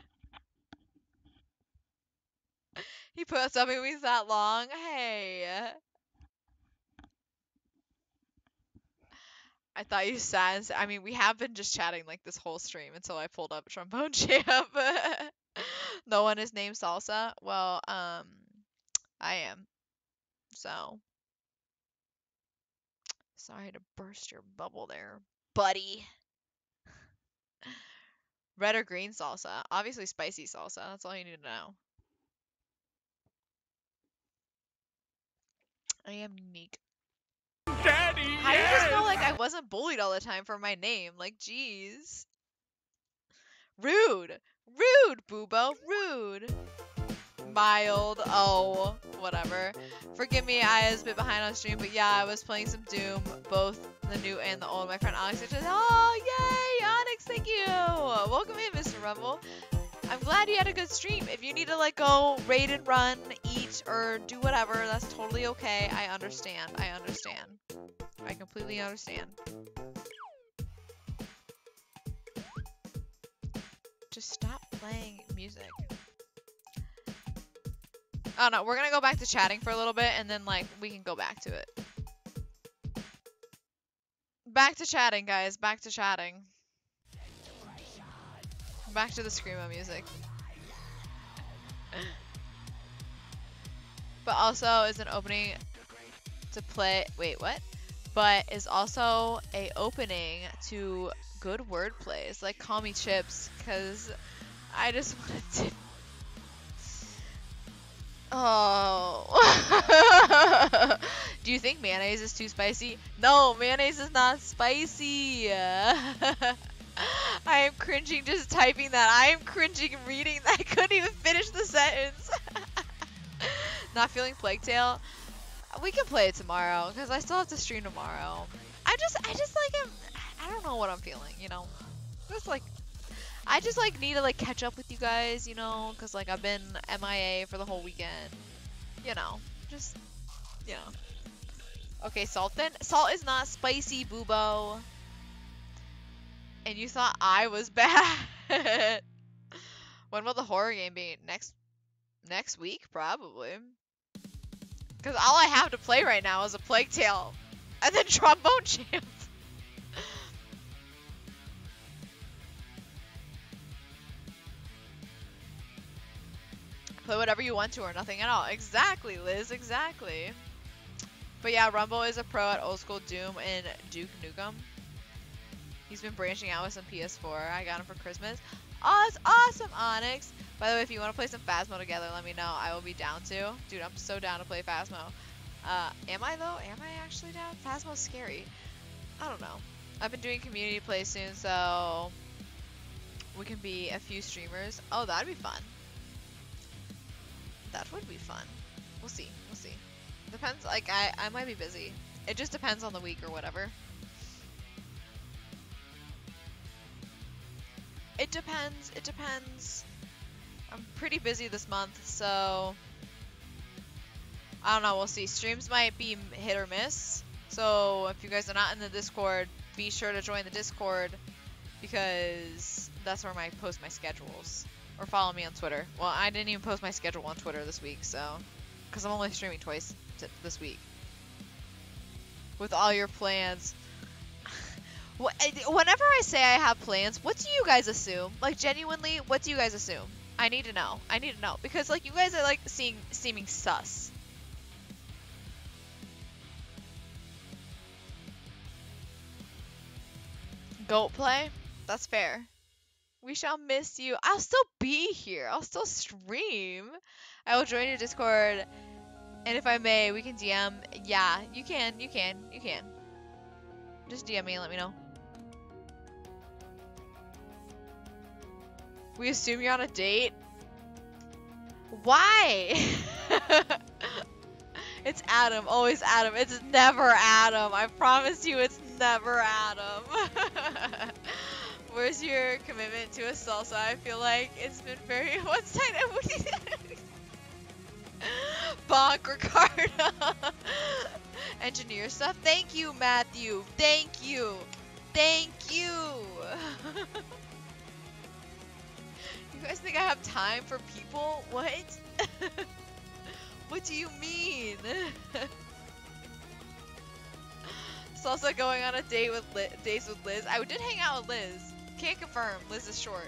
He put us up with me that long. Hey. I thought you sat and said, I mean, we have been just chatting like this whole stream until I pulled up Trombone Champ. No one is named Salsa. Well, um, I am. So, sorry to burst your bubble there, buddy. Red or green salsa? Obviously spicy salsa. That's all you need to know. I am unique. Daddy, How do you yes! just know like I wasn't bullied all the time for my name? Like, jeez. Rude. Rude, Boobo. Rude. Mild. Oh, whatever. Forgive me, I was a bit behind on stream, but yeah, I was playing some Doom, both the new and the old. My friend Onyx said, oh, yay, Onyx, thank you. Welcome in, Mister Rumble. I'm glad you had a good stream. If you need to like go raid and run, eat, or do whatever, that's totally okay. I understand. I understand. I completely understand. Just stop playing music. Oh no, we're gonna go back to chatting for a little bit and then like we can go back to it. Back to chatting, guys. Back to chatting. Back to the screamo music. But also is an opening to play. Wait, what? But is also a opening to good wordplays. Like call me Chips, cause I just wanted to. Oh. Do you think mayonnaise is too spicy? No, mayonnaise is not spicy. I am cringing just typing that. I am cringing reading that. I couldn't even finish the sentence. Not feeling Plague Tale? We can play it tomorrow because I still have to stream tomorrow. I just, I just like, am, I don't know what I'm feeling, you know? Just like, I just like need to like catch up with you guys, you know, because like I've been M I A for the whole weekend, you know, just you know. Okay, salt then. Salt is not spicy, boobo. And you thought I was bad. When will the horror game be? Next next week? Probably. Because all I have to play right now is a Plague Tale. And then Trombone Champ. Play whatever you want to or nothing at all. Exactly, Liz. Exactly. But yeah, Rumble is a pro at Old School Doom and Duke Nukem. He's been branching out with some P S four. I got him for Christmas. Oh, it's awesome, Onyx. By the way, if you want to play some Phasmo together, let me know. I will be down to. Dude, I'm so down to play Phasmo. Uh, am I though? Am I actually down? Phasmo's scary. I don't know. I've been doing community play soon, so we can be a few streamers. Oh, that'd be fun. That would be fun. We'll see. We'll see. Depends. Like I, I might be busy. It just depends on the week or whatever. It depends. It depends. I'm pretty busy this month, so I don't know. We'll see. Streams might be hit or miss. So if you guys are not in the Discord, be sure to join the Discord because that's where I post my schedules. Or follow me on Twitter. Well, I didn't even post my schedule on Twitter this week, so because I'm only streaming twice t this week. With all your plans. Whenever I say I have plans, what do you guys assume? Like, genuinely, what do you guys assume? I need to know. I need to know. Because, like, you guys are, like, seeing, seeming sus. Goat play? That's fair. We shall miss you. I'll still be here. I'll still stream. I will join your Discord. And if I may, we can D M. Yeah, you can. You can. You can. Just D M me and let me know. We assume you're on a date? Why? It's Adam. Always Adam. It's never Adam. I promise you it's never Adam. Where's your commitment to a salsa? I feel like it's been very one-sided. Bonk, Ricardo. Engineer stuff. Thank you, Matthew. Thank you. Thank you. You guys think I have time for people? What? What do you mean? Salsa going on a date with Liz, dates with Liz. I did hang out with Liz. Can't confirm. Liz is short.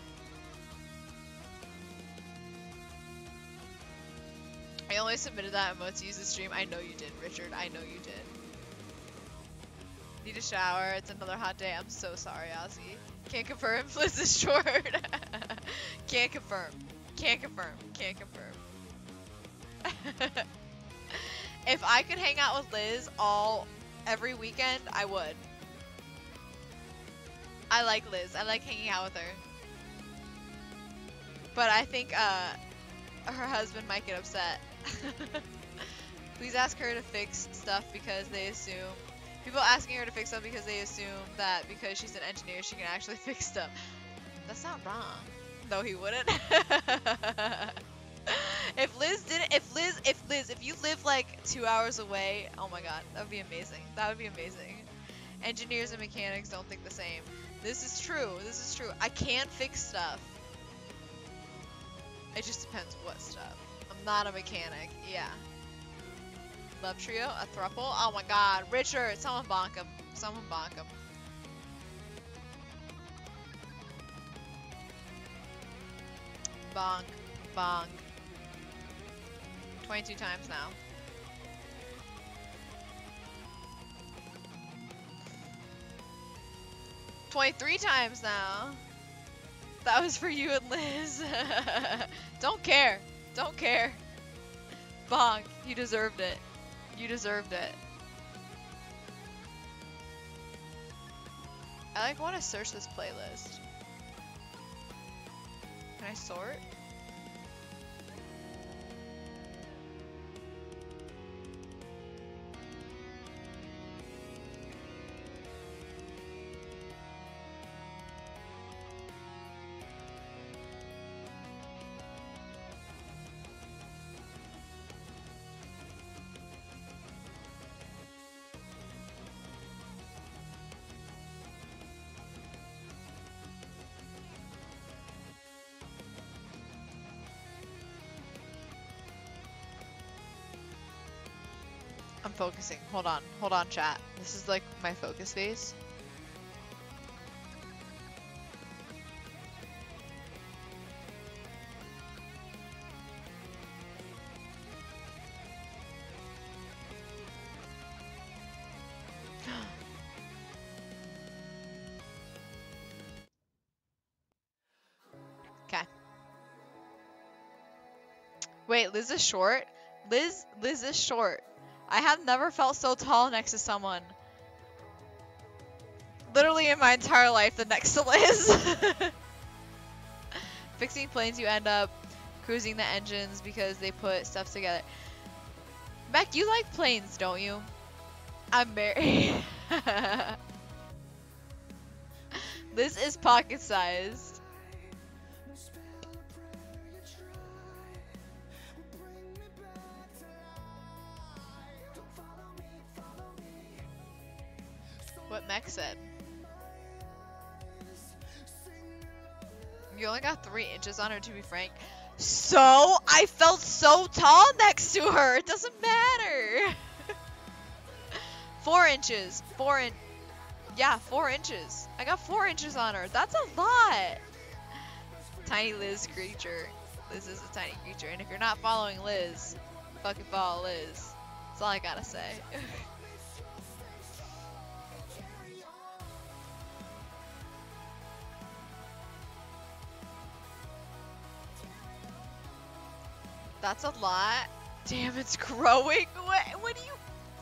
I only submitted that emote to use the stream. I know you did, Richard. I know you did. Need a shower. It's another hot day. I'm so sorry, Ozzy. Can't confirm. Liz is short. Can't confirm. Can't confirm. Can't confirm. If I could hang out with Liz all every weekend, I would. I like Liz. I like hanging out with her. But I think uh, her husband might get upset. Please ask her to fix stuff because they assume... People asking her to fix stuff because they assume that because she's an engineer, she can actually fix stuff. That's not wrong. Though he wouldn't. If Liz didn't... If Liz... If Liz... If you live like two hours away... Oh my god. That would be amazing. That would be amazing. Engineers and mechanics don't think the same. This is true. This is true. I can fix stuff. It just depends what stuff. I'm not a mechanic. Yeah. Love trio? A thruple? Oh my god. Richard! Someone bonk him. Someone bonk him. Bonk. Bonk. twenty-two times now. twenty-three times now. That was for you and Liz. Don't care. Don't care. Bonk. You deserved it. You deserved it. I like want to search this playlist. Can I sort? focusing. Hold on. Hold on, chat. This is like my focus face. Okay. Wait, Liz is short? Liz, Liz is short. I have never felt so tall next to someone. Literally in my entire life, the next to Liz. Fixing planes, you end up cruising the engines because they put stuff together. Beck, you like planes, don't you? I'm married. Liz is pocket sized. What Mech said. You only got three inches on her, to be frank. So, I felt so tall next to her. It doesn't matter. Four inches. Four in. Yeah, four inches. I got four inches on her. That's a lot. Tiny Liz creature. Liz is a tiny creature. And if you're not following Liz, fucking follow Liz. That's all I gotta say. That's a lot. Damn, it's growing. What, what do you...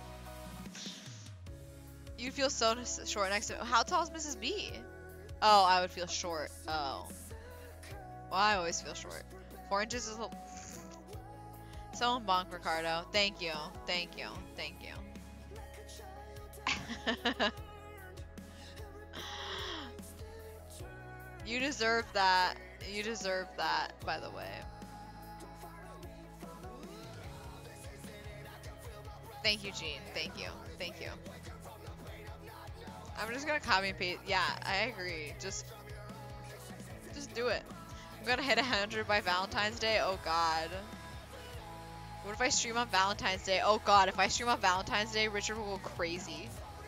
You feel so short next to... How tall is Missus B? Oh, I would feel short. Oh. Well, I always feel short. Four inches is a... Someone bonk Ricardo. Thank you. Thank you. Thank you. You deserve that. You deserve that, by the way. Thank you, Gene. Thank you. Thank you. I'm just gonna copy and paste. Yeah, I agree. Just, just do it. I'm gonna hit one hundred by Valentine's Day. Oh God. What if I stream on Valentine's Day? Oh God, if I stream on Valentine's Day, Richard will go crazy.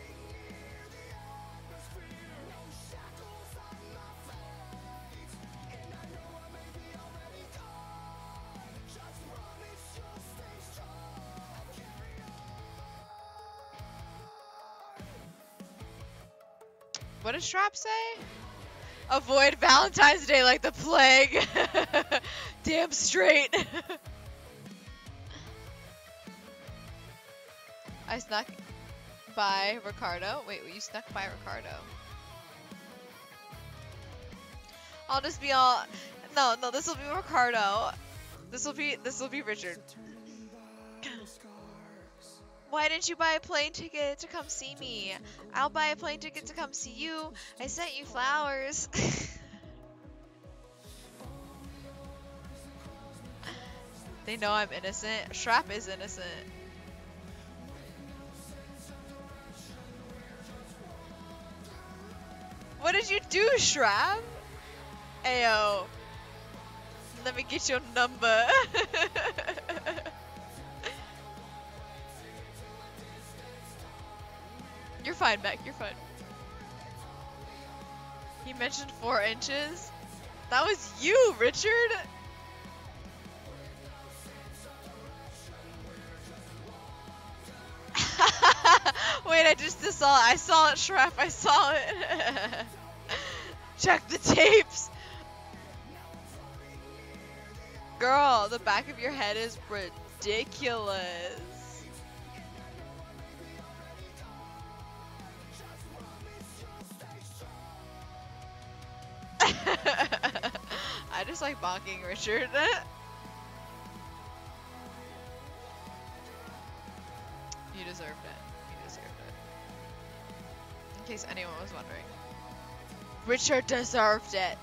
What does Strap say? Avoid Valentine's Day like the plague. Damn straight. I snuck by Ricardo. Wait, you snuck by Ricardo. I'll just be all... No, no, this will be Ricardo. This will be, this will be Richard. Why didn't you buy a plane ticket to come see me? I'll buy a plane ticket to come see you. I sent you flowers. They know I'm innocent. Strap is innocent. What did you do, Strap? Ayo. Let me get your number. You're fine, Beck. You're fine. He mentioned four inches. That was you, Richard. Wait, I just saw it. I saw it, Shref. I saw it. Check the tapes. Girl, the back of your head is ridiculous. I just like bonking Richard. You deserved it. You deserved it. In case anyone was wondering. Richard deserved it.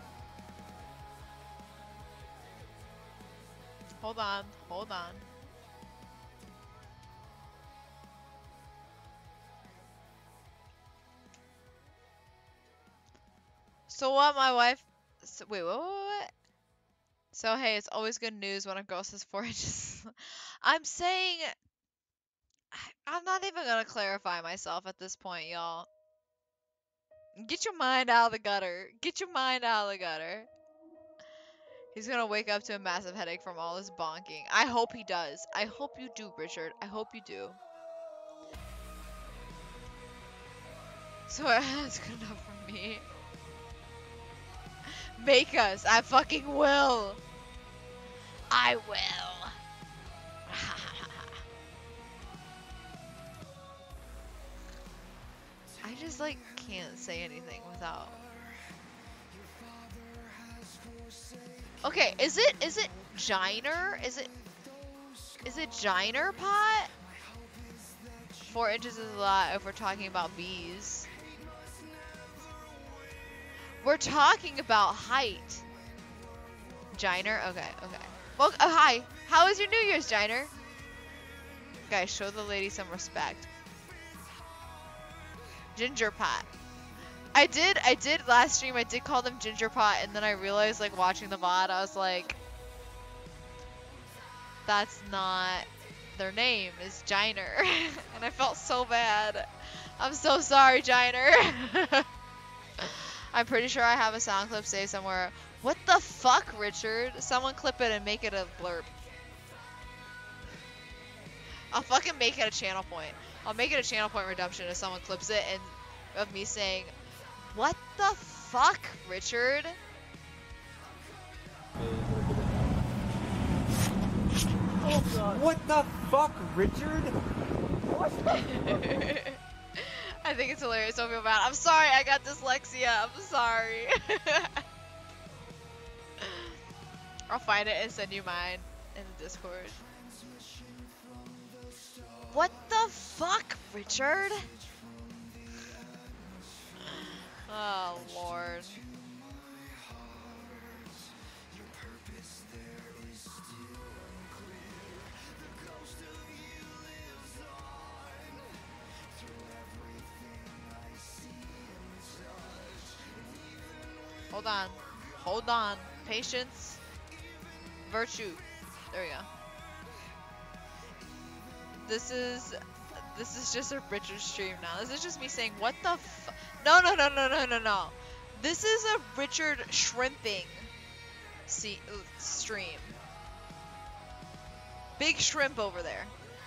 Hold on, hold on. So what my wife... So, wait, what, what, what? So hey, it's always good news when a girl says four inches. I'm saying... I- I'm not even gonna clarify myself at this point, y'all. Get your mind out of the gutter. Get your mind out of the gutter. He's gonna wake up to a massive headache from all this bonking. I hope he does. I hope you do, Richard. I hope you do. So that's good enough for me. Make us. I fucking will. I will. I just like can't say anything without. Okay, is it is it Giner? Is it is it Giner pot? Four inches is a lot if we're talking about bees. We're talking about height. Giner? Okay, okay. Well, oh, hi. How was your New Year's, Giner? Guys, show the lady some respect. Ginger pot. I did, I did last stream, I did call them ginger pot, and then I realized, like, watching the V O D, I was like, that's not their name, is Giner. And I felt so bad. I'm so sorry, Giner. I'm pretty sure I have a sound clip saved somewhere. What the fuck, Richard? Someone clip it and make it a blurb. I'll fucking make it a channel point. I'll make it a channel point redemption if someone clips it and of me saying, what the fuck, Richard? Oh god. What the fuck, Richard? What? I think it's hilarious. Don't feel bad. I'm sorry. I got dyslexia. I'm sorry. I'll find it and send you mine in the Discord. What the fuck, Richard? Oh, Lord. Hold on. Hold on. Patience. Virtue. There we go. This is... This is just a Richard stream now. This is just me saying, what the f- No, no, no, no, no, no, no. This is a Richard shrimping see, uh, stream. Big shrimp over there.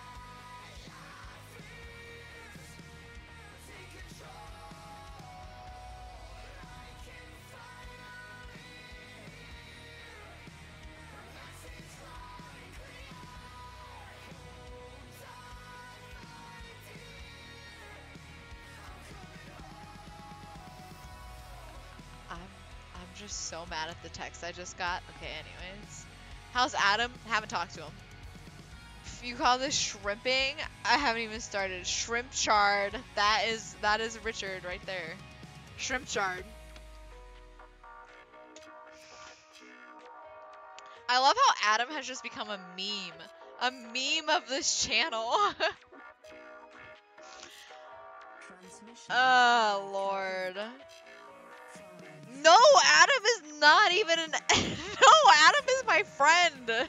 I'm just so mad at the text I just got. Okay, anyways. How's Adam? Haven't talked to him. If you call this shrimping, I haven't even started. Shrimp chard. That is that is Richard right there. Shrimp chard. I love how Adam has just become a meme. A meme of this channel. Oh, Lord. No, Adam is not even an... No, Adam is my friend.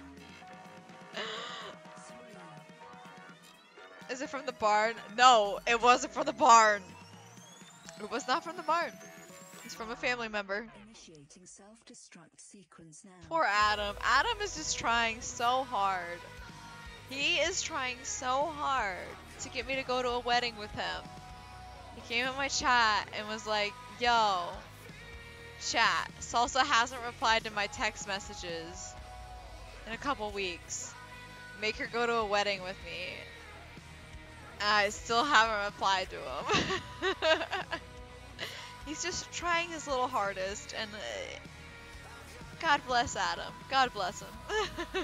Is it from the barn? No, it wasn't from the barn. It was not from the barn. It's from a family member. Initiating self-destruct sequence now. Poor Adam. Adam is just trying so hard. He is trying so hard to get me to go to a wedding with him. He came in my chat and was like, yo, chat, Salsa hasn't replied to my text messages in a couple weeks. Make her go to a wedding with me. I still haven't replied to him. He's just trying his little hardest, and uh, God bless Adam. God bless him.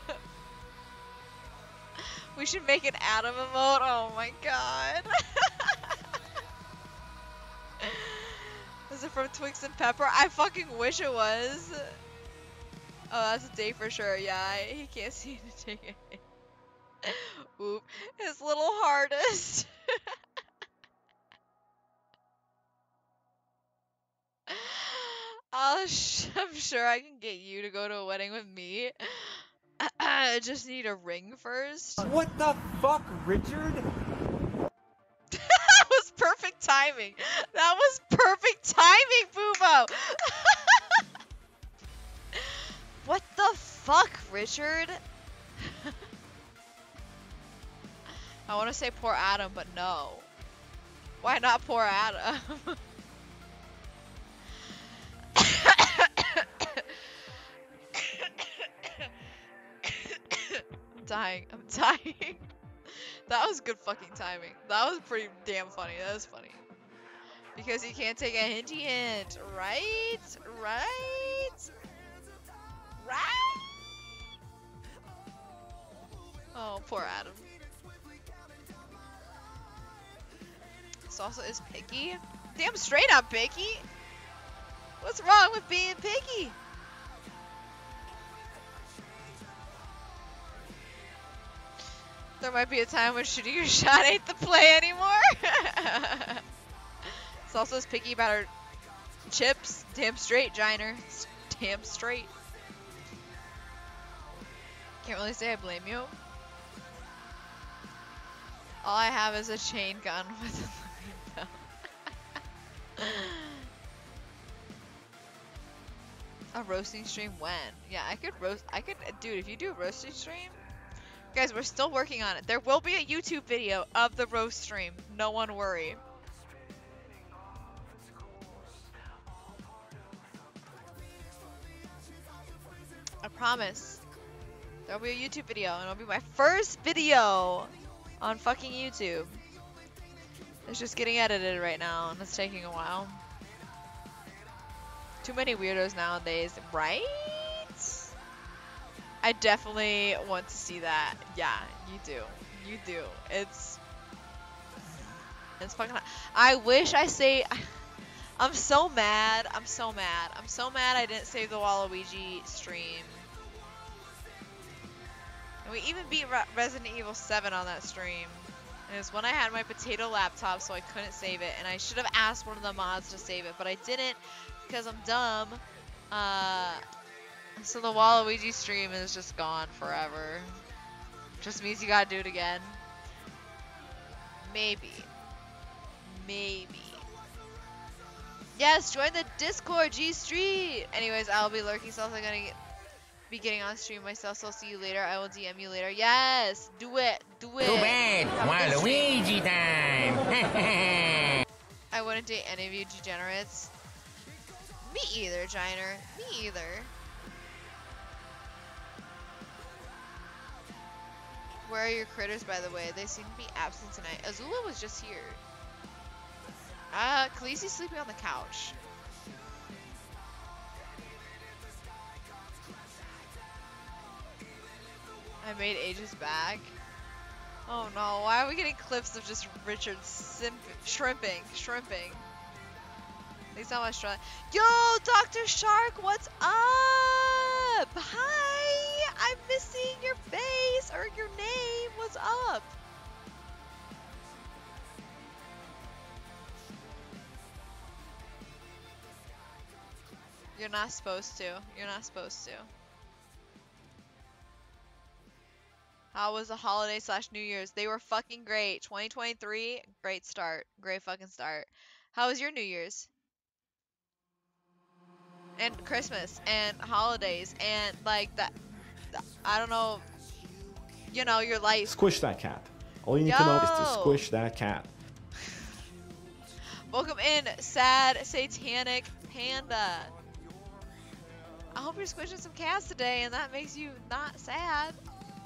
We should make an Adam emote. Oh my god. Is it from Twix and Pepper? I fucking wish it was. Oh, that's a day for sure. Yeah, I, he can't see to take it. Oop. His little hardest. I'll sh I'm sure I can get you to go to a wedding with me. I just need a ring first. What the fuck, Richard? That was perfect timing. That was perfect timing, Boobo. What the fuck, Richard? I want to say poor Adam, but no. Why not poor Adam? I'm dying. I'm dying. That was good fucking timing. That was pretty damn funny. That was funny. Because he can't take a hinty hint. Right? Right? Right? Oh, poor Adam. Salsa is picky? Damn straight I'm picky. What's wrong with being picky? There might be a time when shooting your shot ain't the play anymore. Salsa's picky about her chips. Damn straight, Giner. Damn straight. Can't really say I blame you. All I have is a chain gun with a living bell. A roasting stream when? Yeah, I could roast. I could, dude. If you do a roasting stream, guys, we're still working on it. There will be a YouTube video of the roast stream. No one worry. I promise. There'll be a YouTube video, and it'll be my first video on fucking YouTube. It's just getting edited right now, and it's taking a while. Too many weirdos nowadays, right? I definitely want to see that. Yeah, you do. You do. It's... It's fucking... I wish I say... I'm so mad. I'm so mad. I'm so mad I didn't save the Waluigi stream. And we even beat Re Resident Evil seven on that stream. And it was when I had my potato laptop, so I couldn't save it. And I should have asked one of the mods to save it, but I didn't because I'm dumb. Uh, so the Waluigi stream is just gone forever. Just means you gotta do it again. Maybe. Maybe. Yes, join the Discord, G Street. Anyways, I'll be lurking, so I'm gonna get, be getting on stream myself. So I'll see you later. I will D M you later. Yes, do it, do it. Too bad, Waluigi time. I wouldn't date any of you degenerates. Me either, Giner. Me either. Where are your critters, by the way? They seem to be absent tonight. Azula was just here. Uh, Khaleesi's sleeping on the couch. I made ages back. Oh no, why are we getting clips of just Richard simp shrimping, shrimping? Thanks so much, Sean. Yo, Doctor Shark, what's up? Hi, I'm missing your face or your name. What's up? You're not supposed to. You're not supposed to. How was the holiday slash New Year's? They were fucking great. twenty twenty-three, great start. Great fucking start. How was your New Year's? And Christmas and holidays and like that. I don't know. You know, your life. Squish that cat. All you need Yo. to know is to squish that cat. Welcome in, sad satanic panda. I hope you're squishing some cats today and that makes you not sad.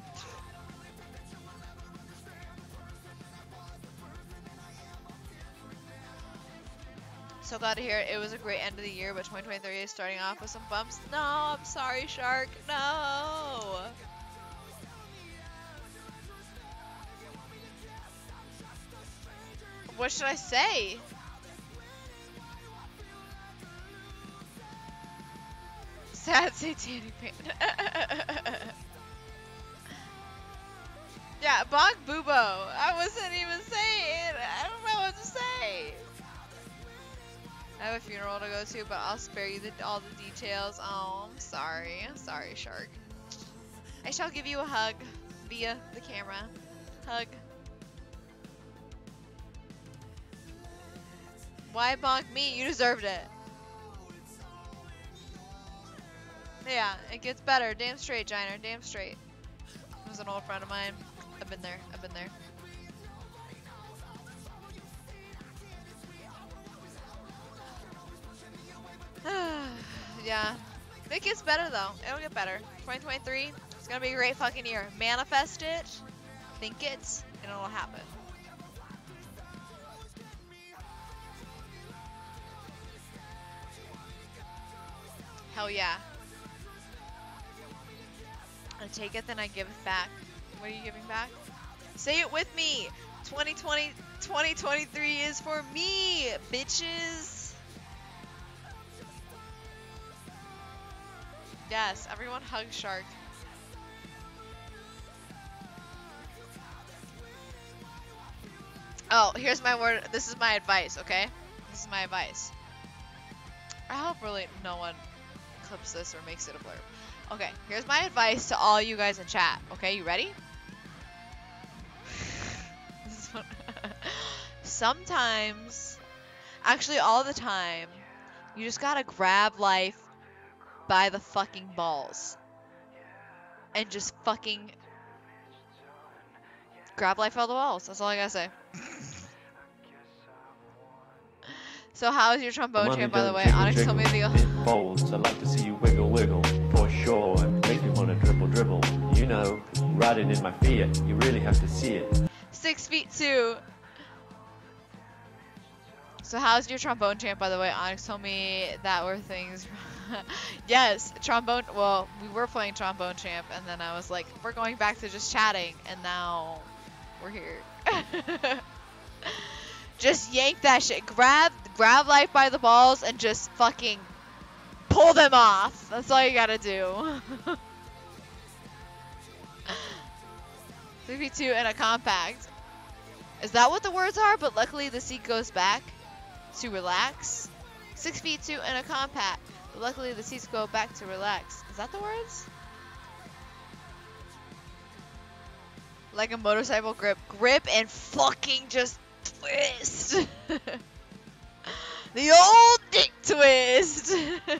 So glad to hear it. It was a great end of the year, but twenty twenty-three is starting off with some bumps. No, I'm sorry, Shark. No. What should I say? Sad satanic pain. Yeah, Bonk Boobo. I wasn't even saying. I don't know what to say. I have a funeral to go to, but I'll spare you the, all the details. Oh, I'm sorry. I'm sorry, Shark. I shall give you a hug via the camera. Hug. Why bonk me? You deserved it. Yeah, it gets better. Damn straight, Giner. Damn straight. It was an old friend of mine. I've been there. I've been there. Yeah. It gets better though. It'll get better. twenty twenty-three, it's gonna be a great fucking year. Manifest it, think it, and it'll happen. Hell yeah. I take it, then I give it back. What are you giving back? Say it with me. twenty twenty, twenty twenty-three is for me, bitches. Yes, everyone hug Shark. Oh, here's my word. This is my advice, okay? This is my advice. I hope really no one clips this or makes it a blurb. Okay, here's my advice to all you guys in chat. Okay, you ready? This is fun. Sometimes, actually all the time, you just gotta grab life by the fucking balls and just fucking grab life by the balls. That's all I gotta say. So how is your trombone champ, by the way? Onyx told me the Folds. I'd like to see you wiggle wiggle for sure and make me want to dribble dribble. You know, riding in my Fiat, you really have to see it. Six feet two. So how's your trombone champ, by the way? Onyx told me that were things. Yes, trombone. Well, we were playing trombone champ, and then I was like, we're going back to just chatting, and now we're here. Just yank that shit. Grab, grab life by the balls, and just fucking pull them off. That's all you gotta do. three v two and a compact. Is that what the words are? But luckily the seat goes back to relax. Six feet two and a compact. But luckily the seats go back to relax. Is that the words? Like a motorcycle grip. Grip and fucking just twist. The old dick twist.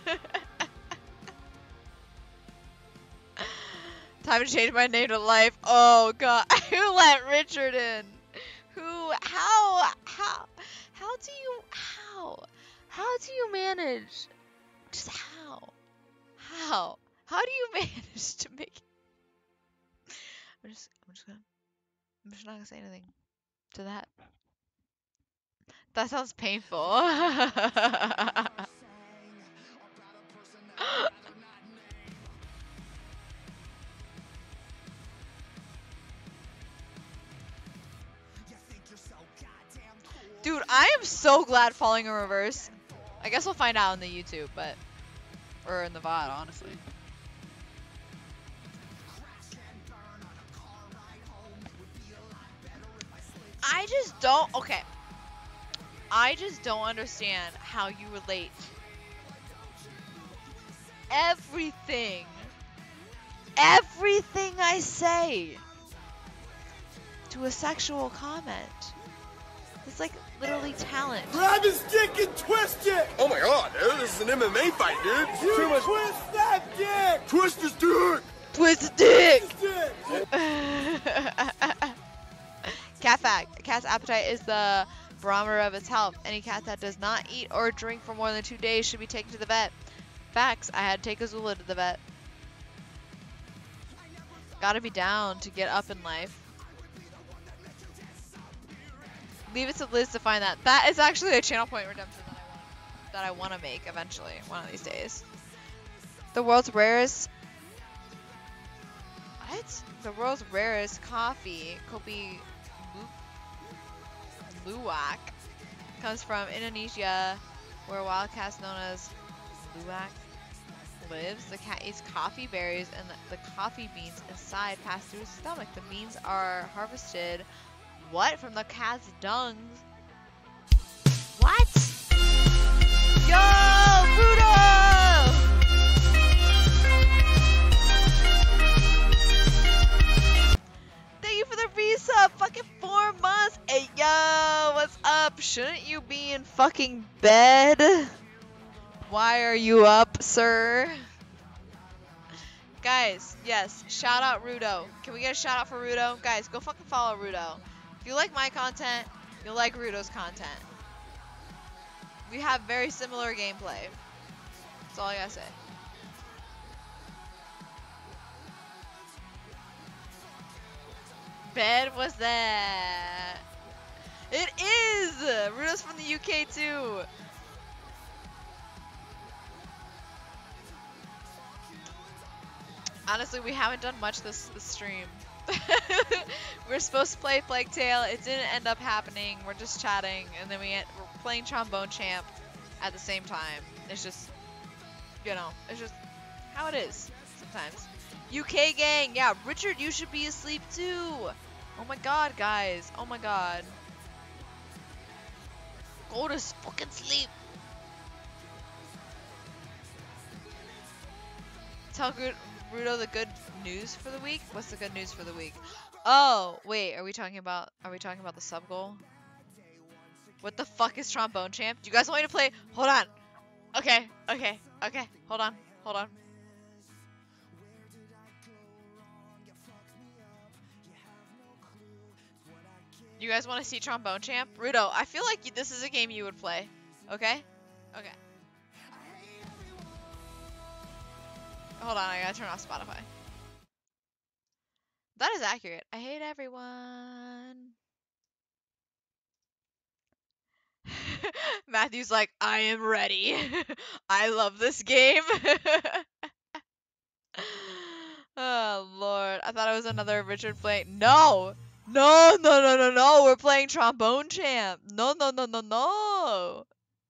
Time to change my name to life. Oh god. Who let Richard in? Who? How? How? How do you? How? How do you manage? Just how? How? How do you manage to make it? I'm just, I'm just gonna, I'm just not gonna say anything to that. That sounds painful. Dude, I am so glad falling in reverse. I guess we'll find out on the YouTube, but or in the V O D, honestly. I just don't. Okay. I just don't understand how you relate everything, everything I say to a sexual comment. It's like literally talent. Grab his dick and twist it! Oh my god, dude, this is an M M A fight, dude. You Too much. Twist that dick! Twist his dick! Twist his dick! Twist his dick! Cat fact. A cat's appetite is the barometer of its health. Any cat that does not eat or drink for more than two days should be taken to the vet. Facts. I had to take Azula to the vet. Gotta be down to get up in life. Leave it to Liz to find that. That is actually a channel point redemption that I want, that I want to make eventually, one of these days. The world's rarest. What? The world's rarest coffee, Kopi Luwak, comes from Indonesia, where a wild cat known as Luwak lives. The cat eats coffee berries, and the, the coffee beans inside pass through its stomach. The beans are harvested. What? From the cat's dung? What? Shouldn't you be in fucking bed? Why are you up, sir? Guys, yes, shout out Rudo. Can we get a shout out for Rudo? Guys, go fucking follow Rudo. If you like my content, you'll like Rudo's content. We have very similar gameplay. That's all I gotta say. Bed was that? It is! Rudo's from the U K too. Honestly, we haven't done much this, this stream. We were supposed to play Plague Tale. It didn't end up happening. We're just chatting, and then we end, we're playing Trombone Champ at the same time. It's just, you know, it's just how it is sometimes. U K gang, yeah, Richard, you should be asleep too. Oh my god, guys. Oh my god. Go to fucking sleep. Tell good Rudo the good news for the week. What's the good news for the week? Oh, wait, are we talking about are we talking about the sub goal? What the fuck is Trombone Champ? Do you guys want me to play? Hold on. Okay, okay, okay. Hold on, hold on. You guys want to see Trombone Champ? Rudo, I feel like this is a game you would play. Okay? Okay. Hold on, I gotta turn off Spotify. That is accurate. I hate everyone. Matthew's like, I am ready. I love this game. Oh, Lord. I thought it was another Richard playing. No! No, no, no, no, no. We're playing Trombone Champ. No, no, no, no, no.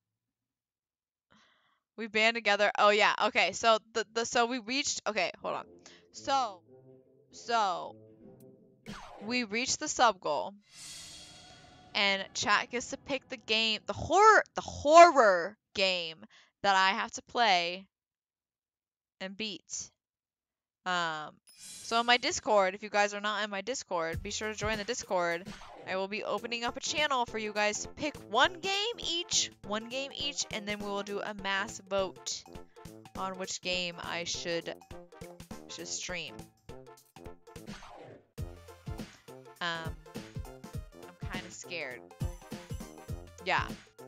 We band together. Oh, yeah. Okay, so the, the so we reached. Okay, hold on. So, so we reached the sub goal. And chat gets to pick the game, the horror, the horror game that I have to play and beat. Um, so in my Discord, if you guys are not in my Discord, be sure to join the Discord. I will be opening up a channel for you guys to pick one game each, one game each, and then we will do a mass vote on which game I should should stream. Um. Kind of scared. Yeah.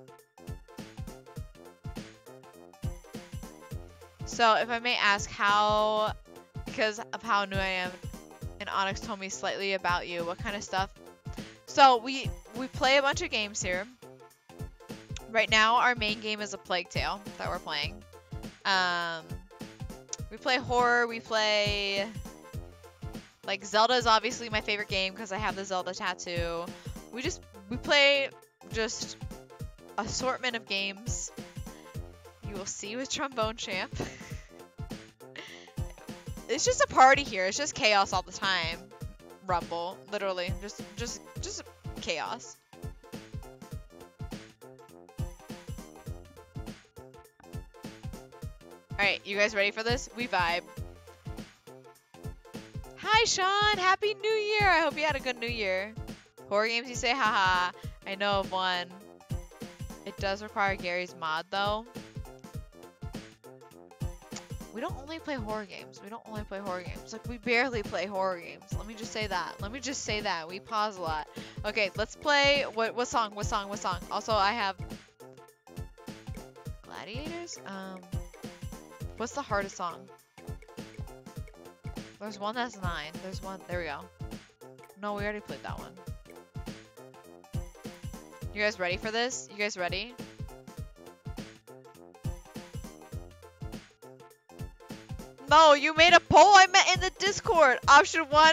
So, if I may ask how, because of how new I am, and Onyx told me slightly about you, what kind of stuff? So, we we play a bunch of games here. Right now, our main game is a Plague Tale that we're playing. Um, we play horror, we play, like, Zelda is obviously my favorite game because I have the Zelda tattoo. We just, we play just assortment of games. You will see with Trombone Champ. It's just a party here. It's just chaos all the time. Rumble, literally. Just, just, just chaos. Alright, you guys ready for this? We vibe. Hi, Sean! Happy New Year! I hope you had a good New Year. Horror games, you say? Haha. I know of one. It does require Gary's mod, though. We don't only play horror games. We don't only play horror games. Like, we barely play horror games. Let me just say that. Let me just say that. We pause a lot. Okay, let's play... What, what song? What song? What song? Also, I have... Gladiators? Um... What's the hardest song? There's one that's nine. There's one... There we go. No, we already played that one. You guys ready for this? You guys ready? No, you made a poll. I meant in the Discord. Option one.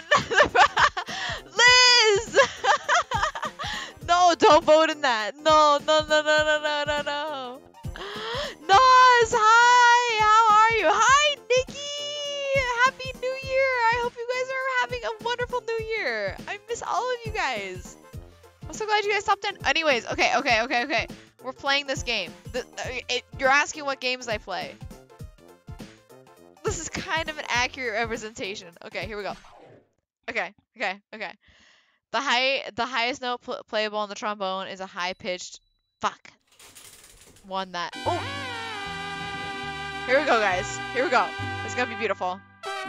Liz! No, don't vote in that. No, no, no, no, no, no, no, no. Noz, hi. How are you? Hi, Nikki. Happy New Year. I hope you guys are having a wonderful New Year. I miss all of you guys. I'm so glad you guys stopped in. Anyways, okay, okay, okay, okay. We're playing this game. The, uh, it, you're asking what games I play. This is kind of an accurate representation. Okay, here we go. Okay, okay, okay. The high, the highest note pl playable on the trombone is a high-pitched Fuck. Won that. Oh! Here we go, guys. Here we go. It's gonna be beautiful.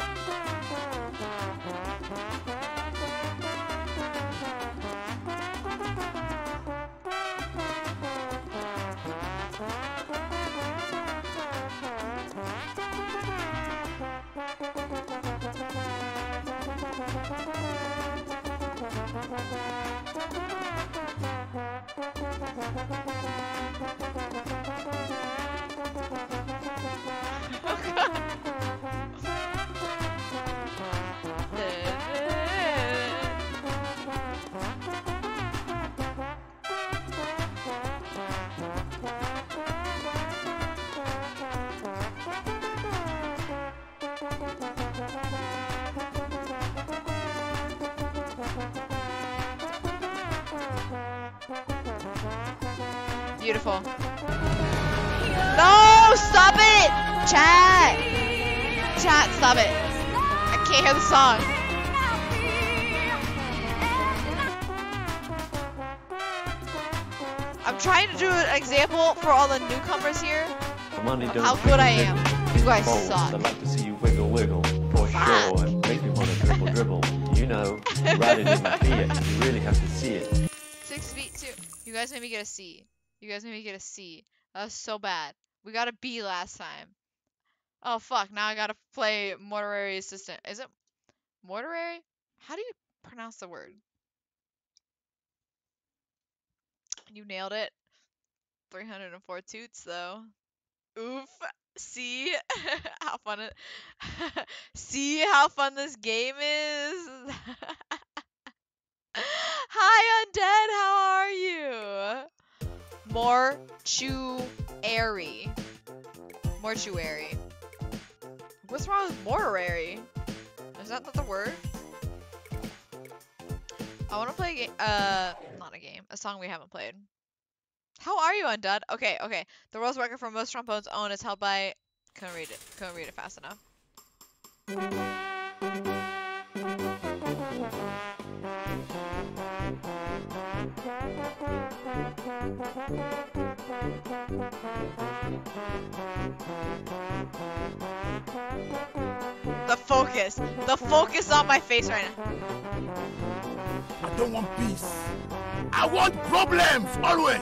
Beautiful. No, stop it! Chat! Chat, stop it. I can't hear the song. I'm trying to do an example for all the newcomers here of how good I am. You guys suck. I'd like to see you wiggle wiggle for sure and make me want to dribble dribble. You know, riding in my Fiat, you really have to see it. Six feet two. You guys made me get a C. You guys made me get a C. That was so bad. We got a B last time. Oh fuck, now I gotta play mortuary assistant. Is it mortuary? How do you pronounce the word? You nailed it. three hundred four toots though. Oof. See how fun it See how fun this game is. Hi Undead, how are you? Mortuary. Mortuary. What's wrong with mortuary? Is that not the word? I want to play a game. Uh, not a game. A song we haven't played. How are you, Undead? Okay, okay. The world's record for most trombones owned is held by. Couldn't read it. Couldn't read it fast enough. The focus. The focus on my face right now. I don't want peace. I want problems, always.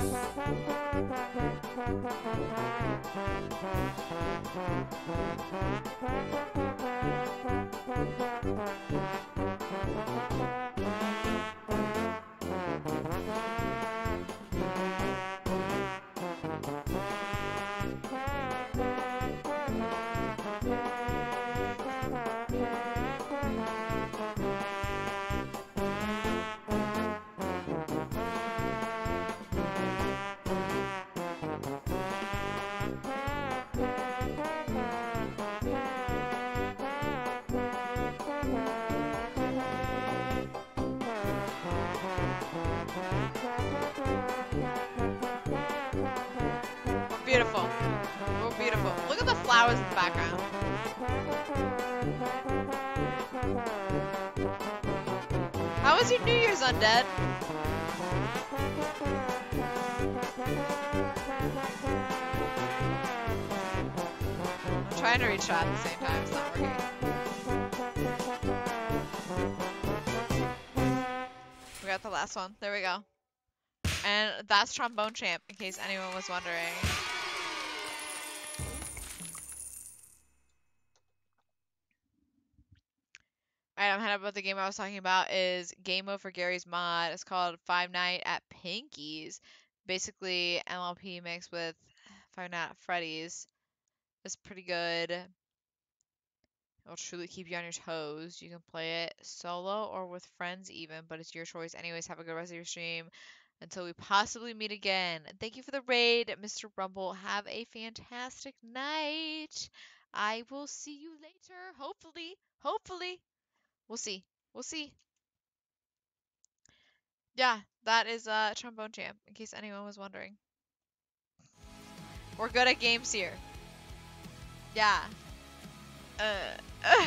Beautiful. Oh, beautiful. Look at the flowers in the background. How was your New Year's, Undead? I'm trying to reach chat at the same time. It's not working. We got the last one. There we go. And that's Trombone Champ, in case anyone was wondering. Alright, I'm heading up about the game I was talking about is game mode for Gary's mod. It's called Five Night at Pinky's. Basically, M L P mixed with Five Night at Freddy's. It's pretty good. It'll truly keep you on your toes. You can play it solo or with friends even, but it's your choice. Anyways, have a good rest of your stream. Until we possibly meet again. Thank you for the raid, Mister Rumble. Have a fantastic night. I will see you later. Hopefully. Hopefully. We'll see. We'll see. Yeah, that is uh, Trombone Champ, in case anyone was wondering. We're good at games here. Yeah. Uh.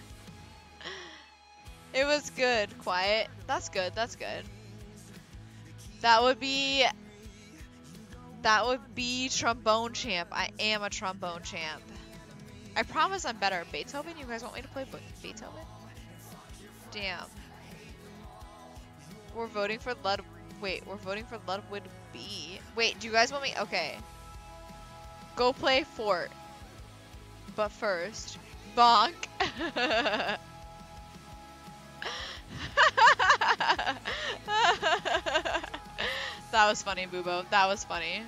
It was good. Quiet. That's good. That's good. That would be That would be trombone champ. I am a trombone champ. I promise I'm better at Beethoven. You guys want me to play Beethoven? Damn. We're voting for Lud. Wait, we're voting for Ludwig B. Wait, do you guys want me? Okay. Go play Fort. But first, bonk. That was funny, Boobo. That was funny.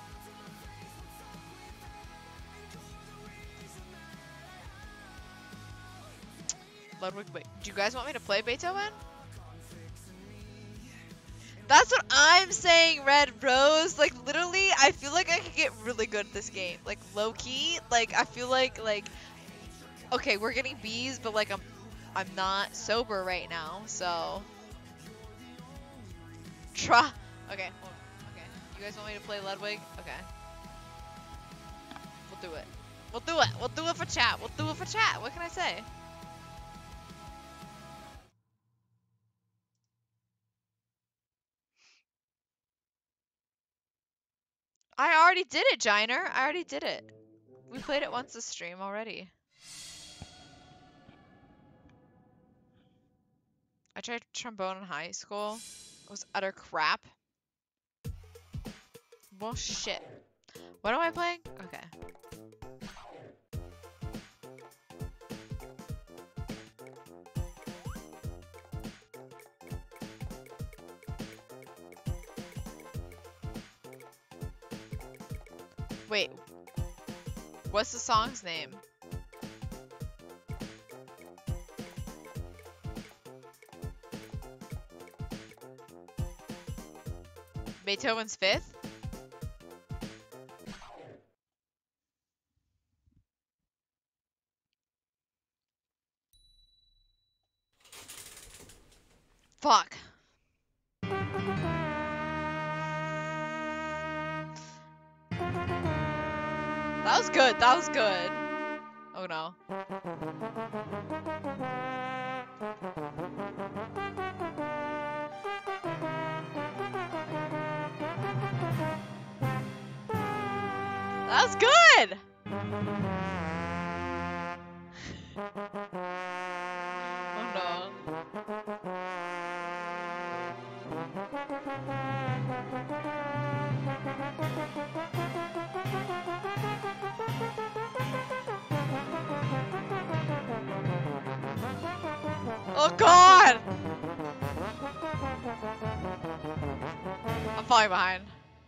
Ludwig, wait. Do you guys want me to play Beethoven? That's what I'm saying, Red Rose. Like, literally, I feel like I could get really good at this game. Like, low-key. Like, I feel like, like... Okay, we're getting B's, but, like, I'm... I'm not sober right now, so... Try... Okay, hold on. Okay. You guys want me to play Ludwig? Okay. We'll do it. We'll do it. We'll do it for chat. We'll do it for chat. What can I say? I already did it, Jiner. I already did it. We played it once this stream already. I tried trombone in high school. It was utter crap. Well, shit. What am I playing? Okay. Wait. What's the song's name? Beethoven's Fifth? Fuck. That was good. That was good. Oh no. That was good. Oh no. Oh god! I'm falling behind.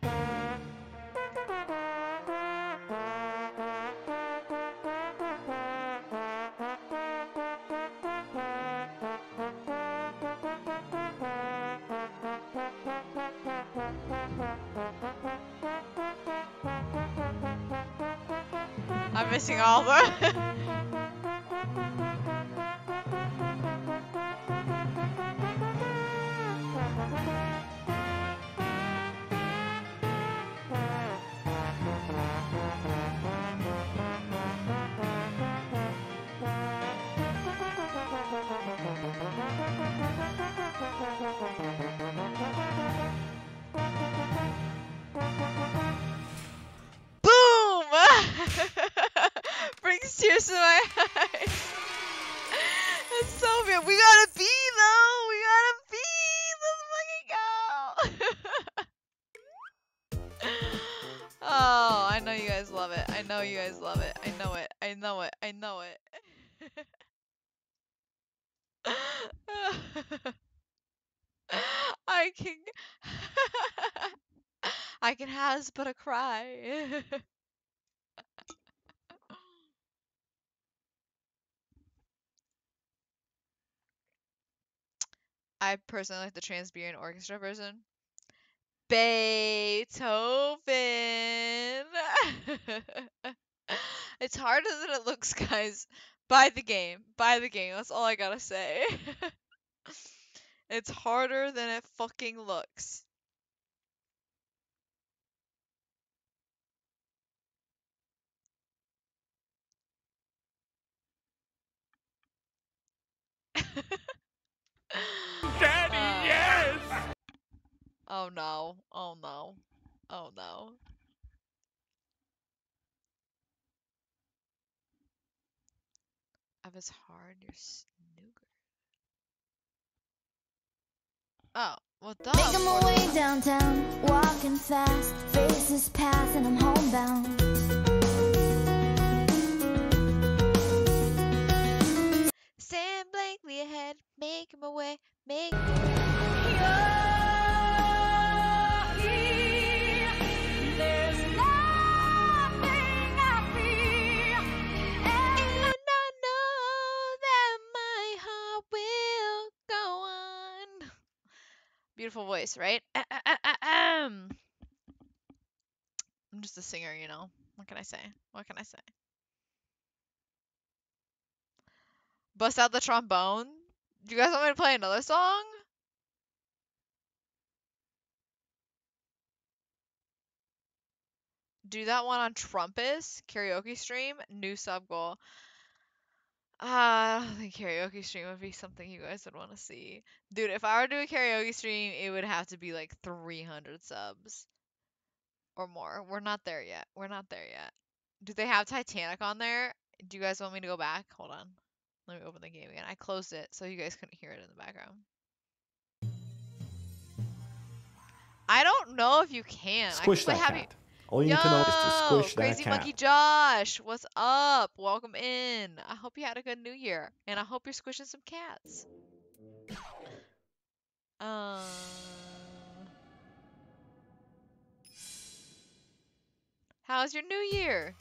I'm missing all the boom! Brings tears to my eyes. That's so weird. We got a B though. We got a B. Let's fucking go. Oh, I know you guys love it. I know you guys love it. I know it. I know it. I know it. I can I can has but a cry. I personally like the Trans-Siberian Orchestra version. Beethoven. It's harder than it looks, guys. Buy the game. Buy the game. That's all I gotta say. It's harder than it fucking looks. Daddy, Uh, yes! Oh no. Oh no. Oh no. Love is hard, you're snooker. Oh, well, duh. Making my way downtown, walking fast, faces pass, and I'm homebound. Stand blankly ahead, making my way, making There's nothing I fear, and I know that my heart will go on. Beautiful voice, right? I'm just a singer, you know. What can I say? What can I say? Bust out the trombone. Do you guys want me to play another song? Do that one on Trumpus karaoke stream. New sub goal. Uh, I don't think karaoke stream would be something you guys would want to see. Dude, if I were to do a karaoke stream, it would have to be like three hundred subs or more. We're not there yet. We're not there yet. Do they have Titanic on there? Do you guys want me to go back? Hold on. Let me open the game again. I closed it so you guys couldn't hear it in the background. I don't know if you can. Squish I that have cat. you... All you need to know is to squish that Crazy cat. Monkey Josh, what's up? Welcome in. I hope you had a good New Year, and I hope you're squishing some cats. Uh, how's your New Year?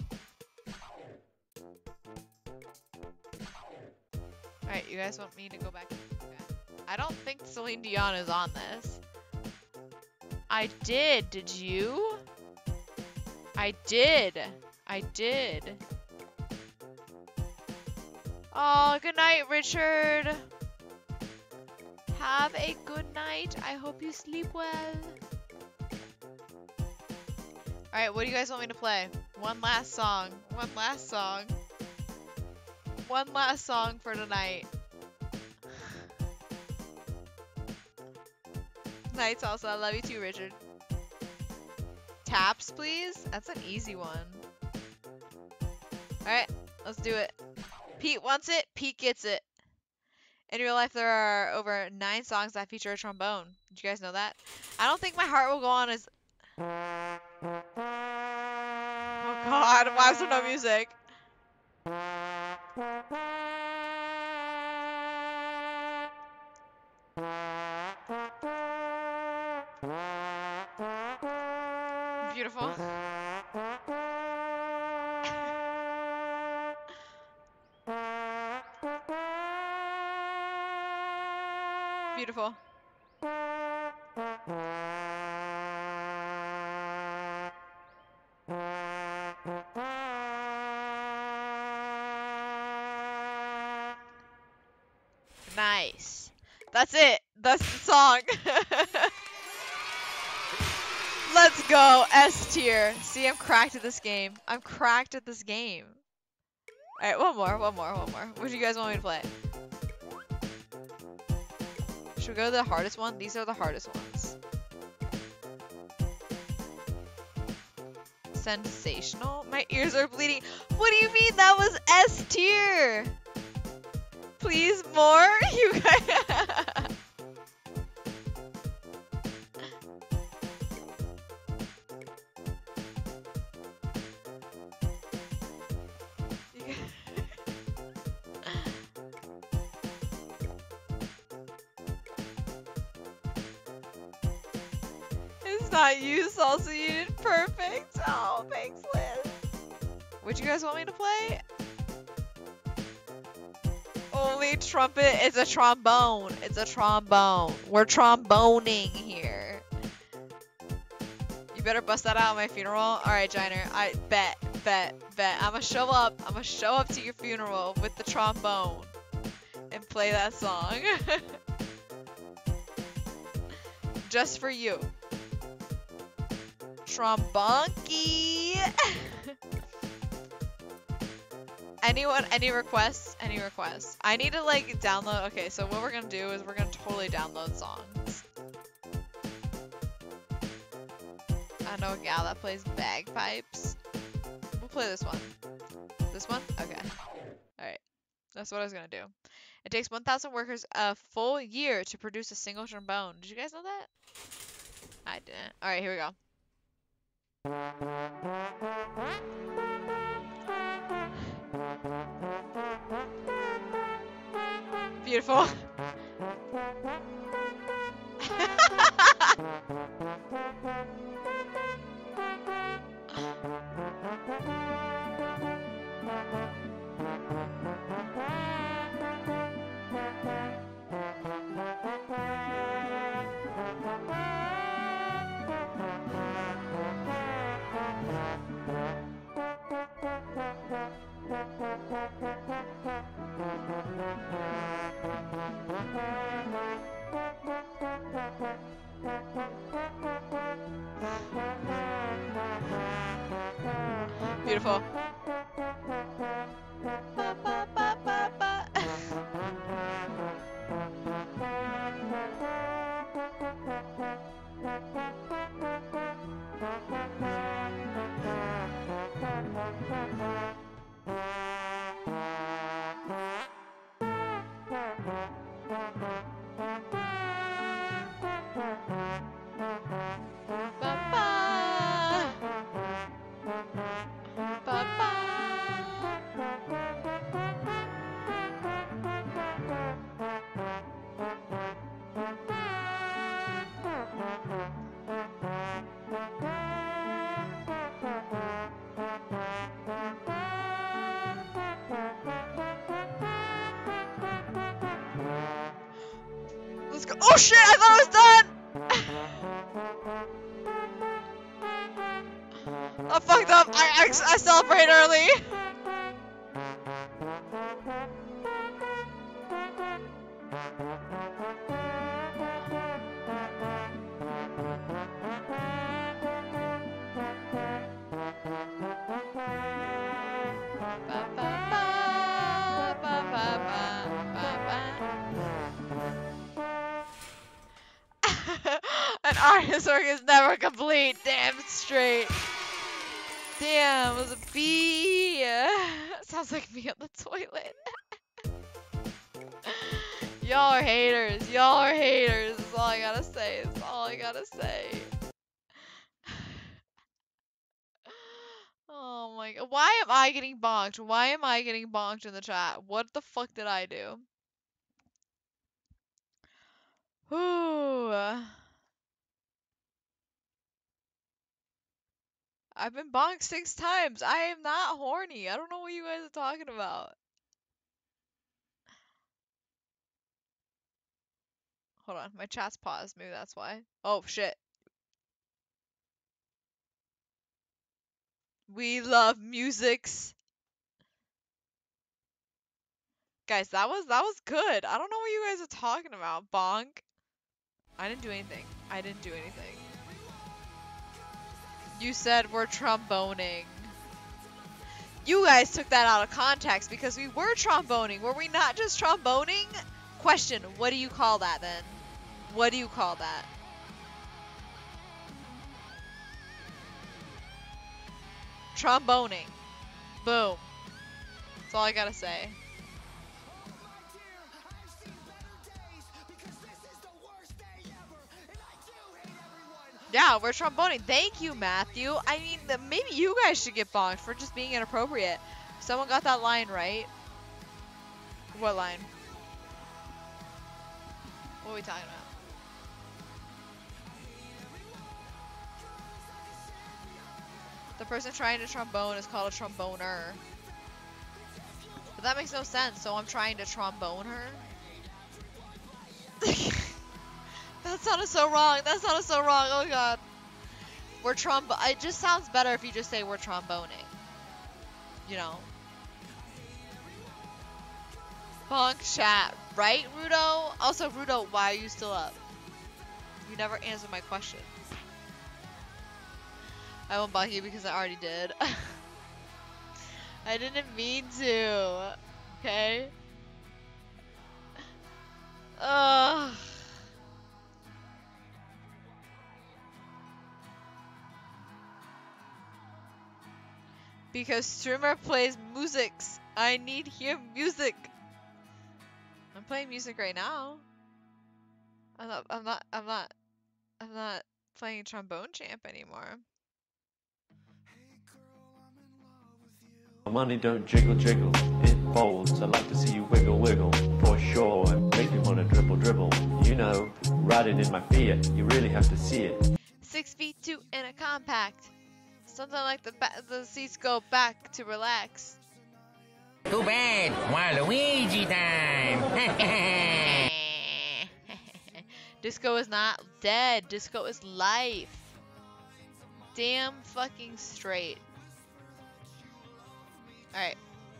All right, you guys want me to go back? Okay. I don't think Celine Dion is on this. I did. Did you? I did. I did. Oh, good night, Richard. Have a good night. I hope you sleep well. Alright, what do you guys want me to play? One last song. One last song. One last song for tonight. Nights also. I love you too, Richard. Taps, please? That's an easy one. Alright, let's do it. Pete wants it, Pete gets it. In real life, there are over nine songs that feature a trombone. Did you guys know that? I don't think My Heart Will Go On is... Oh god, why is there no music? Beautiful. Beautiful. Nice. That's it. That's the song. Let's go. S tier. See, I'm cracked at this game. I'm cracked at this game. Alright, one more, one more, one more. What do you guys want me to play? Should we go to the hardest one? These are the hardest ones. Sensational? My ears are bleeding. What do you mean that was S tier? Please more? You guys. It's not you, Salsa. You did perfect. Oh, thanks, Liz. What you guys want me to play? Only trumpet. It's a trombone. It's a trombone. We're tromboning here. You better bust that out at my funeral. All right, Jiner. I bet, bet, bet. I'm gonna show up. I'm gonna show up to your funeral with the trombone and play that song. Just for you. Trombonky. Anyone, any requests? Any requests? I need to like download. Okay, so what we're gonna do is we're gonna totally download songs. I know a gal that plays bagpipes. We'll play this one. This one? Okay. Alright. That's what I was gonna do. It takes one thousand workers a full year to produce a single trombone. Did you guys know that? I didn't. All right, here we go. Beautiful. Beautiful. Ba, ba, ba, ba, ba. Let's go. Oh shit, I thought I was done! I fucked up. I, I, I celebrate early. Ba, ba, ba, ba, ba, ba, ba. An artist's work is never complete. Damn straight. Damn, it was a bee. Sounds like me on the toilet. Y'all are haters. Y'all are haters. That's all I gotta say. That's all I gotta say. Oh my god. Why am I getting bonked? Why am I getting bonked in the chat? What the fuck did I do? Ooh. I've been bonked six times. I am not horny. I don't know what you guys are talking about. Hold on. My chat's paused. Maybe that's why. Oh, shit. We love musics. Guys, that was that was good. I don't know what you guys are talking about. Bonk. I didn't do anything. I didn't do anything. You said we're tromboning. You guys took that out of context because we were tromboning. Were we not just tromboning? Question, what do you call that then? What do you call that? Tromboning. Boom. That's all I gotta say. Yeah, we're tromboning. Thank you, Matthew. I mean, maybe you guys should get bonked for just being inappropriate. Someone got that line right. What line? What are we talking about? The person trying to trombone is called a tromboner. But that makes no sense, so I'm trying to trombone her? That sounded so wrong. That sounded so wrong. Oh god. We're trombo- It just sounds better if you just say we're tromboning. You know. Bonk chat. Right, Rudo? Also, Rudo, why are you still up? You never answered my question. I won't bonk you because I already did. I didn't mean to. Okay? Ugh. Because streamer plays musics. I need hear music. I'm playing music right now. I'm not. I'm not. I'm not. I'm not playing Trombone Champ anymore. Money don't jiggle jiggle, it folds. I like to see you wiggle wiggle, for sure, and make me wanna dribble dribble. You know, riding in my Fiat, you really have to see it. Six feet two in a compact. Something like the ba the seats go back to relax. Too bad, Waluigi time. Disco is not dead. Disco is life. Damn fucking straight. Alright.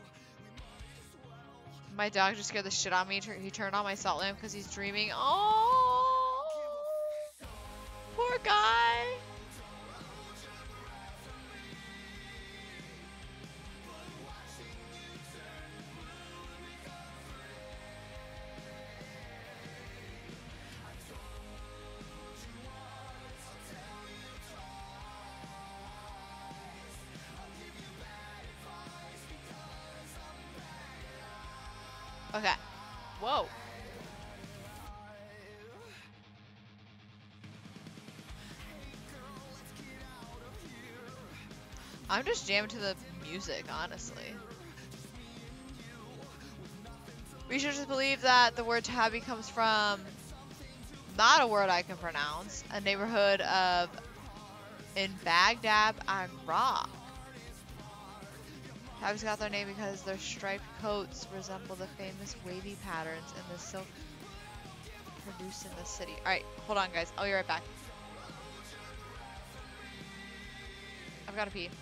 My dog just scared the shit out of me. He turned on my salt lamp because he's dreaming. Oh, poor guy. Okay. Whoa. I'm just jamming to the music, honestly. Researchers believe that the word tabby comes from not a word I can pronounce, a neighborhood of in Baghdad, Iraq. Tabbies got their name because their striped coats resemble the famous wavy patterns in the silk produced in the city. Alright, hold on guys. I'll be right back. I've got to pee.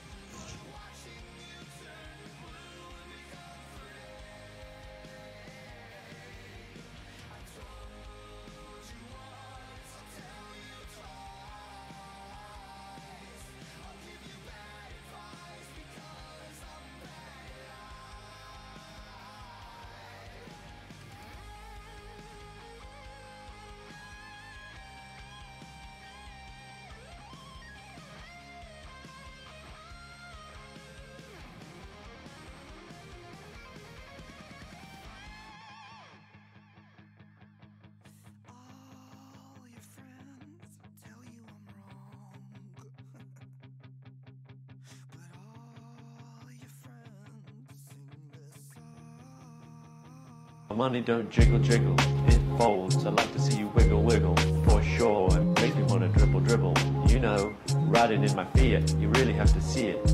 Money don't jiggle jiggle, it folds. I like to see you wiggle wiggle, for sure, and make me wanna dribble dribble. You know, riding in my Fiat, you really have to see it.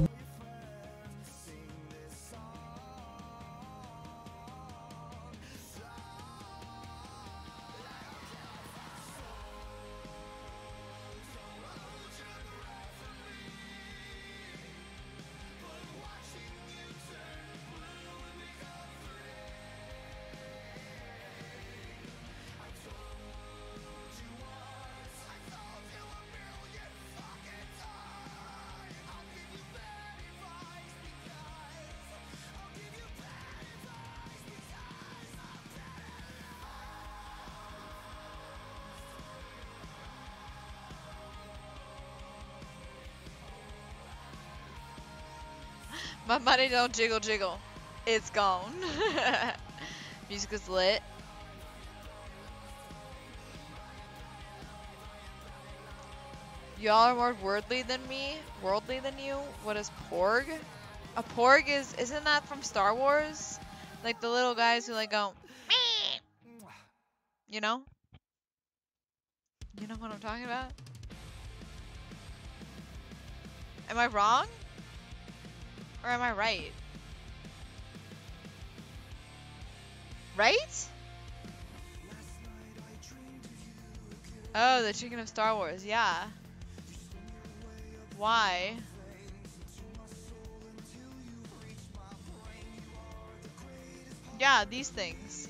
My money don't jiggle jiggle. It's gone. Music is lit. Y'all are more worldly than me. Worldly than you. What is porg? A porg is isn't that from Star Wars? Like the little guys who like go meh. You know? You know what I'm talking about? Am I wrong? Or am I right? Right? Oh, the chicken of Star Wars, yeah. Why? Yeah, these things.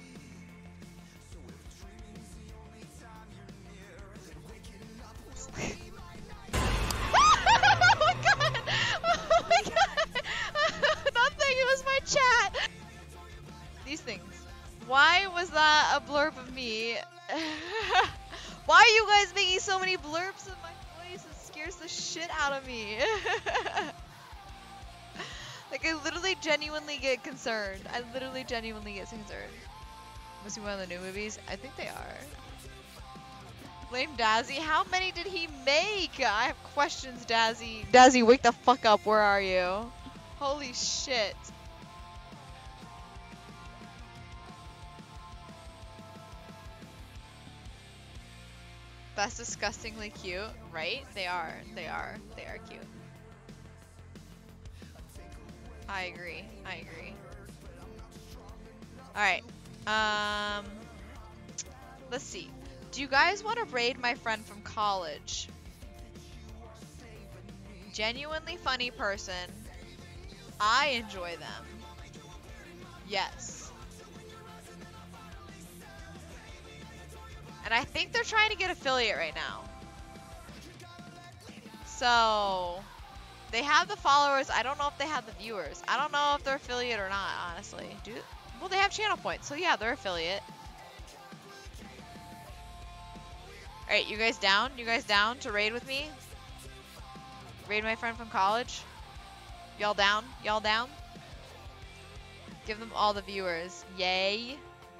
Chat. These things. Why was that a blurb of me? Why are you guys making so many blurbs of my voice? It scares the shit out of me. Like I literally genuinely get concerned. I literally genuinely get concerned. Was he one of the new movies? I think they are. Blame Dazzy. How many did he make? I have questions, Dazzy. Dazzy, wake the fuck up. Where are you? Holy shit. That's disgustingly cute, right? They are. They are. They are cute. I agree. I agree. Alright. Um, let's see. Do you guys want to raid my friend from college? Genuinely funny person. I enjoy them. Yes. And I think they're trying to get affiliate right now. So, they have the followers. I don't know if they have the viewers. I don't know if they're affiliate or not, honestly. Do Well, they have channel points, so yeah, they're affiliate. Alright, you guys down? You guys down to raid with me? Raid my friend from college? Y'all down? Y'all down? Give them all the viewers. Yay.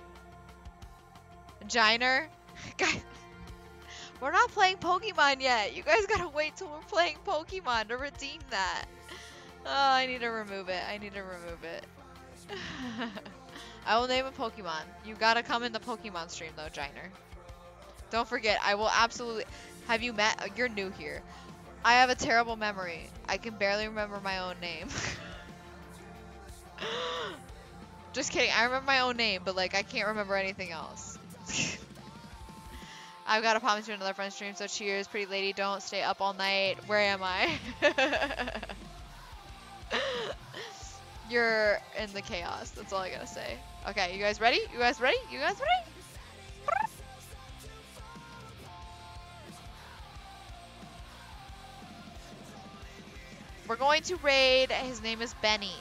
Giner? Guys, we're not playing Pokemon yet. You guys gotta wait till we're playing Pokemon to redeem that. Oh, I need to remove it. I need to remove it. I will name a Pokemon. You gotta come in the Pokemon stream though, Giner. Don't forget, I will absolutely... Have you met? You're new here. I have a terrible memory. I can barely remember my own name. Just kidding. I remember my own name, but like I can't remember anything else. I've got to pop into another friend stream, so cheers. Pretty lady, don't stay up all night. Where am I? You're in the chaos. That's all I gotta say. Okay, you guys ready? You guys ready? You guys ready? We're going to raid. His name is Benny.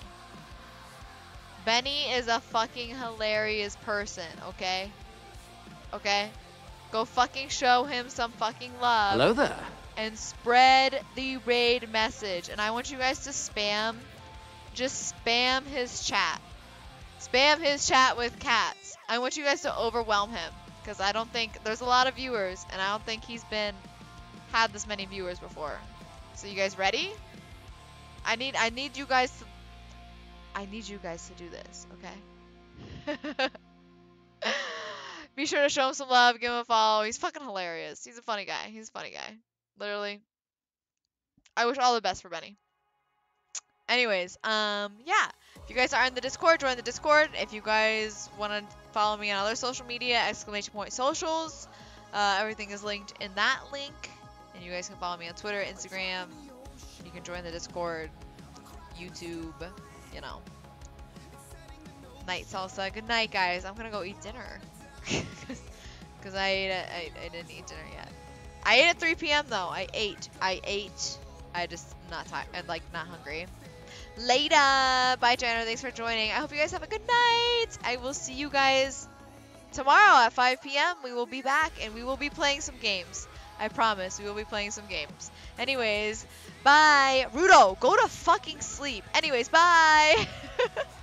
Benny is a fucking hilarious person, okay? Okay? Go fucking show him some fucking love. Hello there. And spread the raid message. And I want you guys to spam, just spam his chat. Spam his chat with cats. I want you guys to overwhelm him. Because I don't think, there's a lot of viewers. And I don't think he's been, had this many viewers before. So you guys ready? I need, I need you guys to, I need you guys to do this, okay? Be sure to show him some love, give him a follow. He's fucking hilarious. He's a funny guy. He's a funny guy. Literally. I wish all the best for Benny. Anyways, um, yeah. If you guys are in the Discord, join the Discord. If you guys want to follow me on other social media, exclamation point socials. Uh, everything is linked in that link. And you guys can follow me on Twitter, Instagram. You can join the Discord, YouTube, you know. Night salsa. Good night, guys. I'm gonna go eat dinner. Because I, ate at, I I didn't eat dinner yet. I ate at three P M though. I ate. I ate. I just not tired and like not hungry. Later. Bye, Jenna. Thanks for joining. I hope you guys have a good night. I will see you guys tomorrow at five P M We will be back and we will be playing some games. I promise we will be playing some games. Anyways, bye. Rudo, go to fucking sleep. Anyways, bye.